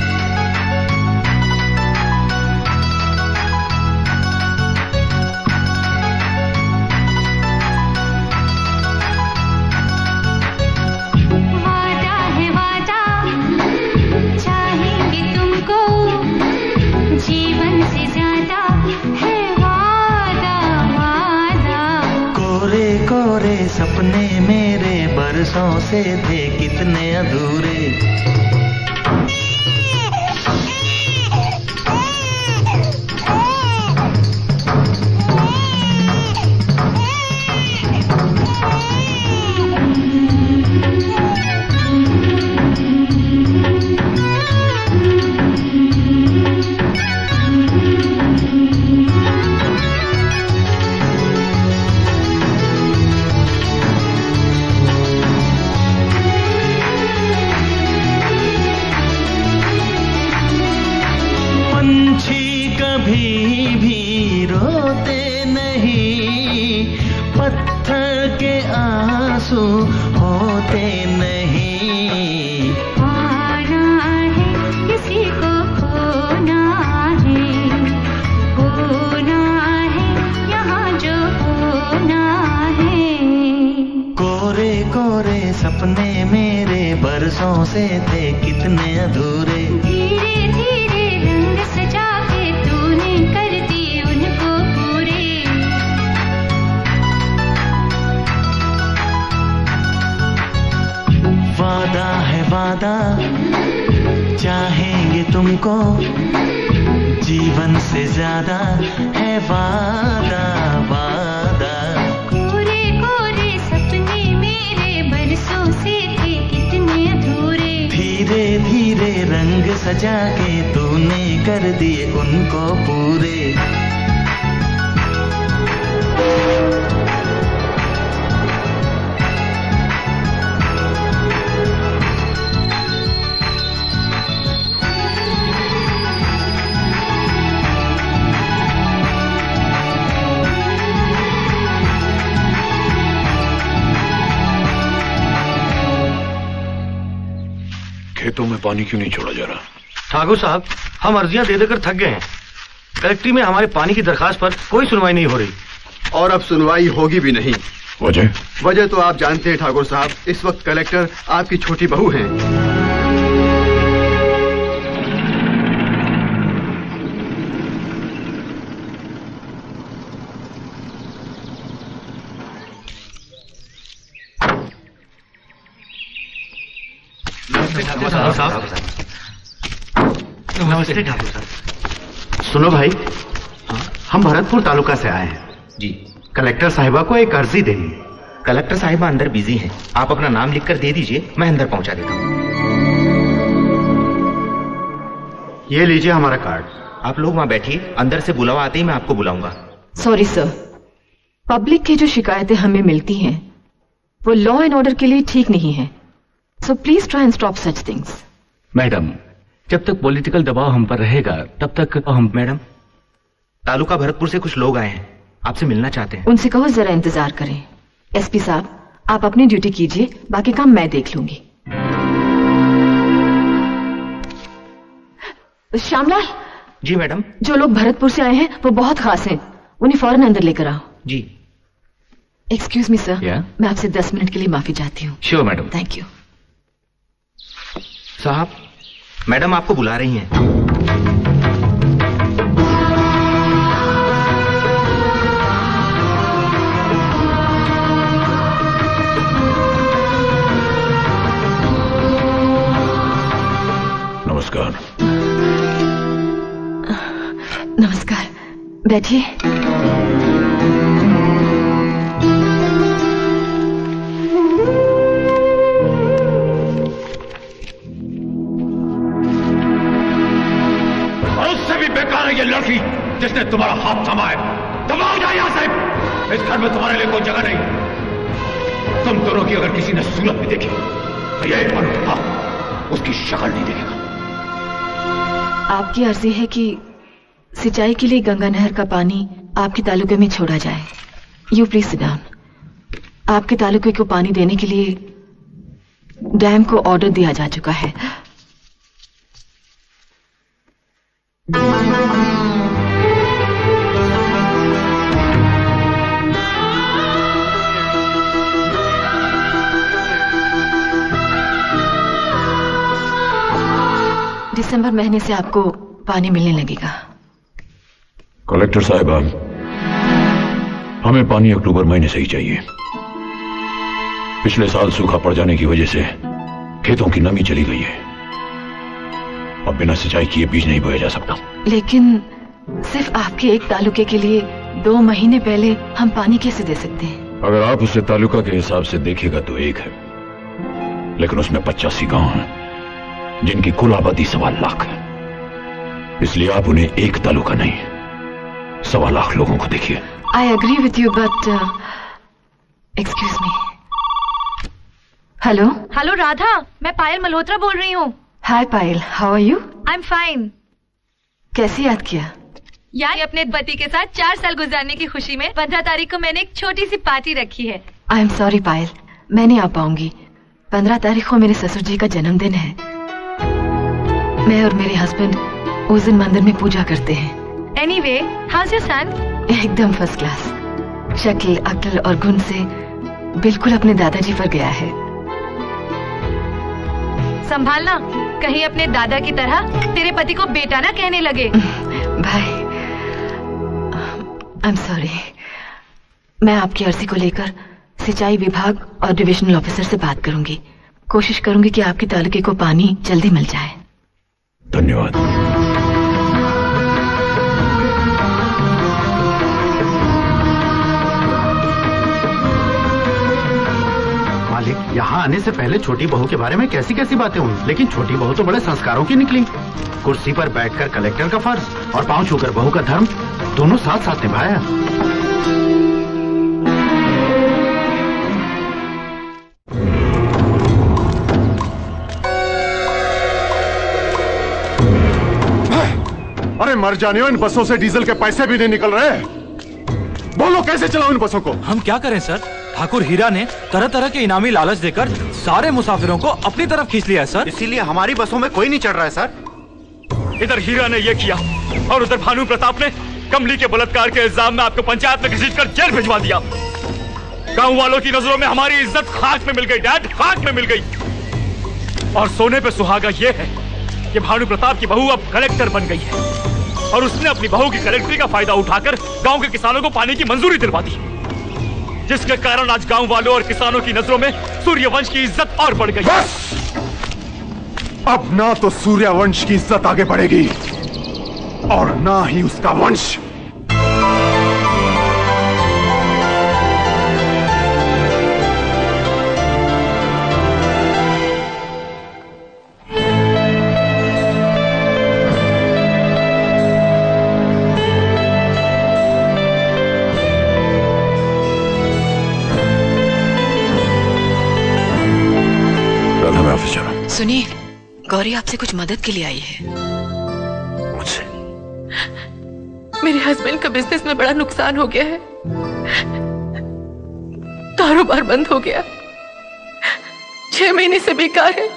जीवन से ज्यादा है वादा वादा। कोरे कोरे सपने मेरे बरसों से थे कितने अधूरे। बरसों से थे कितने अधूरे। धीरे धीरे रंग सजा के तूने कर दिए उनको पूरे। वादा है वादा चाहेंगे तुमको, जीवन से ज्यादा है वादा वादा। कोरे कोरे सपने मेरे बरसों से थे कितने अधूरे। धीरे धीरे रंग सजा के तूने कर दिए उनको पूरे। खेतों में पानी क्यों नहीं छोड़ा जा रहा? ठाकुर साहब, हम अर्जियां दे देकर थक गए हैं। कलेक्ट्री में हमारे पानी की दरखास्त पर कोई सुनवाई नहीं हो रही। और अब सुनवाई होगी भी नहीं। वजह? वजह तो आप जानते हैं ठाकुर साहब, इस वक्त कलेक्टर आपकी छोटी बहू हैं। नमस्ते ठाकुर साहब। सुनो भाई, हम भरतपुर तालुका से आए हैं जी। कलेक्टर साहिबा को एक अर्जी देनी है। कलेक्टर साहिबा अंदर बिजी हैं, आप अपना नाम लिखकर दे दीजिए, मैं अंदर पहुंचा देता हूँ। ये लीजिए हमारा कार्ड। आप लोग वहां बैठिए, अंदर से बुलावा आते ही मैं आपको बुलाऊंगा। सॉरी सर, पब्लिक की जो शिकायतें हमें मिलती हैं वो लॉ एंड ऑर्डर के लिए ठीक नहीं है। So please try and stop such things. Madam, जब तक पॉलिटिकल दबाव हम पर रहेगा तब तक हम। मैडम, तालुका भरतपुर से कुछ लोग आए हैं, आपसे मिलना चाहते हैं। उनसे कहो जरा इंतजार करें। एसपी साहब, आप अपनी ड्यूटी कीजिए, बाकी काम मैं देख लूंगी। श्यामलाल। जी मैडम। जो लोग भरतपुर से आए हैं वो बहुत खास हैं, उन्हें फौरन अंदर लेकर आओ। जी। Excuse me sir, yeah? मैं आपसे दस मिनट के लिए माफी चाहती हूँ। Sure madam. Thank you. साहब, मैडम आपको बुला रही हैं। नमस्कार। नमस्कार, बैठिए। ये लड़की जिसने तुम्हारा हाथ थमा है, दबाओ जाए यहां से। इस घर में तुम्हारे लिए कोई जगह नहीं। तुम दोनों की अगर किसी ने सूरत भी देखी तो ये बंदा उसकी शक्ल नहीं देखेगा। आपकी अर्जी है कि सिंचाई के लिए गंगा नहर का पानी आपके तालुके में छोड़ा जाए। You please sit down. आपके तालुके को पानी देने के लिए डैम को ऑर्डर दिया जा चुका है। दिसंबर महीने से आपको पानी मिलने लगेगा। कलेक्टर साहिबा, हमें पानी अक्टूबर महीने से ही चाहिए। पिछले साल सूखा पड़ जाने की वजह से खेतों की नमी चली गई है। अब बिना सिंचाई किए बीज नहीं बोया जा सकता। लेकिन सिर्फ आपके एक तालुके के लिए दो महीने पहले हम पानी कैसे दे सकते हैं? अगर आप उसे तालुका के हिसाब से देखेगा तो एक है, लेकिन उसमें पचासी गांव हैं जिनकी कुल आबादी सवा लाख है। इसलिए आप उन्हें एक तालुका नहीं सवा लाख लोगों को देखिए। I agree with you but excuse me. Hello hello Radha, मैं पायल मल्होत्रा बोल रही हूँ। Hi Payal, how are you? I am fine. कैसे याद किया? यार, अपने पति के साथ चार साल गुजारने की खुशी में पंद्रह तारीख को मैंने एक छोटी सी पार्टी रखी है। आई एम सॉरी पायल, मैं नहीं आ पाऊंगी। पंद्रह तारीख को मेरे ससुर जी का जन्मदिन है। मैं और मेरे हस्बैंड उस दिन मंदिर में पूजा करते हैं। Anyway, how's your son? एकदम फर्स्ट क्लास। शक्ल, अक्ल और गुण से बिल्कुल अपने दादाजी पर गया है। संभालना, कहीं अपने दादा की तरह तेरे पति को बेटा ना कहने लगे। भाई, आई एम सॉरी। मैं आपकी अर्जी को लेकर सिंचाई विभाग और डिविजनल ऑफिसर से बात करूंगी। कोशिश करूंगी कि आपके तालुके को पानी जल्दी मिल जाए। धन्यवाद। मालिक, यहाँ आने से पहले छोटी बहू के बारे में कैसी कैसी बातें हुई, लेकिन छोटी बहू तो बड़े संस्कारों की निकली। कुर्सी पर बैठकर कलेक्टर का फर्ज और पांव छूकर बहू का धर्म दोनों साथ साथ निभाया। अरे मर जाने हो, इन बसों से डीजल के पैसे भी नहीं निकल रहे। बोलो कैसे चलाओ इन बसों को? हम क्या करें सर, ठाकुर हीरा ने तरह तरह के इनामी लालच देकर सारे मुसाफिरों को अपनी तरफ खींच लिया है सर। इसीलिए हमारी बसों में कोई नहीं चढ़ रहा है सर। इधर हीरा ने ये किया और उधर भानु प्रताप ने कमली के बलात्कार के इल्जाम में आपको पंचायत में घसीटकर जेल भिजवा दिया। गांव वालों की नजरों में हमारी इज्जत खाक में मिल गई डैड, खाक में मिल गई। और सोने पे सुहागा ये है कि भानु प्रताप की बहू अब कलेक्टर बन गई है और उसने अपनी बहू की कलेक्टरी का फायदा उठाकर गांव के किसानों को पानी की मंजूरी दिलवा दी, जिसके कारण आज गांव वालों और किसानों की नजरों में सूर्यवंश की इज्जत और बढ़ गई। बस! अब ना तो सूर्यवंश की इज्जत आगे बढ़ेगी और ना ही उसका वंश। सुनिए, गौरी आपसे कुछ मदद के लिए आई है। मुझसे? मेरे हस्बैंड का बिजनेस में बड़ा नुकसान हो गया है, कारोबार बंद हो गया, छह महीने से बेकार है।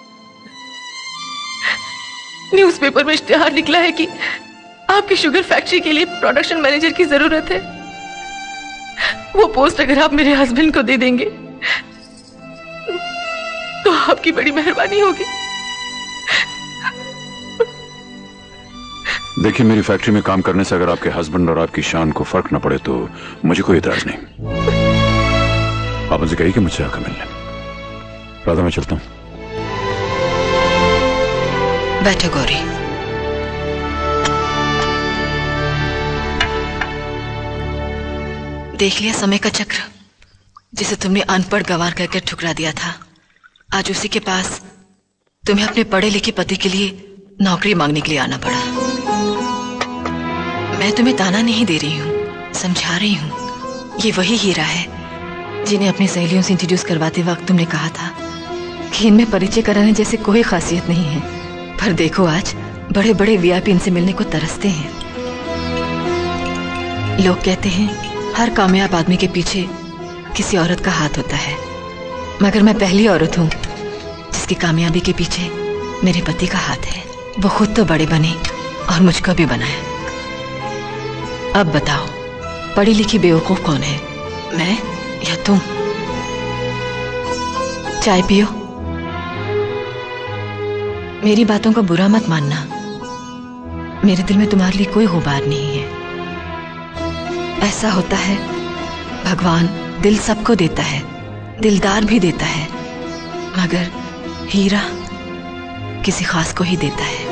न्यूज़पेपर में इश्तिहार निकला है कि आपकी शुगर फैक्ट्री के लिए प्रोडक्शन मैनेजर की जरूरत है। वो पोस्ट अगर आप मेरे हस्बैंड को दे देंगे तो आपकी बड़ी मेहरबानी होगी। देखिए, मेरी फैक्ट्री में काम करने से अगर आपके हस्बैंड और आपकी शान को फर्क न पड़े तो मुझे कोई इतराज नहीं। आप मुझे कहिए कि मुझसे आकर मिल लें। राधा, मैं चलता हूं। बैठो गौरी। देख लिया समय का चक्र, जिसे तुमने अनपढ़ गंवार करके ठुकरा दिया था। आज उसी के पास तुम्हें अपने पढ़े लिखे पति के लिए नौकरी मांगने के लिए आना पड़ा। मैं तुम्हें ताना नहीं दे रही हूँ, समझा रही हूँ। ये वही हीरा है जिन्हें अपनी सहेलियों से इंट्रोड्यूस करवाते वक्त तुमने कहा था कि इनमें परिचय कराने जैसे कोई खासियत नहीं है। पर देखो, आज बड़े बड़े वीआईपी इनसे मिलने को तरसते हैं। लोग कहते हैं हर कामयाब आदमी के पीछे किसी औरत का हाथ होता है, मगर मैं पहली औरत हूँ जिसकी कामयाबी के पीछे मेरे पति का हाथ है। वो खुद तो बड़े बने और मुझको भी बनाया। अब बताओ, पढ़ी लिखी बेवकूफ कौन है, मैं या तुम? चाय पियो। मेरी बातों का बुरा मत मानना, मेरे दिल में तुम्हारे लिए कोई गुबार नहीं है। ऐसा होता है, भगवान दिल सबको देता है, दिलदार भी देता है, मगर हीरा किसी खास को ही देता है।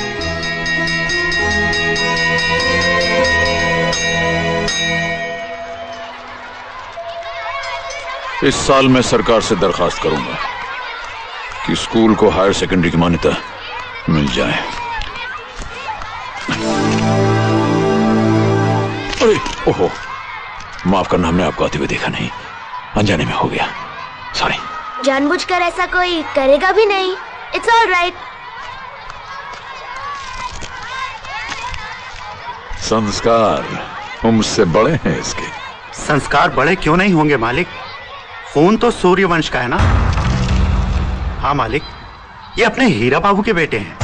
इस साल मैं सरकार से दरखास्त करूंगा कि स्कूल को हायर सेकेंडरी की मान्यता मिल जाए। अरे ओहो, माफ करना, हमने आपको आते हुए देखा नहीं, अनजाने में हो गया, सॉरी। जानबूझकर ऐसा कोई करेगा भी नहीं। It's all right. संस्कार मुझसे बड़े हैं इसके। संस्कार बड़े क्यों नहीं होंगे मालिक, खून तो सूर्यवंश का है ना। हाँ मालिक, ये अपने हीरा बाबू के बेटे हैं।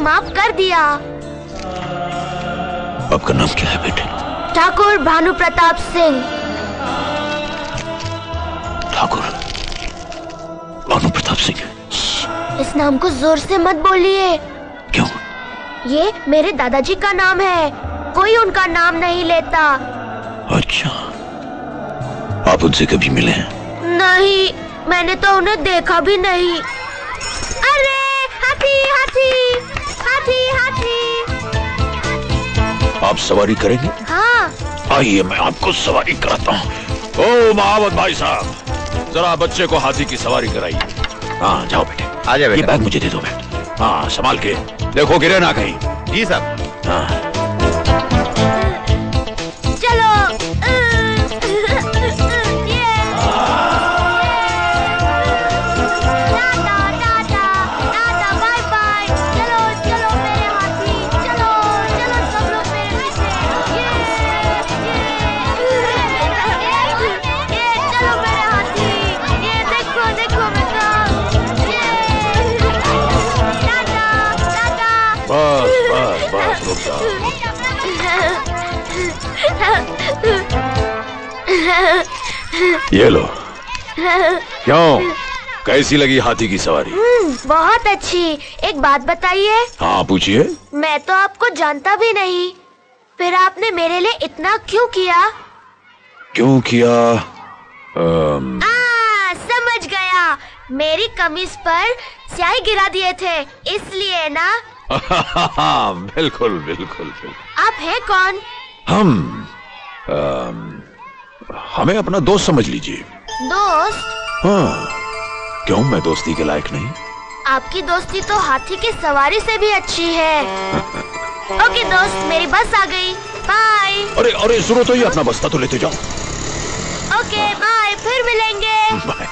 माफ कर दिया। आपका नाम क्या है बेटे? ठाकुर भानु प्रताप सिंह। ठाकुर भानु प्रताप सिंह। इस नाम को जोर से मत बोलिए। क्यों? ये मेरे दादाजी का नाम है, कोई उनका नाम नहीं लेता। अच्छा, आप उनसे कभी मिले हैं? नहीं, मैंने तो उन्हें देखा भी नहीं। अरे हाथी हाथी हाथी हाथी। आप सवारी करेंगे? हाँ। आइए मैं आपको सवारी कराता हूँ। ओ महावत भाई साहब, जरा बच्चे को हाथी की सवारी कराइए। हाँ जाओ बेटे। आ जाओ बेटा। ये बैग मुझे दे दो बेटे। हाँ संभाल के, देखो गिरे ना कहीं। जी साहब। हाँ चलो। बस बस बस रुक जाओ। ये लो। क्यों, कैसी लगी हाथी की सवारी? बहुत अच्छी। एक बात बताइए। हाँ पूछिए। मैं तो आपको जानता भी नहीं, फिर आपने मेरे लिए इतना क्यों किया? क्यों किया? अम... आ, समझ गया, मेरी कमीज पर स्याही गिरा दिए थे, इसलिए ना। बिल्कुल बिल्कुल बिल्कुल। आप हैं कौन? हम अम, हमें अपना दोस्त समझ लीजिए। दोस्त? हाँ, क्यों मैं दोस्ती के लायक नहीं? आपकी दोस्ती तो हाथी की सवारी से भी अच्छी है। ओके दोस्त, मेरी बस आ गई, बाय। अरे अरे सुनो तो, ये अपना बस्ता तो लेते जाओ। ओके बाय, फिर मिलेंगे। बाय।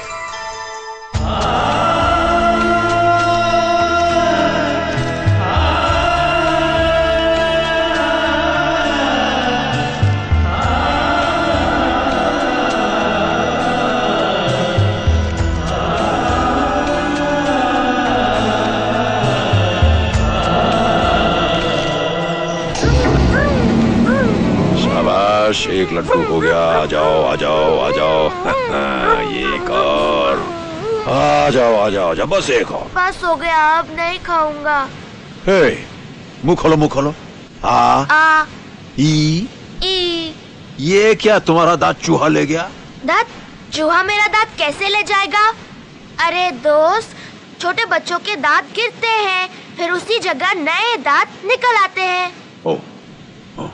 शाबाश, एक लड्डू हो गया। आ जाओ आ जाओ आ जाओ। ये एक और। आ जाओ आ जाओ आ जाओ, बस एक और। बस हो गया, अब नहीं खाऊंगा। हे, मुंह खोलो मुंह खोलो। आ आ ई ई। ये क्या, तुम्हारा दांत चूहा ले गया? दांत? चूहा मेरा दांत कैसे ले जाएगा? अरे दोस्त, छोटे बच्चों के दांत गिरते हैं, फिर उसी जगह नए दांत निकल आते हैं। ओ, ओ।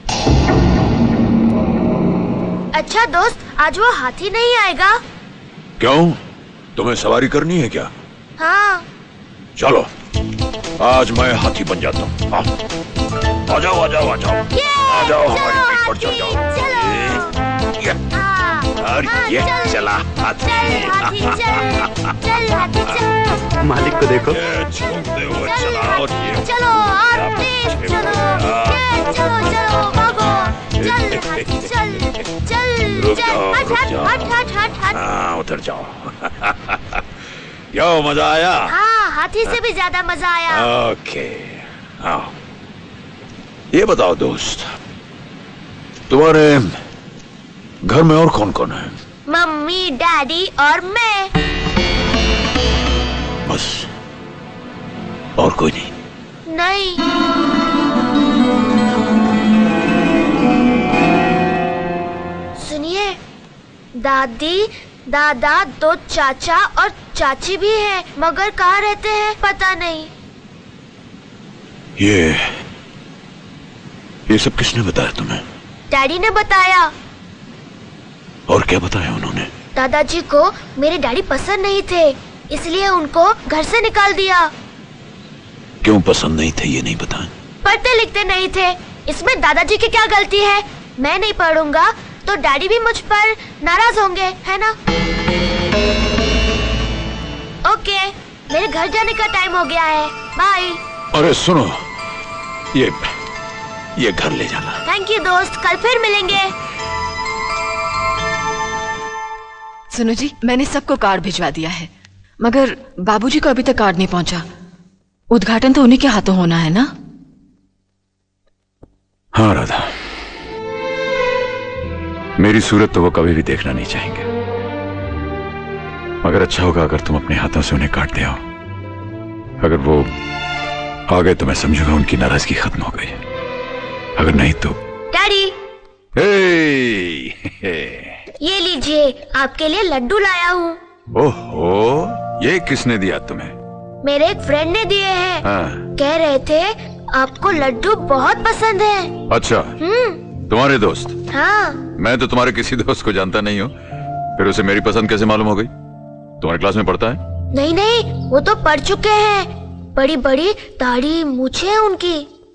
अच्छा दोस्त, आज वो हाथी नहीं आएगा? क्यों, तुम्हें सवारी करनी है क्या? हाँ। चलो, आज मैं हाथी बन जाता हूँ। हाँ। आ जाओ आ जाओ आ जाओ आ जाओ, हमारी पीठ पर चढ़ जाओ। ये, ये, और ये चला हाथी। चल हाथी चल। मालिक को देखो। झूमते हुए चला, और ये चलो और तेज चलो। ये चलो चलो भागो। चल हाथी चल चल रुक चल। जाओ, हट रुक हट जाओ। हट हट हट हट। हाँ उधर जाओ। क्यों, मजा आया? हाँ, हाथी से भी ज्यादा मजा आया। ओके, आओ। ये बताओ दोस्त, तुम्हारे घर में और कौन कौन है? मम्मी, डैडी और मैं। बस, और कोई नहीं? नहीं। सुनिए, दादी, दादा, दो चाचा और चाची भी है, मगर कहाँ रहते हैं पता नहीं। ये ये सब किसने बताया तुम्हें? डैडी ने बताया। और क्या बताया उन्होंने? दादाजी को मेरे डैडी पसंद नहीं थे, इसलिए उनको घर से निकाल दिया। क्यों पसंद नहीं थे ये नहीं बताया? पढ़ते लिखते नहीं थे, इसमें दादाजी की क्या गलती है? मैं नहीं पढ़ूंगा तो डैडी भी मुझ पर नाराज होंगे, है ना? ओके, मेरे घर जाने का टाइम हो गया है, बाय। अरे सुनो, ये ये घर ले जाना। थैंक यू दोस्त, कल फिर मिलेंगे। सुनो जी, मैंने सबको कार्ड भिजवा दिया है, मगर बाबूजी को अभी तक कार्ड नहीं पहुंचा। उद्घाटन तो उन्हीं के हाथों होना है ना? हाँ राधा, मेरी सूरत तो वो कभी भी देखना नहीं चाहेंगे, मगर अच्छा होगा अगर तुम अपने हाथों से उन्हें काट दे आओ। अगर वो आ गए तो मैं समझूंगा उनकी नाराजगी खत्म हो गई, अगर नहीं तो। Daddy, hey, hey. ये लीजिए, आपके लिए लड्डू लाया हूँ। ओहो, ये किसने दिया तुम्हें? मेरे एक फ्रेंड ने दिए हैं। हाँ। कह रहे थे आपको लड्डू बहुत पसंद है। अच्छा, हम्म। तुम्हारे दोस्त? हाँ। मैं तो तुम्हारे किसी दोस्त को जानता नहीं हूँ, फिर उसे मेरी पसंद कैसे मालूम हो गई? तुम्हारी क्लास में पढ़ता है? नहीं नहीं, वो तो पढ़ चुके हैं। बड़ी बड़ी दाढ़ी मूछें हैं उनकी।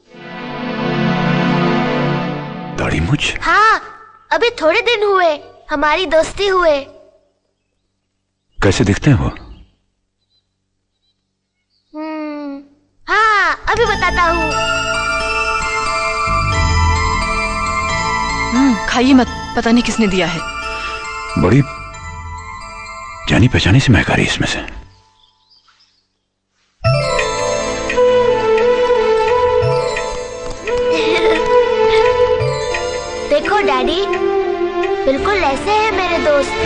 दाढ़ी मूछ? हाँ, अभी थोड़े दिन हुए हमारी दोस्ती हुए। कैसे दिखते हैं वो? हम्म, हाँ, अभी बताता हूँ। हम्म, खाइए मत, पता नहीं किसने दिया है। बड़ी जानी पहचानी सी महक आ रही इसमें से। देखो डैडी, बिल्कुल ऐसे हैं मेरे दोस्त।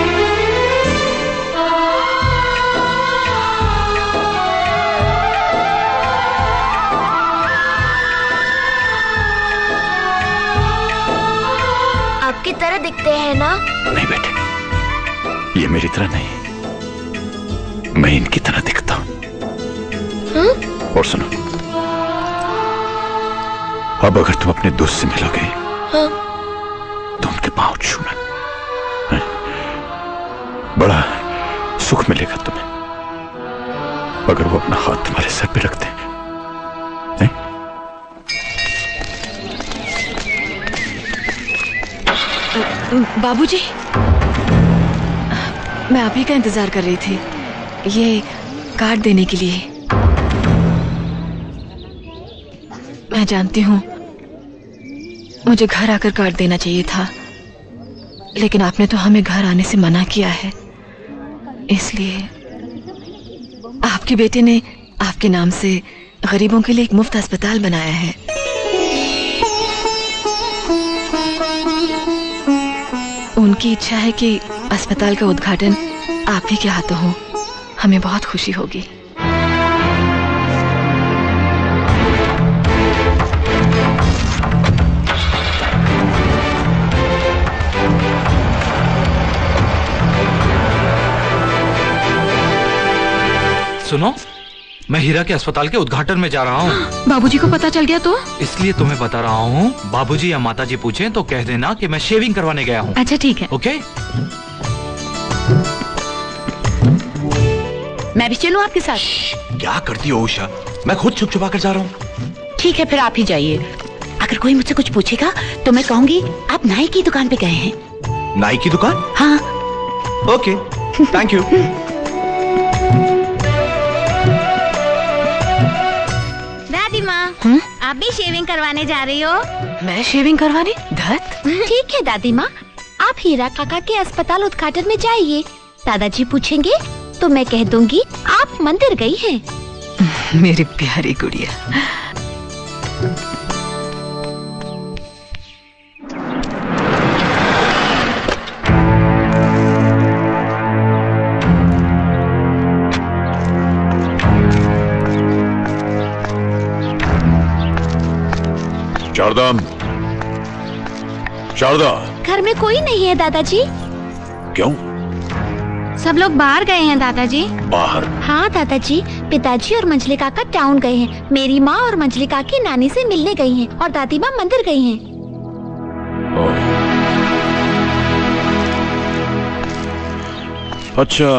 आपकी तरह दिखते हैं ना? नहीं बेटे, ये मेरी तरह नहीं, मैं इनकी तरह दिखता हूं। और सुनो, अब अगर तुम अपने दोस्त से मिलोगे हाँ? तो उनके पांव छूना, बड़ा सुख मिलेगा तुम्हें अगर वो अपना हाथ तुम्हारे सर पे रख दें। बाबूजी, मैं आप ही का इंतजार कर रही थी, ये कार्ड देने के लिए। मैं जानती हूँ मुझे घर आकर कार्ड देना चाहिए था, लेकिन आपने तो हमें घर आने से मना किया है, इसलिए आपके बेटे ने आपके नाम से गरीबों के लिए एक मुफ्त अस्पताल बनाया है। उनकी इच्छा है कि अस्पताल का उद्घाटन आप ही के हाथों हो, हमें बहुत खुशी होगी। सुनो, मैं हीरा के अस्पताल के उद्घाटन में जा रहा हूँ। बाबूजी को पता चल गया तो? इसलिए तुम्हें बता रहा हूँ, बाबूजी या माताजी पूछें तो कह देना कि मैं शेविंग करवाने गया हूँ। अच्छा ठीक है। ओके? मैं भी चलूं आपके साथ? क्या करती हो उषा, मैं खुद छुप छुपा कर जा रहा हूँ। ठीक है, फिर आप ही जाइए। अगर कोई मुझसे कुछ पूछेगा तो मैं कहूँगी आप नाई की दुकान पे गए हैं। नाई की दुकान? हाँ। Okay, thank you. दादी माँ, आप भी शेविंग करवाने जा रही हो? मैं शेविंग करवाने? धत। ठीक है दादी माँ, आप हीरा काका के अस्पताल उद्घाटन में जाइए। दादाजी पूछेंगे तो मैं कह दूंगी आप मंदिर गई हैं। मेरी प्यारी गुड़िया। शारदा, शारदा। घर में कोई नहीं है दादाजी। क्यों? सब लोग बाहर गए हैं दादाजी। बाहर? हाँ दादाजी, पिताजी और मंजली काका टाउन गए हैं। मेरी माँ और मंजली काकी नानी से मिलने गई हैं और दादी माँ मंदिर गई हैं। अच्छा,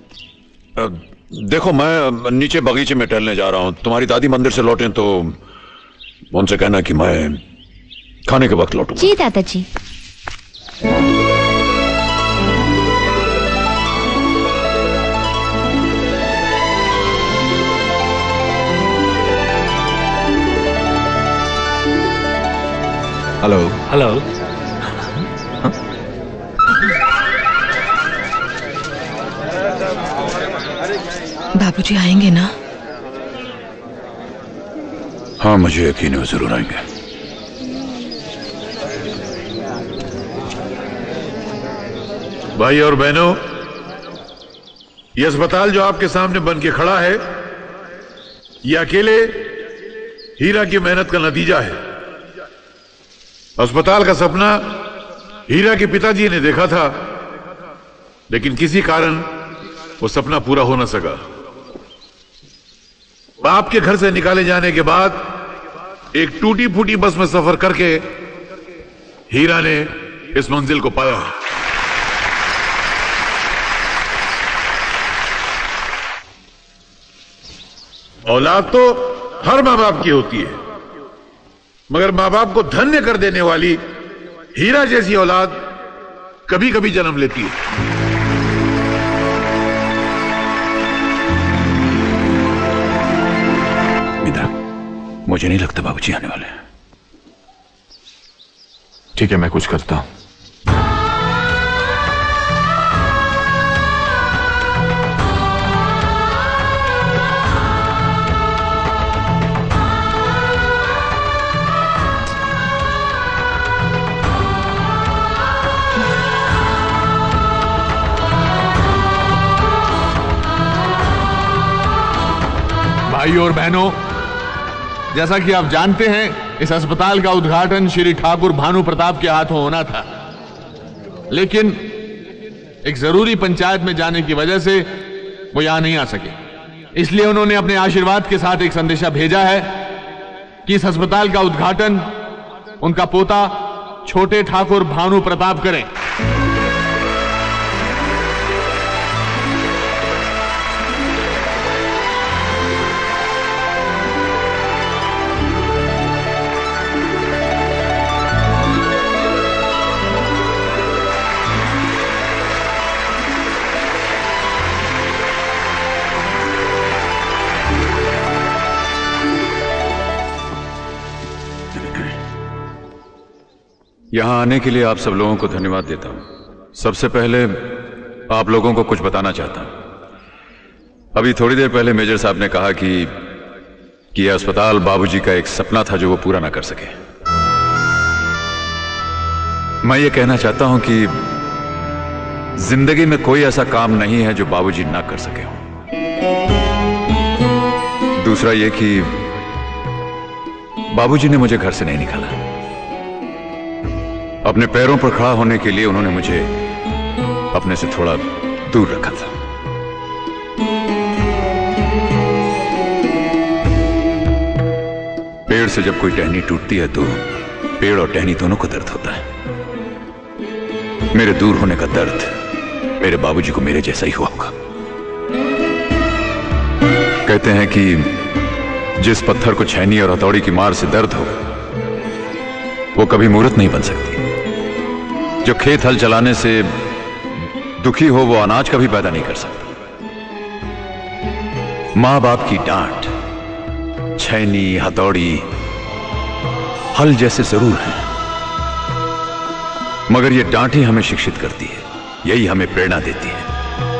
देखो मैं नीचे बगीचे में टहलने जा रहा हूँ। तुम्हारी दादी मंदिर से लौटे तो उनसे कहना कि मैं खाने के वक्त लौटूंगा। जी दादाजी। हेलो। हेलो। बाबूजी आएंगे ना? हाँ, मुझे यकीन है वो जरूर आएंगे। भाई और बहनों, ये अस्पताल जो आपके सामने बन के खड़ा है, ये अकेले हीरा की मेहनत का नतीजा है। अस्पताल का सपना हीरा के पिताजी ने देखा था, लेकिन किसी कारण वो सपना पूरा हो न सका। बाप के घर से निकाले जाने के बाद एक टूटी फूटी बस में सफर करके हीरा ने इस मंजिल को पाया। औलाद तो हर माँ बाप की होती है, मगर माँ बाप को धन्य कर देने वाली हीरा जैसी औलाद कभी कभी जन्म लेती है। मिदा, मुझे नहीं लगता बाबूजी आने वाले हैं। ठीक है, मैं कुछ करता हूं। भाइयों और बहनों, जैसा कि आप जानते हैं, इस अस्पताल का उद्घाटन श्री ठाकुर भानु प्रताप के हाथों होना था, लेकिन एक जरूरी पंचायत में जाने की वजह से वो यहां नहीं आ सके। इसलिए उन्होंने अपने आशीर्वाद के साथ एक संदेशा भेजा है कि इस अस्पताल का उद्घाटन उनका पोता छोटे ठाकुर भानु प्रताप करें। यहां आने के लिए आप सब लोगों को धन्यवाद देता हूं। सबसे पहले आप लोगों को कुछ बताना चाहता हूं। अभी थोड़ी देर पहले मेजर साहब ने कहा कि कि यह अस्पताल बाबूजी का एक सपना था जो वो पूरा ना कर सके। मैं ये कहना चाहता हूं कि जिंदगी में कोई ऐसा काम नहीं है जो बाबूजी ना कर सके हो। दूसरा ये कि बाबूजी ने मुझे घर से नहीं निकाला। अपने पैरों पर खड़ा होने के लिए उन्होंने मुझे अपने से थोड़ा दूर रखा था। पेड़ से जब कोई टहनी टूटती है तो पेड़ और टहनी दोनों को दर्द होता है। मेरे दूर होने का दर्द मेरे बाबूजी को मेरे जैसा ही हुआ होगा। कहते हैं कि जिस पत्थर को छैनी और हथौड़ी की मार से दर्द हो, वो कभी मूर्त नहीं बन सकती। जो खेत हल चलाने से दुखी हो, वो अनाज कभी पैदा नहीं कर सकता। मां बाप की डांट, छैनी, हथौड़ी, हल जैसे जरूर हैं, मगर ये डांट ही हमें शिक्षित करती है, यही हमें प्रेरणा देती है।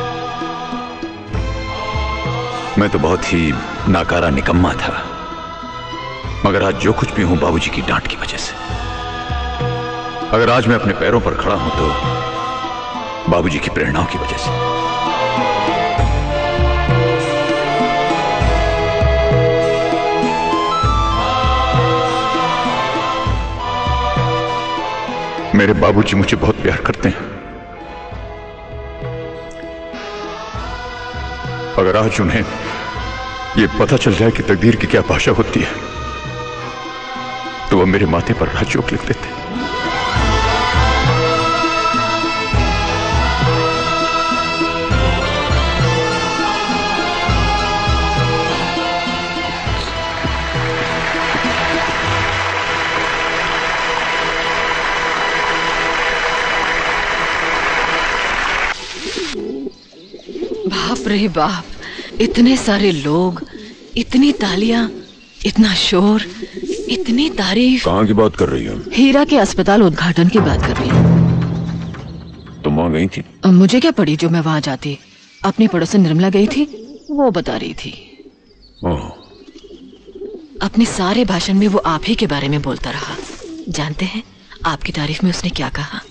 मैं तो बहुत ही नाकारा निकम्मा था, मगर आज जो कुछ भी हूं बाबूजी की डांट की वजह से। अगर आज मैं अपने पैरों पर खड़ा हूं तो बाबूजी की प्रेरणाओं की वजह से। मेरे बाबूजी मुझे बहुत प्यार करते हैं। अगर आज उन्हें यह पता चल जाए कि तकदीर की क्या भाषा होती है तो वह मेरे माथे पर राजयोग लिख देते। बाप रे बाप, इतने सारे लोग, इतनी तालियां, इतना शोर, इतनी तारीफ। कहाँ की बात कर रही हो? हीरा के अस्पताल उद्घाटन की बात कर रही हूँ। तुम वहां गई थी? मुझे क्या पड़ी जो मैं वहां जाती। अपनी पड़ोसन निर्मला गई थी, वो बता रही थी। ओह, अपने सारे भाषण में वो आप ही के बारे में बोलता रहा। जानते हैं आपकी तारीफ में उसने क्या कहा?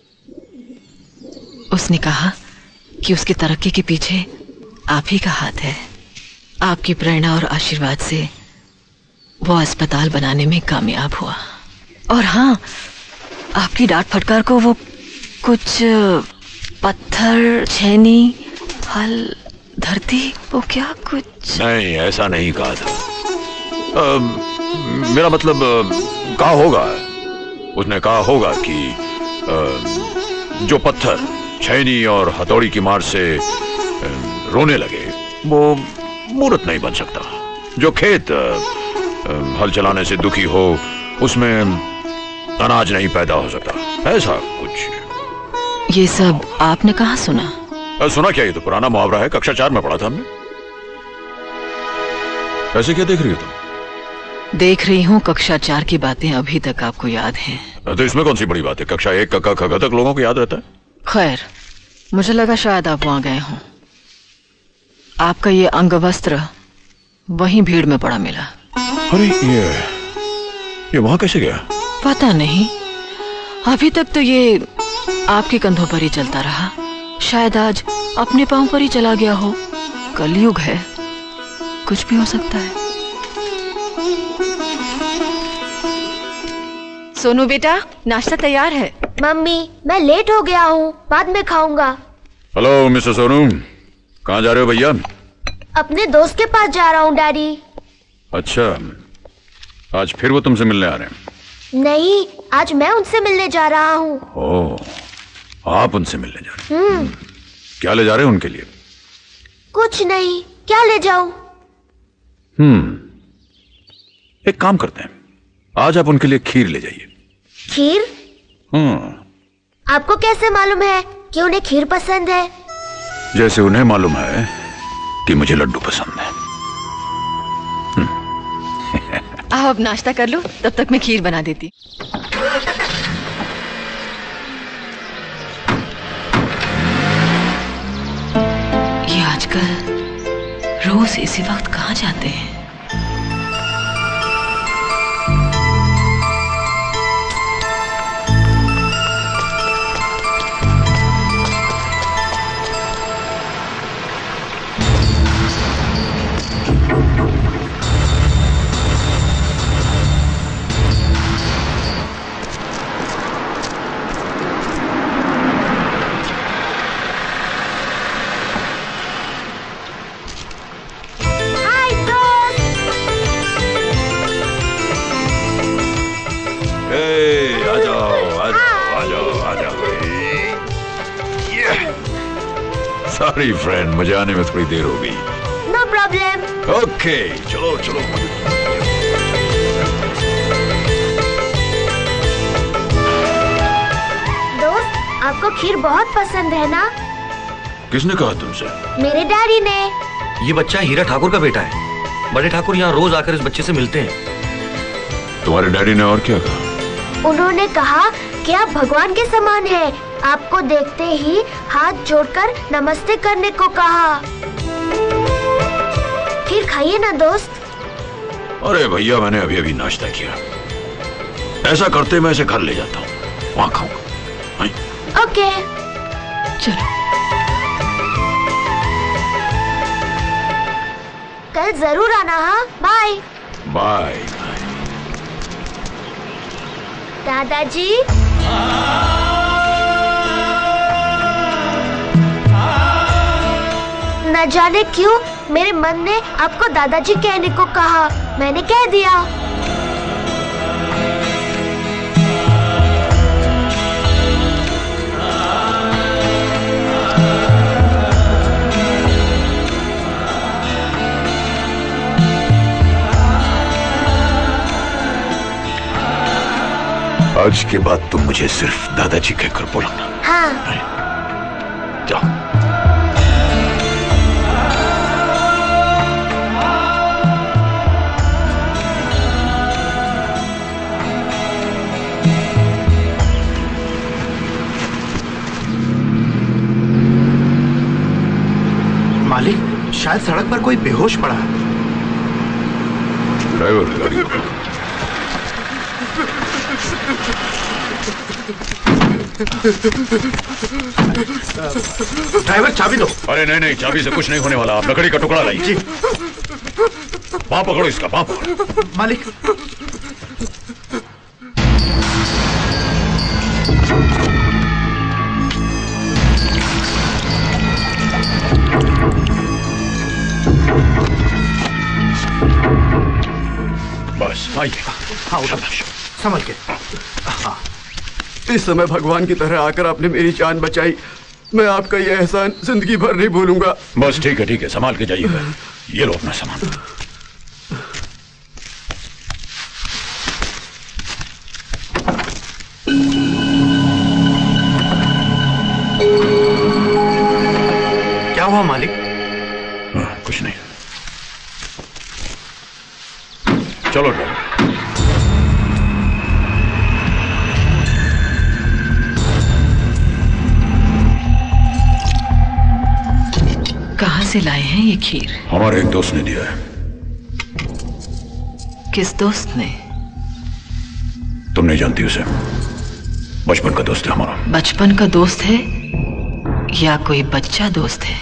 उसने कहा कि उसकी तरक्की के पीछे आप ही का हाथ है। आपकी प्रेरणा और आशीर्वाद से वो अस्पताल बनाने में कामयाब हुआ। और हाँ, आपकी डांट फटकार को वो कुछ पत्थर, छेनी, हल, धरती, वो क्या कुछ नहीं, ऐसा नहीं कहा था। आ, मेरा मतलब आ, कहा होगा, उसने कहा होगा कि आ, जो पत्थर, छेनी और हथौड़ी की मार से आ, रोने लगे वो मूर्त नहीं बन सकता। जो खेत आ, आ, हल चलाने से दुखी हो उसमें अनाज नहीं पैदा हो सकता। ऐसा कुछ। ये सब आपने कहाँ सुना? आ, सुना क्या? ये तो पुराना मुहावरा है, कक्षा चार में पढ़ा था हमने। ऐसे क्या देख रही हो तुम? देख रही हूँ कक्षा चार की बातें अभी तक आपको याद हैं। तो इसमें कौन सी बड़ी बात है? कक्षा एक का ख तक लोगों को याद रहता है। खैर, मुझे लगा शायद आप वहां गए हों। आपका ये अंग वस्त्र वहीं भीड़ में पड़ा मिला। अरे ये ये वहां कैसे गया? पता नहीं, अभी तक तो ये आपके कंधों पर ही चलता रहा। शायद आज अपने पांव पर ही चला गया हो। कलयुग है, कुछ भी हो सकता है। सोनू बेटा, नाश्ता तैयार है। मम्मी, मैं लेट हो गया हूँ, बाद में खाऊंगा। हेलो मिस्टर सोनू, कहाँ जा रहे हो भैया? अपने दोस्त के पास जा रहा हूँ डैडी। अच्छा, आज फिर वो तुमसे मिलने आ रहे हैं? नहीं, आज मैं उनसे मिलने जा रहा हूँ। ओह, आप उनसे मिलने जा रहे हम्म, हैं? क्या ले जा रहे हैं उनके लिए? कुछ नहीं, क्या ले जाऊं? हम्म, एक काम करते हैं, आज आप उनके लिए खीर ले जाइए। खीर? हम्म, आपको कैसे मालूम है कि उन्हें खीर पसंद है? जैसे उन्हें मालूम है कि मुझे लड्डू पसंद है। आओ अब नाश्ता कर लो, तब तक मैं खीर बना देती। ये आजकल रोज इसी वक्त कहाँ जाते हैं? सॉरी फ्रेंड, मुझे आने में थोड़ी देर हो गई। No problem. ओके, चलो चलो। दोस्त, आपको खीर बहुत पसंद है ना? किसने कहा तुमसे? मेरे डैडी ने। ये बच्चा हीरा ठाकुर का बेटा है। बड़े ठाकुर यहाँ रोज आकर इस बच्चे से मिलते हैं। तुम्हारे डैडी ने और क्या कहा? उन्होंने कहा कि आप भगवान के समान हैं। आपको देखते ही हाथ जोड़कर नमस्ते करने को कहा। खीर खाइए ना दोस्त। अरे भैया, मैंने अभी अभी नाश्ता किया। ऐसा करते मैं इसे घर ले जाता हूँ, वहां खाऊंगा। ओके, चलो। कल जरूर आना। हाँ, बाय बाय। दादाजी। न जाने क्यों मेरे मन ने आपको दादाजी कहने को कहा। मैंने कह दिया। आज के बाद तुम मुझे सिर्फ दादाजी कहकर बुलाना। हाँ। जाओ। मालिक, शायद सड़क पर कोई बेहोश पड़ा है। ड्राइवर गाड़ी ड्राइवर चाबी दो। अरे नहीं नहीं, चाबी से कुछ नहीं होने वाला। आप लकड़ी का टुकड़ा लाइए। जी। पाँव पकड़ो इसका, पाँव पकड़ो। मालिक। बस आइए। हाँ उधर समझ के। हाँ। इस समय भगवान की तरह आकर आपने मेरी जान बचाई। मैं आपका यह एहसान जिंदगी भर नहीं भूलूंगा। बस ठीक है ठीक है, संभाल के जाइएगा। ये लो अपना सामान। क्या हुआ मालिक? हाँ, कुछ नहीं। चलो ड्राइवर। कहाँ से लाए हैं ये खीर? हमारे एक दोस्त ने दिया है। किस दोस्त ने? तुम नहीं जानती उसे। बचपन का दोस्त है हमारा। बचपन का दोस्त है या कोई बच्चा दोस्त है?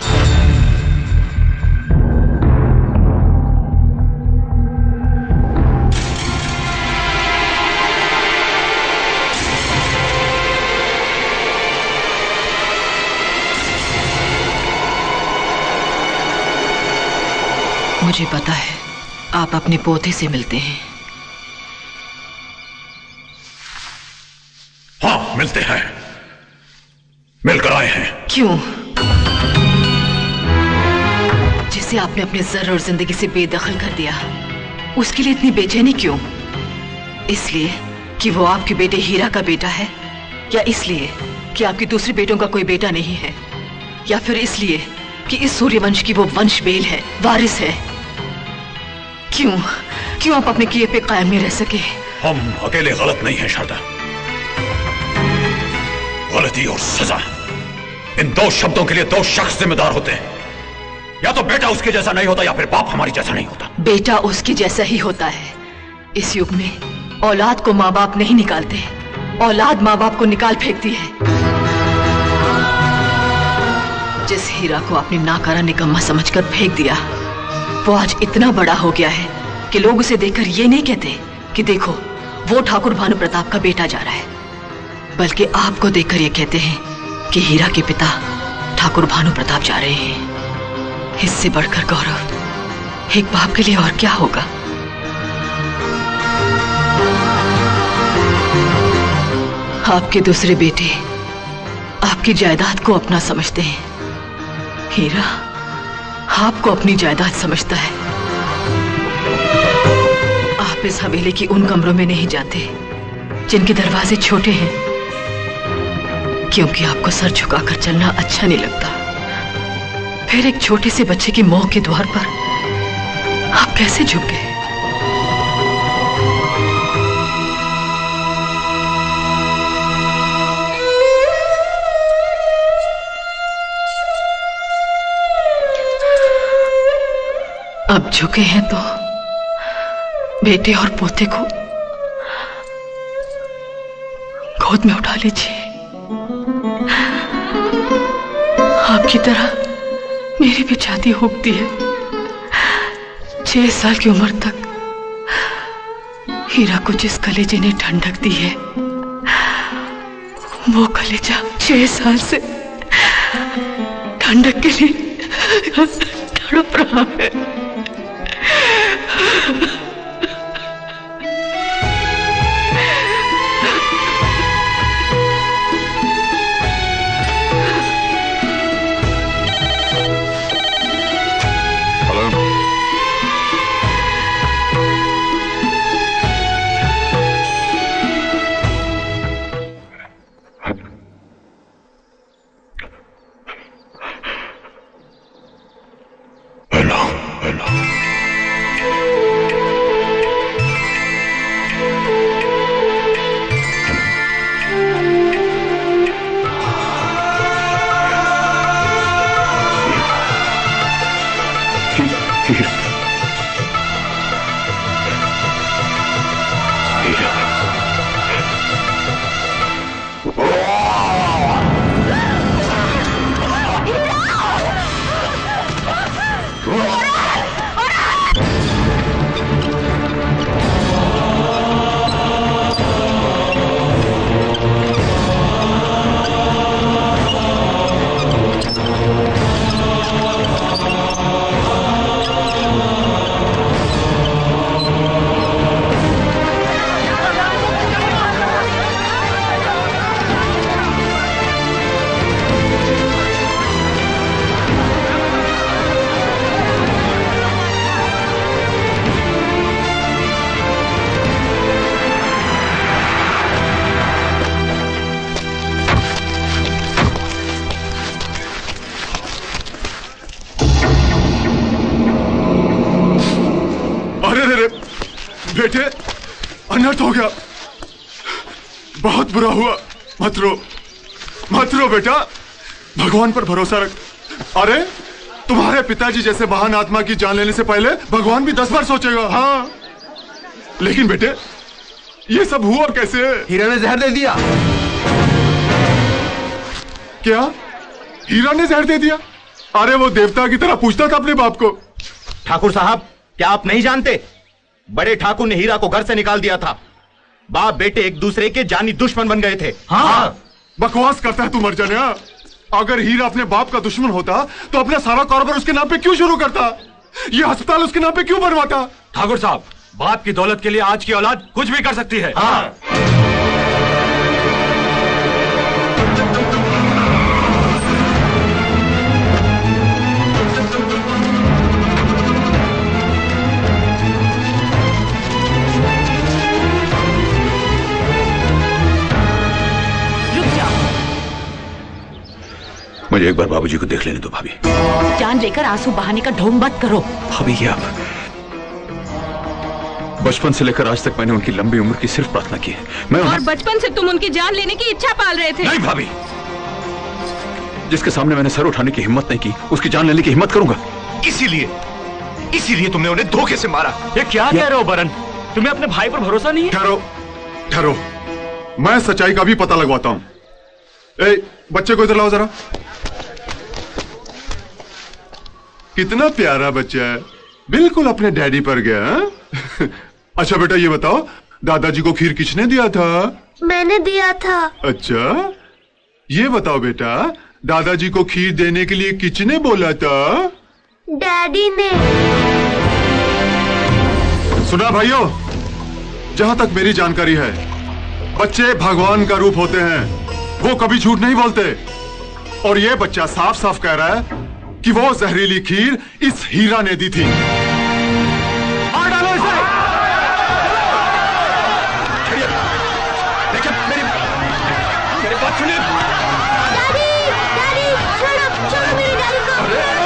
मुझे पता है आप अपने पोते से मिलते हैं। हाँ मिलते हैं, मिलकर आए हैं। क्यों? जिसे आपने अपने जर और जिंदगी से बेदखल कर दिया, उसके लिए इतनी बेचैनी क्यों? इसलिए कि वो आपके बेटे हीरा का बेटा है, या इसलिए कि आपके दूसरे बेटों का कोई बेटा नहीं है, या फिर इसलिए कि इस सूर्यवंश की वो वंश बेल है, वारिस है? क्यों क्यों आप अपने किए पे कायम नहीं रह सके? हम अकेले गलत नहीं हैं शारदा। गलती और सजा, इन दो शब्दों के लिए दो शख्स जिम्मेदार होते हैं। या तो बेटा उसके जैसा नहीं होता, या फिर बाप हमारी जैसा नहीं होता। बेटा उसके जैसा ही होता है। इस युग में औलाद को माँ बाप नहीं निकालते, औलाद माँ बाप को निकाल फेंकती है। जिस हीरा को आपने नाकारा निकम्मा समझकर फेंक दिया, वो आज इतना बड़ा हो गया है कि लोग उसे देखकर ये नहीं कहते कि देखो वो ठाकुर भानु प्रताप का बेटा जा रहा है, बल्कि आपको देखकर ये कहते हैं कि हीरा के पिता ठाकुर भानु प्रताप जा रहे हैं। इससे बढ़कर गौरव एक बाप के लिए और क्या होगा? आपके दूसरे बेटे आपकी जायदाद को अपना समझते हैं, हीरा आपको अपनी जायदाद समझता है। आप इस हवेली की उन कमरों में नहीं जाते जिनके दरवाजे छोटे हैं, क्योंकि आपको सर झुकाकर चलना अच्छा नहीं लगता। फिर एक छोटे से बच्चे की मौत के द्वार पर आप कैसे झुक गए? अब झुके हैं तो बेटे और पोते को गोद में उठा लीजिए। आपकी तरह मेरी भी छाती होती है। छह साल की उम्र तक हीरा को जिस कलेजे ने ठंडक दी है, वो कलेजा छह साल से ठंडक के लिए तड़प रहा है। बेटे, अनर्थ हो गया, बहुत बुरा हुआ। मत रो, मत रो बेटा, भगवान पर भरोसा रख। अरे तुम्हारे पिताजी जैसे महान आत्मा की जान लेने से पहले भगवान भी दस बार सोचेगा। हाँ, लेकिन बेटे ये सब हुआ कैसे? हीरा ने जहर दे दिया। क्या हीरा ने जहर दे दिया? अरे वो देवता की तरह पूछता था अपने बाप को। ठाकुर साहब, क्या आप नहीं जानते? बड़े ठाकुर ने हीरा को घर से निकाल दिया था। बाप बेटे एक दूसरे के जानी दुश्मन बन गए थे। हाँ, हाँ। बकवास करता है तू मर्जानिया। अगर हीरा अपने बाप का दुश्मन होता तो अपना सारा कारोबार उसके नाम पे क्यों शुरू करता? ये अस्पताल उसके नाम पे क्यों बनवाता? ठाकुर साहब, बाप की दौलत के लिए आज की औलाद कुछ भी कर सकती है। हाँ। मुझे एक बार बाबूजी को देख लेने दो भाभी। जान लेकर आंसू बहाने का ढोंग मत करो। भाभी ये आप, बचपन से लेकर आज तक मैंने उनकी लंबी उम्र की सिर्फ प्रार्थना की है। मैं और बचपन से तुम उनकी जान लेने की इच्छा पाल रहे थे। नहीं भाभी, जिसके सामने मैंने सर उठाने की हिम्मत नहीं की, उसकी जान लेने की हिम्मत करूंगा। इसीलिए इसीलिए तुमने उन्हें धोखे से मारा। ये क्या कह रहे हो बरन? तुम्हें अपने भाई पर भरोसा नहीं है? ठहरो ठहरो, मैं सच्चाई का भी पता लगवाता हूं। ए, बच्चे को इधर लाओ जरा। कितना प्यारा बच्चा है, बिल्कुल अपने डैडी पर गया। अच्छा बेटा ये बताओ, दादाजी को खीर किसने दिया था? मैंने दिया था। अच्छा, ये बताओ बेटा, दादाजी को खीर देने के लिए किसने बोला था? डैडी ने। सुना भाइयों, जहां तक मेरी जानकारी है, बच्चे भगवान का रूप होते हैं, वो कभी झूठ नहीं बोलते। और ये बच्चा साफ साफ कह रहा है कि वो जहरीली खीर इस हीरा ने दी थी। मार डालो इसे। देखिए मेरी मेरी बात सुनिए। डैडी, डैडी, छोड़ो, छोड़ो मेरी डैडी को।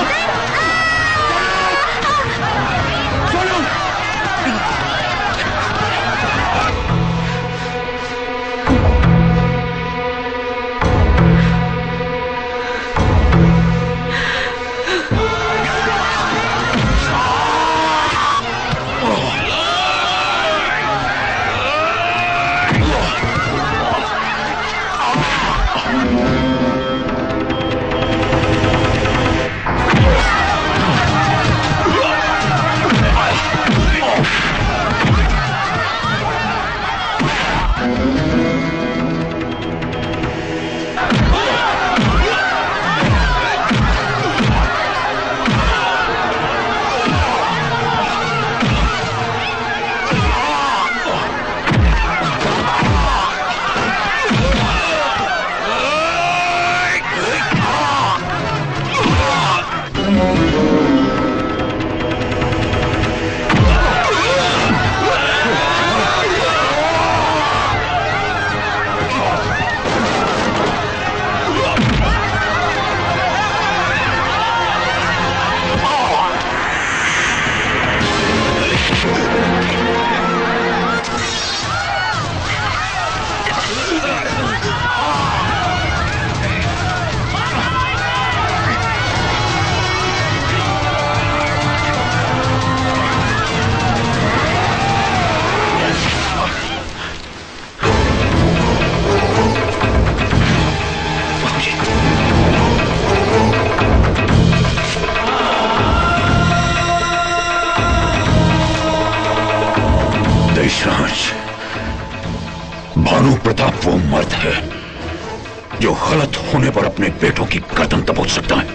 भानु प्रताप वो मर्द है जो गलत होने पर अपने बेटों की गर्दन दबोच सकता है,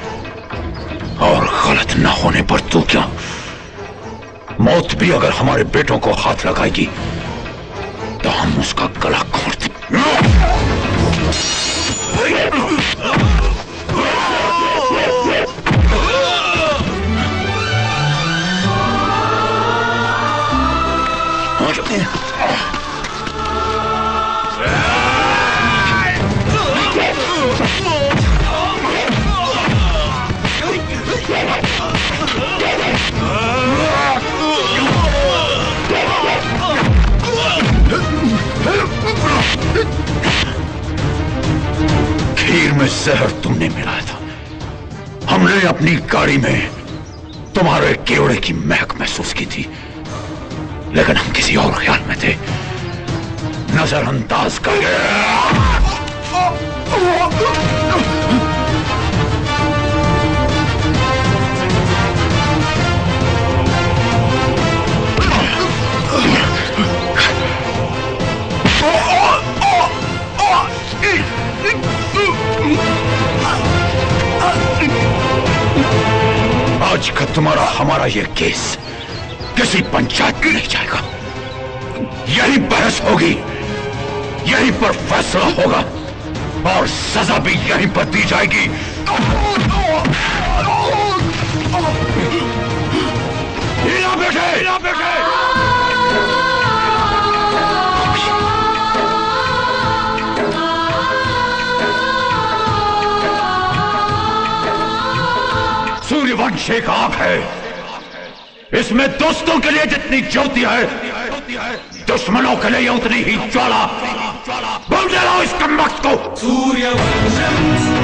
और गलत ना होने पर तो क्या, मौत भी अगर हमारे बेटों को हाथ लगाएगी तो हम उसका गला घोंट में जहर तुमने मिलाया था। हमने अपनी गाड़ी में तुम्हारे केवड़े की महक महसूस की थी, लेकिन हम किसी और ख्याल में थे, नजरअंदाज कर गए। आज का तुम्हारा हमारा ये केस किसी पंचायत में नहीं जाएगा। यही बहस होगी, यहीं पर फैसला होगा और सजा भी यहीं पर दी जाएगी। हीरा बेटे, हीरा बेटे। सूर्यवंश एक आग है, इसमें दोस्तों के लिए जितनी ज्योति है, दुश्मनों के लिए उतनी ही ज्वाला। बोल दे रहा हूं इस कमबख्त को। सूर्यवंशम,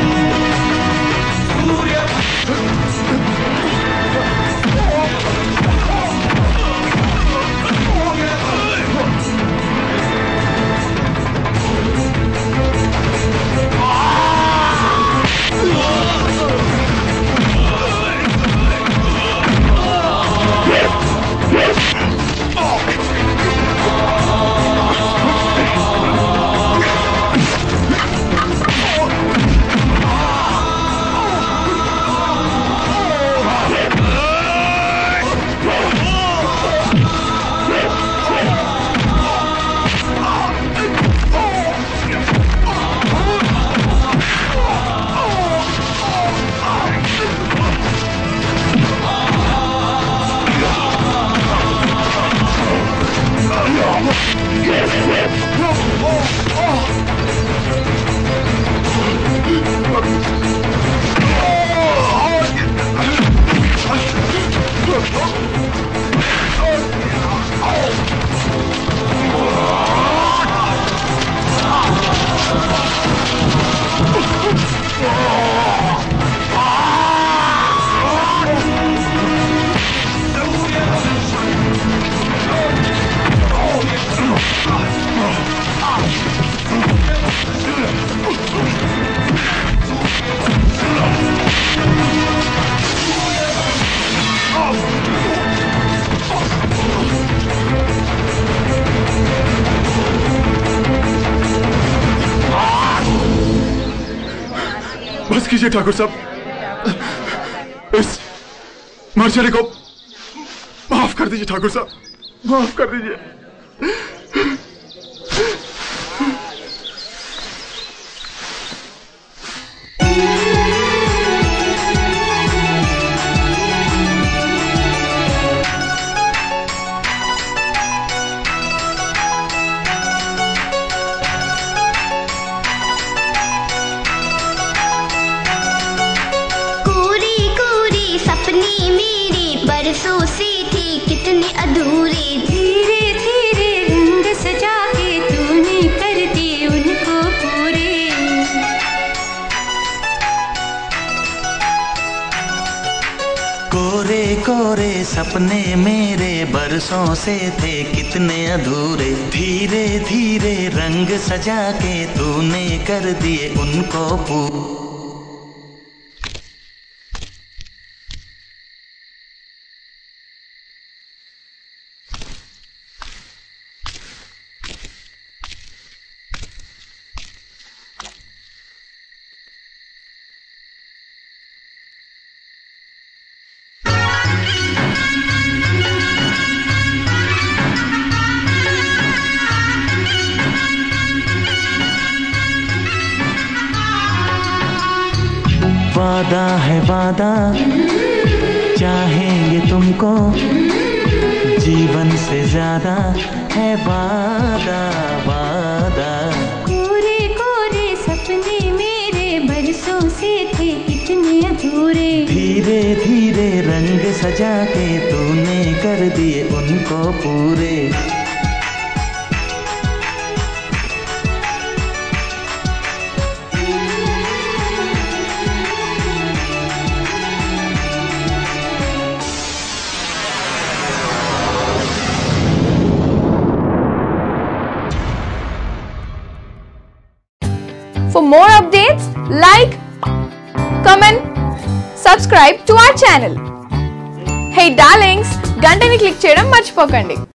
बस कीजिए ठाकुर साहब, इस मर्जरे को माफ कर दीजिए ठाकुर साहब, माफ कर दीजिए। बरसों से थी कितने अधूरे, धीरे धीरे रंग सजा के तूने कर दिए उनको पूरे। कोरे कोरे सपने मेरे बरसों से थे कितने अधूरे, धीरे धीरे रंग सजा के तूने कर दिए उनको पूरे। वादा है वादा, चाहेंगे तुमको, जीवन से ज्यादा है वादा वादा। कोरे कोरे सपने मेरे बरसों से थे कितने अधूरे, धीरे धीरे रंग सजा के तूने कर दिए उनको पूरे। For more updates, like, comment, subscribe to our channel. Hey darlings, గంటని click చేయడం మర్చిపోకండి.